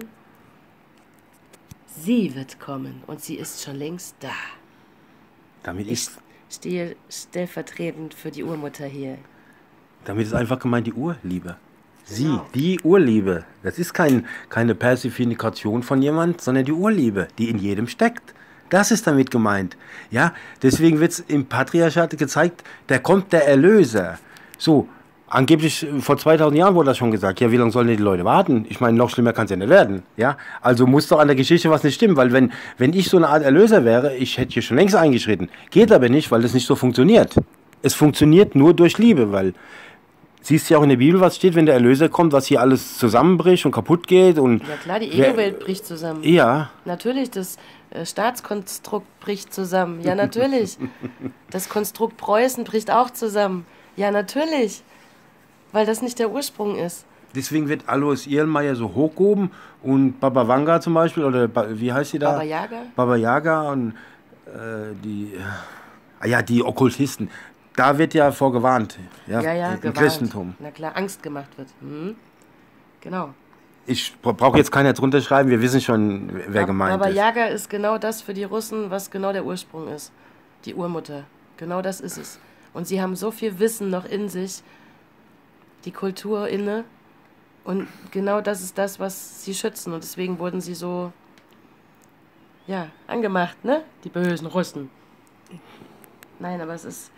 Sie wird kommen. Und sie ist schon längst da. Damit Ich ist, stehe stellvertretend für die Urmutter hier. damit ist einfach gemeint die Urliebe. Sie, Genau. die Urliebe. Das ist kein, keine Persiflikation von jemand, sondern die Urliebe, die in jedem steckt. Das ist damit gemeint. Ja, deswegen wird es im Patriarchat gezeigt, da kommt der Erlöser. So, angeblich vor zweitausend Jahren wurde das schon gesagt. Ja, wie lange sollen die Leute warten? Ich meine, noch schlimmer kann es ja nicht werden. Ja, also muss doch an der Geschichte was nicht stimmen, weil wenn, wenn ich so eine Art Erlöser wäre, ich hätte hier schon längst eingeschritten. Geht aber nicht, weil das nicht so funktioniert. Es funktioniert nur durch Liebe, weil siehst du ja auch in der Bibel, was steht, wenn der Erlöser kommt, was hier alles zusammenbricht und kaputt geht. Und Ja klar, die Ego-Welt bricht zusammen. ja, Natürlich, das äh, Staatskonstrukt bricht zusammen. Ja, natürlich. Das Konstrukt Preußen bricht auch zusammen. Ja, natürlich. Weil das nicht der Ursprung ist. deswegen wird Alois Irlmeier so hochgehoben und Baba Vanga zum Beispiel, oder ba, wie heißt sie da? Baba Yaga? Baba Yaga und äh, die, äh, ja, die Okkultisten. Da wird ja vorgewarnt, ja, Ja, ja, im gewarnt. Christentum. Na klar, Angst gemacht wird. Mhm. Genau. Ich brauche jetzt keiner drunter schreiben, wir wissen schon, wer Ab- gemeint Aber ist. Yaga ist genau das für die Russen, was genau der Ursprung ist. Die Urmutter. Genau das ist es. Und sie haben so viel Wissen noch in sich, die Kultur inne. Und genau das ist das, was sie schützen. Und deswegen wurden sie so, ja, angemacht, ne? Die bösen Russen. Nein, aber es ist,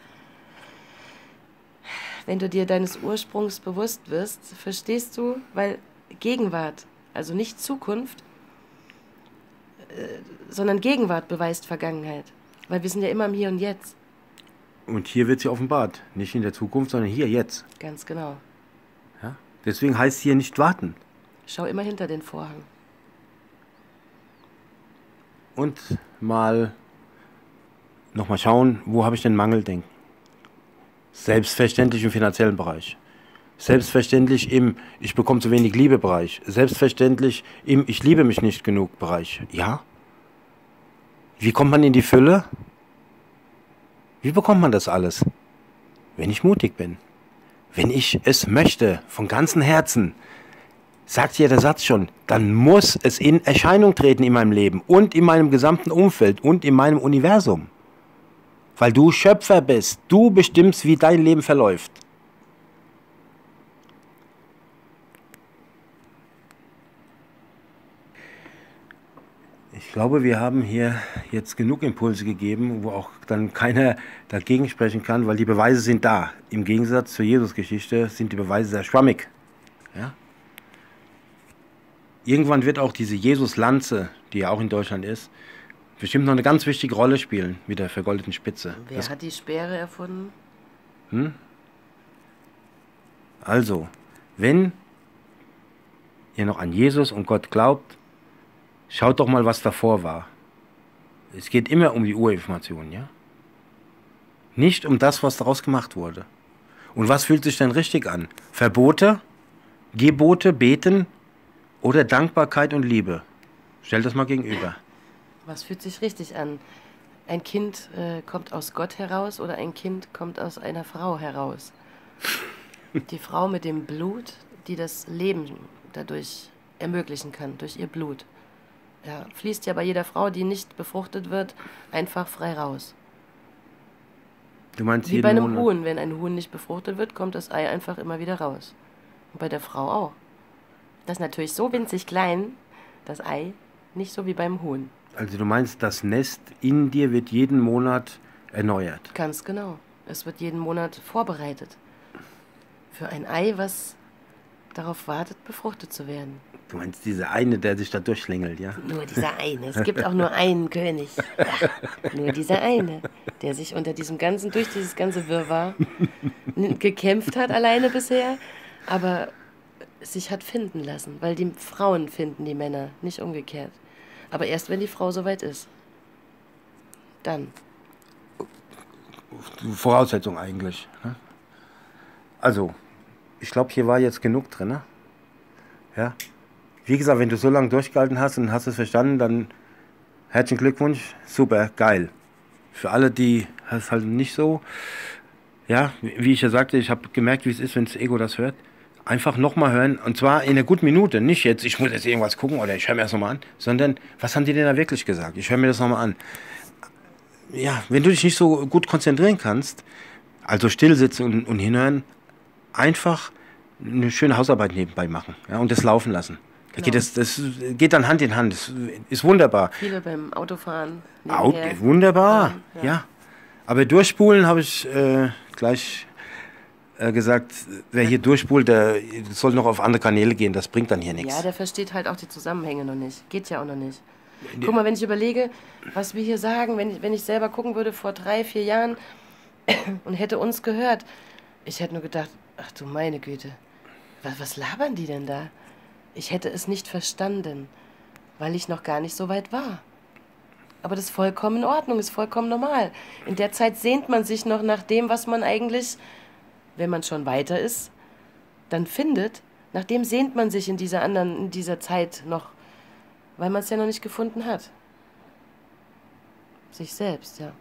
wenn du dir deines Ursprungs bewusst wirst, verstehst du, weil Gegenwart, also nicht Zukunft, äh, sondern Gegenwart beweist Vergangenheit. Weil wir sind ja immer im Hier und Jetzt. Und hier wird sie offenbart. Nicht in der Zukunft, sondern hier, jetzt. Ganz genau. Ja? Deswegen heißt hier nicht warten. Schau immer hinter den Vorhang. Und mal nochmal schauen, wo habe ich den Mangeldenken? Selbstverständlich im finanziellen Bereich. Selbstverständlich im ich bekomme zu wenig Liebe Bereich. Selbstverständlich im ich liebe mich nicht genug Bereich. Ja? Wie kommt man in die Fülle? Wie bekommt man das alles? Wenn ich mutig bin. Wenn ich es möchte, von ganzem Herzen, sagt ja der Satz schon, dann muss es in Erscheinung treten in meinem Leben und in meinem gesamten Umfeld und in meinem Universum. Weil du Schöpfer bist. Du bestimmst, wie dein Leben verläuft. Ich glaube, wir haben hier jetzt genug Impulse gegeben, wo auch dann keiner dagegen sprechen kann, weil die Beweise sind da. Im Gegensatz zur Jesus-Geschichte sind die Beweise sehr schwammig. Ja? Irgendwann wird auch diese Jesus-Lanze, die ja auch in Deutschland ist, bestimmt noch eine ganz wichtige Rolle spielen mit der vergoldeten Spitze. Wer das hat die Speere erfunden? Hm? Also, wenn ihr noch an Jesus und Gott glaubt, schaut doch mal, was davor war. Es geht immer um die Urinformation, ja? Nicht um das, was daraus gemacht wurde. Und was fühlt sich denn richtig an? Verbote, Gebote, Beten oder Dankbarkeit und Liebe? Stellt das mal gegenüber. Was fühlt sich richtig an? Ein Kind äh, kommt aus Gott heraus oder ein Kind kommt aus einer Frau heraus? Die Frau mit dem Blut, die das Leben dadurch ermöglichen kann, durch ihr Blut. Ja, fließt ja bei jeder Frau, die nicht befruchtet wird, einfach frei raus. Du meinst Wie bei einem Monat? Huhn. Wenn ein Huhn nicht befruchtet wird, kommt das Ei einfach immer wieder raus. Und bei der Frau auch. Das ist natürlich so winzig klein, das Ei, nicht so wie beim Huhn. Also du meinst, das Nest in dir wird jeden Monat erneuert? Ganz genau. Es wird jeden Monat vorbereitet. Für ein Ei, was darauf wartet, befruchtet zu werden. Du meinst diese eine, der sich da durchschlängelt, ja? Nur dieser eine. Es gibt auch nur einen König. Ja, nur dieser eine, der sich unter diesem ganzen, durch dieses ganze Wirrwarr gekämpft hat alleine bisher, aber sich hat finden lassen, weil die Frauen finden die Männer, nicht umgekehrt. Aber erst, wenn die Frau soweit ist. Dann. Voraussetzung eigentlich. Ne? Also, ich glaube, hier war jetzt genug drin. Ne? Ja. Wie gesagt, wenn du so lange durchgehalten hast und hast es verstanden, dann herzlichen Glückwunsch. Super, geil. Für alle, die es halt nicht so, ja, wie ich ja sagte, ich habe gemerkt, wie es ist, wenn das Ego das hört. Einfach nochmal hören, und zwar in einer guten Minute. Nicht jetzt, ich muss jetzt irgendwas gucken oder ich höre mir das nochmal an, sondern was haben die denn da wirklich gesagt? Ich höre mir das nochmal an. Ja, wenn du dich nicht so gut konzentrieren kannst, also still sitzen und, und hinhören, einfach eine schöne Hausarbeit nebenbei machen, ja, und das laufen lassen. Da geht das, das geht dann Hand in Hand, das ist wunderbar. Viele beim Autofahren. Auto, wunderbar, ja. Ja. Aber durchspulen habe ich äh, gleich äh, gesagt, wer hier durchspult, der soll noch auf andere Kanäle gehen, das bringt dann hier nichts. Ja, der versteht halt auch die Zusammenhänge noch nicht. Geht ja auch noch nicht. Guck mal, wenn ich überlege, was wir hier sagen, wenn ich, wenn ich selber gucken würde vor drei, vier Jahren und hätte uns gehört, ich hätte nur gedacht, ach du meine Güte, was, was labern die denn da? Ich hätte es nicht verstanden, weil ich noch gar nicht so weit war. Aber das ist vollkommen in Ordnung, ist vollkommen normal. In der Zeit sehnt man sich noch nach dem, was man eigentlich, wenn man schon weiter ist, dann findet. Nach dem sehnt man sich in dieser anderen, in dieser Zeit noch, weil man es ja noch nicht gefunden hat. Sich selbst, ja.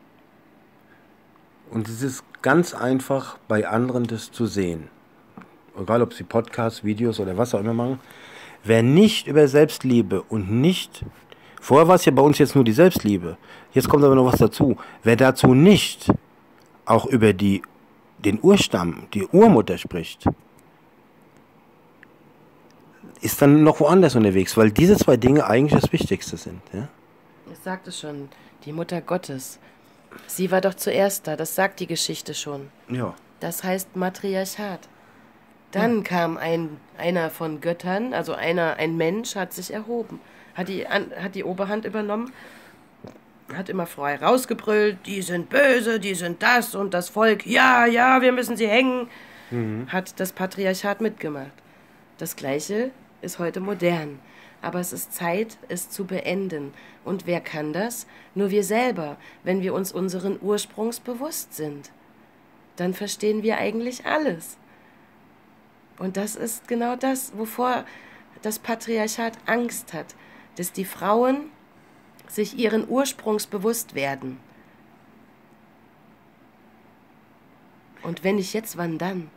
Und es ist ganz einfach, bei anderen das zu sehen. Egal, ob sie Podcasts, Videos oder was auch immer machen. Wer nicht über Selbstliebe und nicht... Vorher war es ja bei uns jetzt nur die Selbstliebe. Jetzt kommt aber noch was dazu. Wer dazu nicht auch über die, den Urstamm, die Urmutter spricht, ist dann noch woanders unterwegs, weil diese zwei Dinge eigentlich das Wichtigste sind. Ja? Ich sagte schon, die Mutter Gottes. Sie war doch zuerst da, das sagt die Geschichte schon. Ja. Das heißt Matriarchat. Dann ja. kam ein, einer von Göttern, also einer, ein Mensch hat sich erhoben, hat die, an, hat die Oberhand übernommen, hat immer frei rausgebrüllt, die sind böse, die sind das und das Volk, ja, ja, wir müssen sie hängen. mhm. hat das Patriarchat mitgemacht. Das Gleiche ist heute modern. Aber es ist Zeit, es zu beenden. Und wer kann das? Nur wir selber, wenn wir uns unseren Ursprungs bewusst sind. Dann verstehen wir eigentlich alles. Und das ist genau das, wovor das Patriarchat Angst hat, dass die Frauen sich ihren Ursprungs bewusst werden. Und wenn nicht jetzt, wann dann?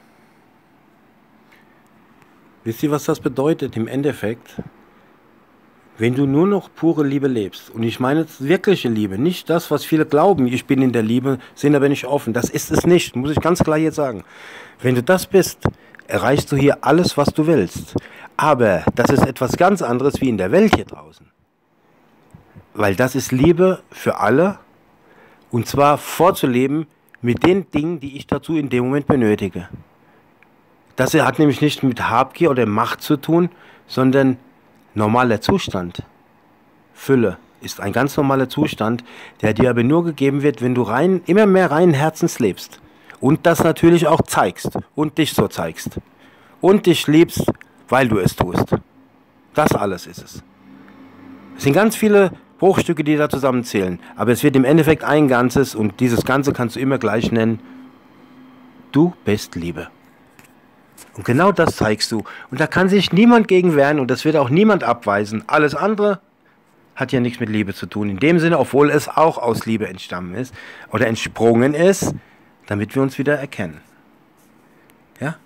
Wisst ihr, was das bedeutet im Endeffekt? Wenn du nur noch pure Liebe lebst, und ich meine jetzt wirkliche Liebe, nicht das, was viele glauben, ich bin in der Liebe, sind aber nicht offen, das ist es nicht, muss ich ganz klar jetzt sagen. Wenn du das bist, erreichst du hier alles, was du willst. Aber das ist etwas ganz anderes wie in der Welt hier draußen. Weil das ist Liebe für alle, und zwar vorzuleben mit den Dingen, die ich dazu in dem Moment benötige. Das hat nämlich nicht mit Habgier oder Macht zu tun, sondern normaler Zustand. Fülle ist ein ganz normaler Zustand, der dir aber nur gegeben wird, wenn du rein, immer mehr reinen Herzens lebst. Und das natürlich auch zeigst und dich so zeigst. Und dich liebst, weil du es tust. Das alles ist es. Es sind ganz viele Bruchstücke, die da zusammenzählen. Aber es wird im Endeffekt ein Ganzes, und dieses Ganze kannst du immer gleich nennen. Du bist Liebe. Und genau das zeigst du. Und da kann sich niemand gegen wehren, und das wird auch niemand abweisen. Alles andere hat ja nichts mit Liebe zu tun. In dem Sinne, obwohl es auch aus Liebe entstammen ist oder entsprungen ist, damit wir uns wieder erkennen. Ja?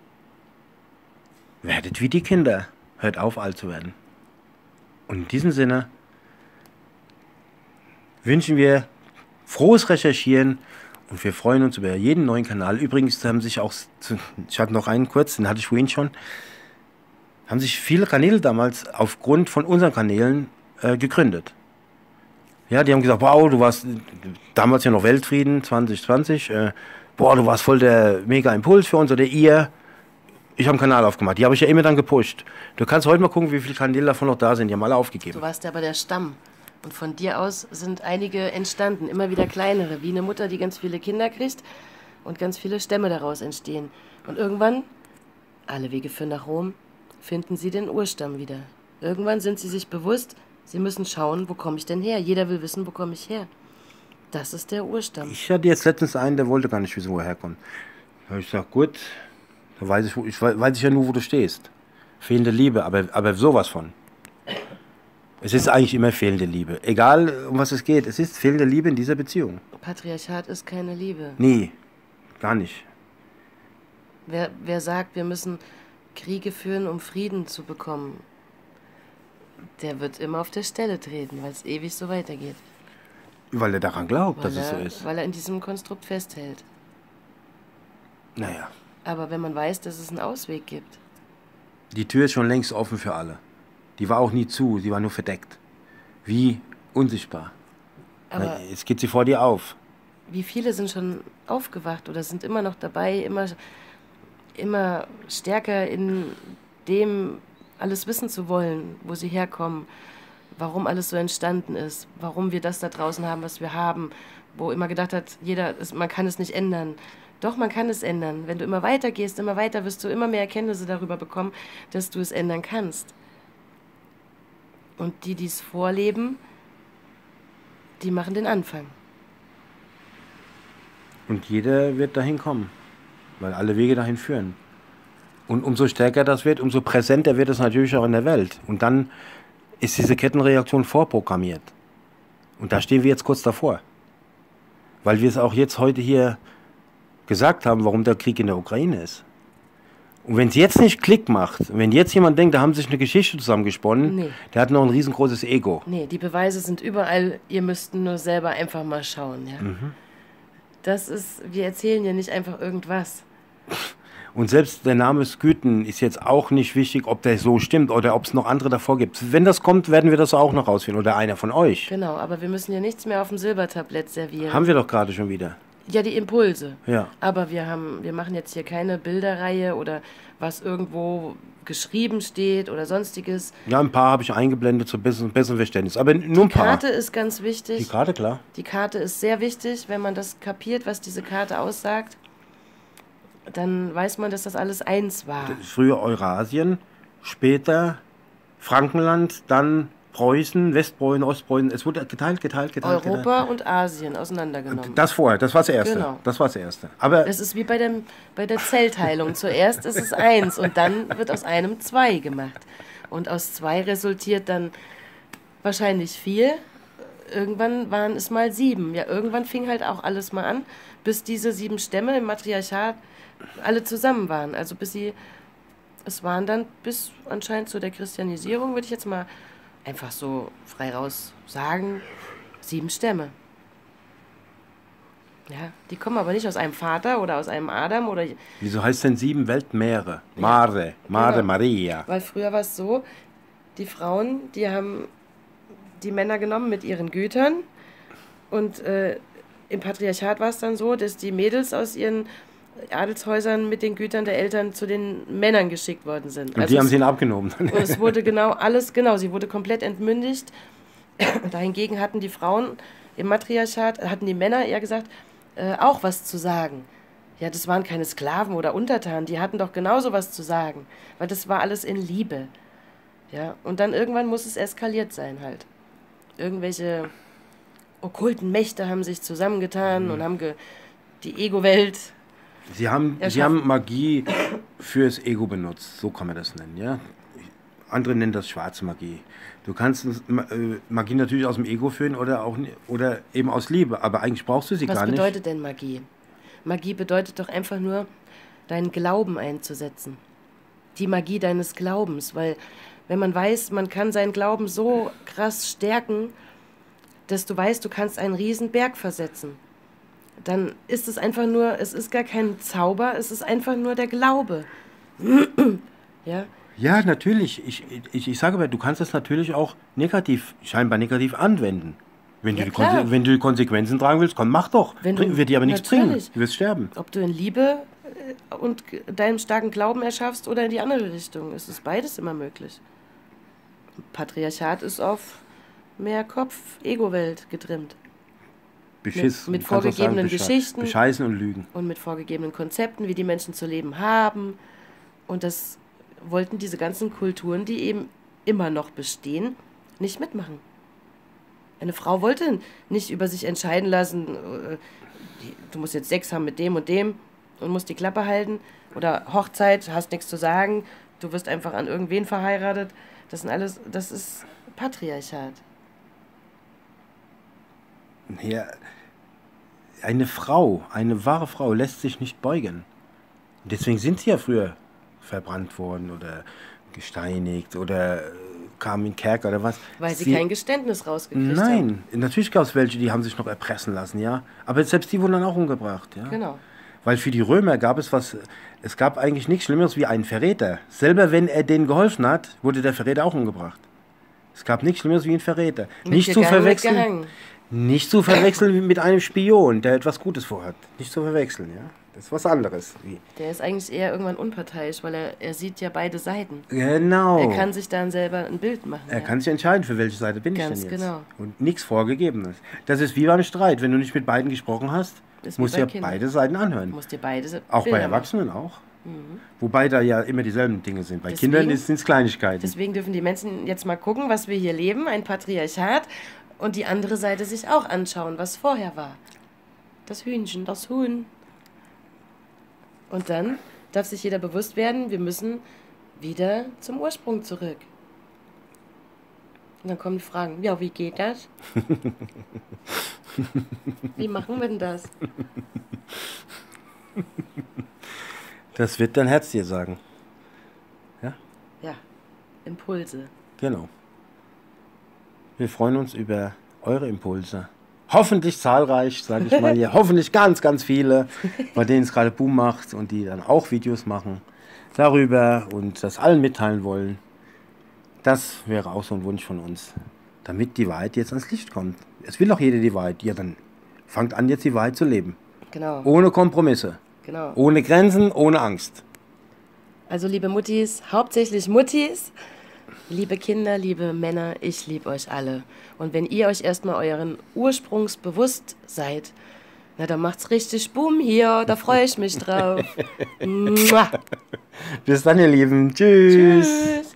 Werdet wie die Kinder. Hört auf, alt zu werden. Und in diesem Sinne wünschen wir frohes Recherchieren, und wir freuen uns über jeden neuen Kanal. Übrigens haben sich auch, ich hatte noch einen kurz, den hatte ich vorhin schon, haben sich viele Kanäle damals aufgrund von unseren Kanälen äh, gegründet. Ja, die haben gesagt, wow, du warst damals ja noch Weltfrieden zwanzig zwanzig, äh, boah, du warst voll der mega Impuls für uns, oder ihr. Ich habe einen Kanal aufgemacht, die habe ich ja immer dann gepusht. Du kannst heute mal gucken, wie viele Kanäle davon noch da sind, die haben alle aufgegeben. Du warst ja aber der Stamm. Und von dir aus sind einige entstanden, immer wieder kleinere, wie eine Mutter, die ganz viele Kinder kriegt und ganz viele Stämme daraus entstehen. Und irgendwann, alle Wege führen nach Rom, finden sie den Urstamm wieder. Irgendwann sind sie sich bewusst, sie müssen schauen, wo komme ich denn her? Jeder will wissen, wo komme ich her? Das ist der Urstamm. Ich hatte jetzt letztens einen, der wollte gar nicht wissen, wo er herkommt. Da habe ich gesagt, gut, da weiß ich, ich weiß ich ja nur, wo du stehst. Fehlende Liebe, aber, aber sowas von. Es ist eigentlich immer fehlende Liebe. Egal, um was es geht, es ist fehlende Liebe in dieser Beziehung. Patriarchat ist keine Liebe. Nee, gar nicht. Wer, wer sagt, wir müssen Kriege führen, um Frieden zu bekommen, der wird immer auf der Stelle treten, weil es ewig so weitergeht. Weil er daran glaubt, weil dass er, es so ist. Weil er in diesem Konstrukt festhält. Naja. Aber wenn man weiß, dass es einen Ausweg gibt. Die Tür ist schon längst offen für alle. Die war auch nie zu, sie war nur verdeckt. Wie unsichtbar. Aber jetzt geht sie vor dir auf. Wie viele sind schon aufgewacht oder sind immer noch dabei, immer, immer stärker in dem alles wissen zu wollen, wo sie herkommen, warum alles so entstanden ist, warum wir das da draußen haben, was wir haben, wo immer gedacht hat, jeder, man kann es nicht ändern. Doch, man kann es ändern. Wenn du immer weiter gehst, immer weiter, wirst du immer mehr Erkenntnisse darüber bekommen, dass du es ändern kannst. Und die, die es vorleben, die machen den Anfang. Und jeder wird dahin kommen, weil alle Wege dahin führen. Und umso stärker das wird, umso präsenter wird es natürlich auch in der Welt. Und dann ist diese Kettenreaktion vorprogrammiert. Und da stehen wir jetzt kurz davor. Weil wir es auch jetzt heute hier gesagt haben, warum der Krieg in der Ukraine ist. Und wenn es jetzt nicht Klick macht, wenn jetzt jemand denkt, da haben sich eine Geschichte zusammengesponnen, nee. Der hat noch ein riesengroßes Ego. Nee, die Beweise sind überall, ihr müsst nur selber einfach mal schauen. Ja? Mhm. Das ist, wir erzählen ja nicht einfach irgendwas. Und selbst der Name Skythen ist jetzt auch nicht wichtig, ob der so stimmt oder ob es noch andere davor gibt. Wenn das kommt, werden wir das auch noch rausfinden oder einer von euch. Genau, aber wir müssen ja nichts mehr auf dem Silbertablett servieren. Haben wir doch gerade schon wieder. Ja, die Impulse. Ja. Aber wir haben, wir machen jetzt hier keine Bilderreihe oder was irgendwo geschrieben steht oder sonstiges. Ja, ein paar habe ich eingeblendet zum besseren, besseren Verständnis, aber nur ein paar. Die Karte ist ganz wichtig. Die Karte, klar. Die Karte ist sehr wichtig, wenn man das kapiert, was diese Karte aussagt. dann weiß man, dass das alles eins war. Früher Eurasien, später Frankenland, dann Preußen, Westpreußen, Ostpreußen. Es wurde geteilt, geteilt, geteilt. Europa geteilt. und Asien auseinandergenommen. Das vorher, das war das Erste. Genau. Das war das Erste. Aber es ist wie bei, dem, bei der Zellteilung. Zuerst ist es eins und dann wird aus einem zwei gemacht. Und aus zwei resultiert dann wahrscheinlich vier. Irgendwann waren es mal sieben. Ja, irgendwann fing halt auch alles mal an, bis diese sieben Stämme im Matriarchat alle zusammen waren. Also bis sie, es waren dann bis anscheinend zu der Christianisierung, würde ich jetzt mal einfach so frei raus sagen, sieben Stämme. Ja, die kommen aber nicht aus einem Vater oder aus einem Adam oder... Wieso heißt denn sieben Weltmeere? Mare, Mare Genau. Maria. Weil früher war es so, die Frauen, die haben die Männer genommen mit ihren Gütern und äh, im Patriarchat war es dann so, dass die Mädels aus ihren Adelshäusern mit den Gütern der Eltern zu den Männern geschickt worden sind. Und also die haben es, sie ihnen abgenommen. und es wurde genau alles, genau, sie wurde komplett entmündigt. Dahingegen hatten die Frauen im Matriarchat, hatten die Männer eher gesagt, äh, auch was zu sagen. Ja, das waren keine Sklaven oder Untertanen, die hatten doch genauso was zu sagen, weil das war alles in Liebe. Ja, und dann irgendwann muss es eskaliert sein halt. Irgendwelche okkulten Mächte haben sich zusammengetan mhm. und haben ge die Ego-Welt Sie haben, Sie haben Magie fürs Ego benutzt, so kann man das nennen, ja. Andere nennen das schwarze Magie. Du kannst Magie natürlich aus dem Ego führen oder auch oder eben aus Liebe, aber eigentlich brauchst du sie Was gar nicht. Was bedeutet denn Magie? Magie bedeutet doch einfach nur, deinen Glauben einzusetzen. Die Magie deines Glaubens, weil wenn man weiß, man kann seinen Glauben so krass stärken, dass du weißt, du kannst einen riesen Berg versetzen. Dann ist es einfach nur, es ist gar kein Zauber, es ist einfach nur der Glaube. Ja? Ja, natürlich. Ich, ich, ich sage aber, du kannst das natürlich auch negativ, scheinbar negativ anwenden. Wenn, ja, du, die wenn du die Konsequenzen tragen willst, komm, mach doch. Wenn du, wird dir aber nichts bringen. Du wirst sterben. Ob du in Liebe und deinem starken Glauben erschaffst oder in die andere Richtung, es ist beides immer möglich. Patriarchat ist auf mehr Kopf-Ego-Welt getrimmt. Beschiss. Mit, mit vorgegebenen sagen, Geschichten. Bescheißen und Lügen. Und mit vorgegebenen Konzepten, wie die Menschen zu leben haben. Und das wollten diese ganzen Kulturen, die eben immer noch bestehen, nicht mitmachen. Eine Frau wollte nicht über sich entscheiden lassen, du musst jetzt Sex haben mit dem und dem und musst die Klappe halten. Oder Hochzeit, hast nichts zu sagen, du wirst einfach an irgendwen verheiratet. Das sind alles, das ist Patriarchat. Ja, eine Frau, eine wahre Frau lässt sich nicht beugen. Deswegen sind sie ja früher verbrannt worden oder gesteinigt oder kamen in den Kerker oder was. Weil sie, sie kein Geständnis rausgekriegt nein, haben. Nein, natürlich gab es welche, die haben sich noch erpressen lassen, ja. Aber selbst die wurden dann auch umgebracht, ja. Genau. Weil für die Römer gab es was, es gab eigentlich nichts Schlimmeres wie einen Verräter. Selber wenn er denen geholfen hat, wurde der Verräter auch umgebracht. Es gab nichts Schlimmeres wie einen Verräter. Nicht zu verwechseln. Nicht zu verwechseln mit einem Spion, der etwas Gutes vorhat. Nicht zu verwechseln, ja. Das ist was anderes. Der ist eigentlich eher irgendwann unparteiisch, weil er, er sieht ja beide Seiten. Genau. Er kann sich dann selber ein Bild machen. Er ja. kann sich entscheiden, für welche Seite bin Ganz ich denn jetzt. Genau. Und nichts Vorgegebenes. Das ist wie beim Streit. Wenn du nicht mit beiden gesprochen hast, musst du ja Kindern. beide Seiten anhören. Musst dir beide auch Bilder bei Erwachsenen machen. auch. Mhm. Wobei da ja immer dieselben Dinge sind. Bei deswegen, Kindern sind es Kleinigkeiten. Deswegen dürfen die Menschen jetzt mal gucken, was wir hier leben, ein Patriarchat, und die andere Seite sich auch anschauen, was vorher war. Das Hühnchen, das Huhn. Und dann darf sich jeder bewusst werden, wir müssen wieder zum Ursprung zurück. Und dann kommen die Fragen, ja, wie geht das? Wie machen wir denn das? Das wird dein Herz dir sagen. Ja? Ja, Impulse. Genau. Wir freuen uns über eure Impulse. Hoffentlich zahlreich, sage ich mal hier. Hoffentlich ganz, ganz viele, bei denen es gerade Boom macht und die dann auch Videos machen darüber und das allen mitteilen wollen. Das wäre auch so ein Wunsch von uns, damit die Wahrheit jetzt ans Licht kommt. Es will doch jeder die Wahrheit. Ja, dann fangt an, jetzt die Wahrheit zu leben. Genau. Ohne Kompromisse. Genau. Ohne Grenzen, ohne Angst. Also liebe Muttis, hauptsächlich Muttis, liebe Kinder, liebe Männer, ich liebe euch alle. Und wenn ihr euch erstmal euren Ursprungs bewusst seid, Na, da macht's richtig Boom hier. Da freue ich mich drauf. Mua. Bis dann, ihr Lieben. Tschüss. Tschüss.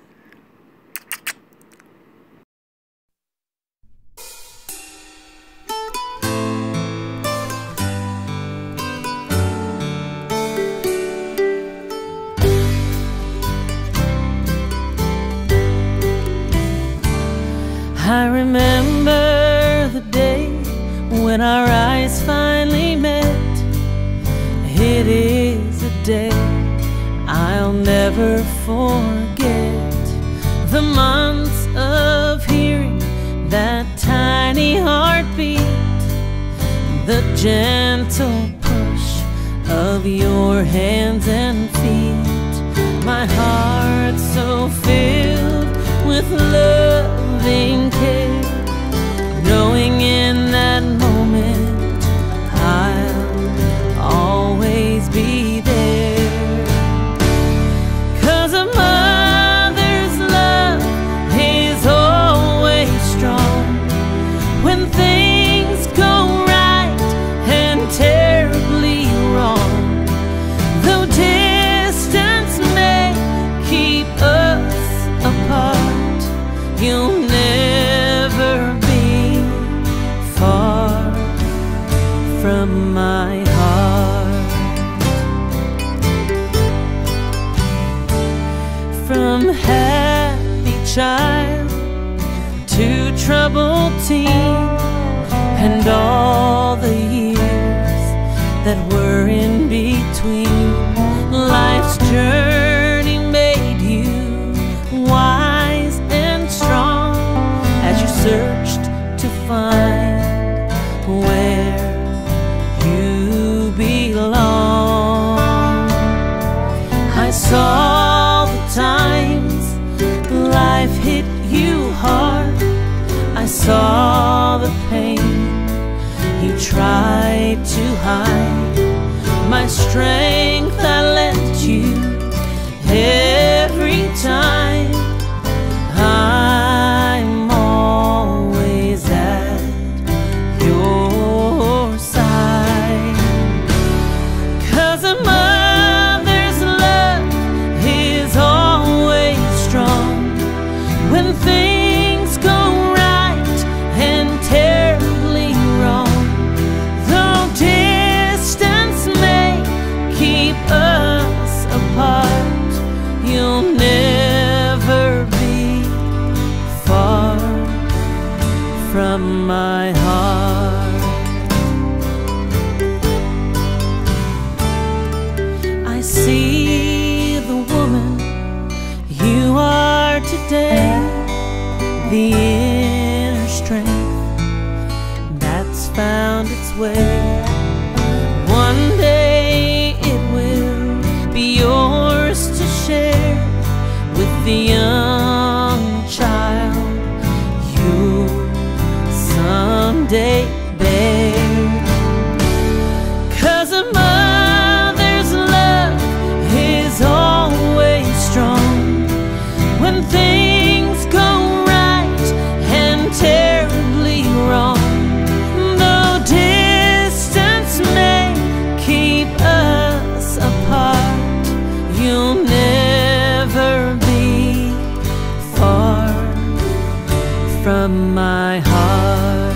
I remember the day when our eyes finally met. It is a day I'll never forget. The months of hearing that tiny heartbeat, the gentle push of your hands and feet. My heart so filled with loving care, knowing in that moment I'll always be there. 'Cause a mother's love is always strong when things go right and terribly wrong. Though distance may keep us apart, you'll never be far from my heart. From happy child to troubled teen, and all the years that were in between, life's journey made you wise and strong as you searched to find where you belong. I saw the times life hit you hard, I saw the pain you tried to hide. My strength I lent you every time. I'm always at your side. 'Cause a mother's love is always strong when things go right and terribly wrong. Though distance may keep us apart, you'll never be far from my heart. I see the woman you are today, the inner strength that's found its way. One day it will be yours to share with the young child you someday bear. 'Cause a mother's love is always strong when things go right and terribly wrong. Though distance may keep us apart, you'll never be far from my heart.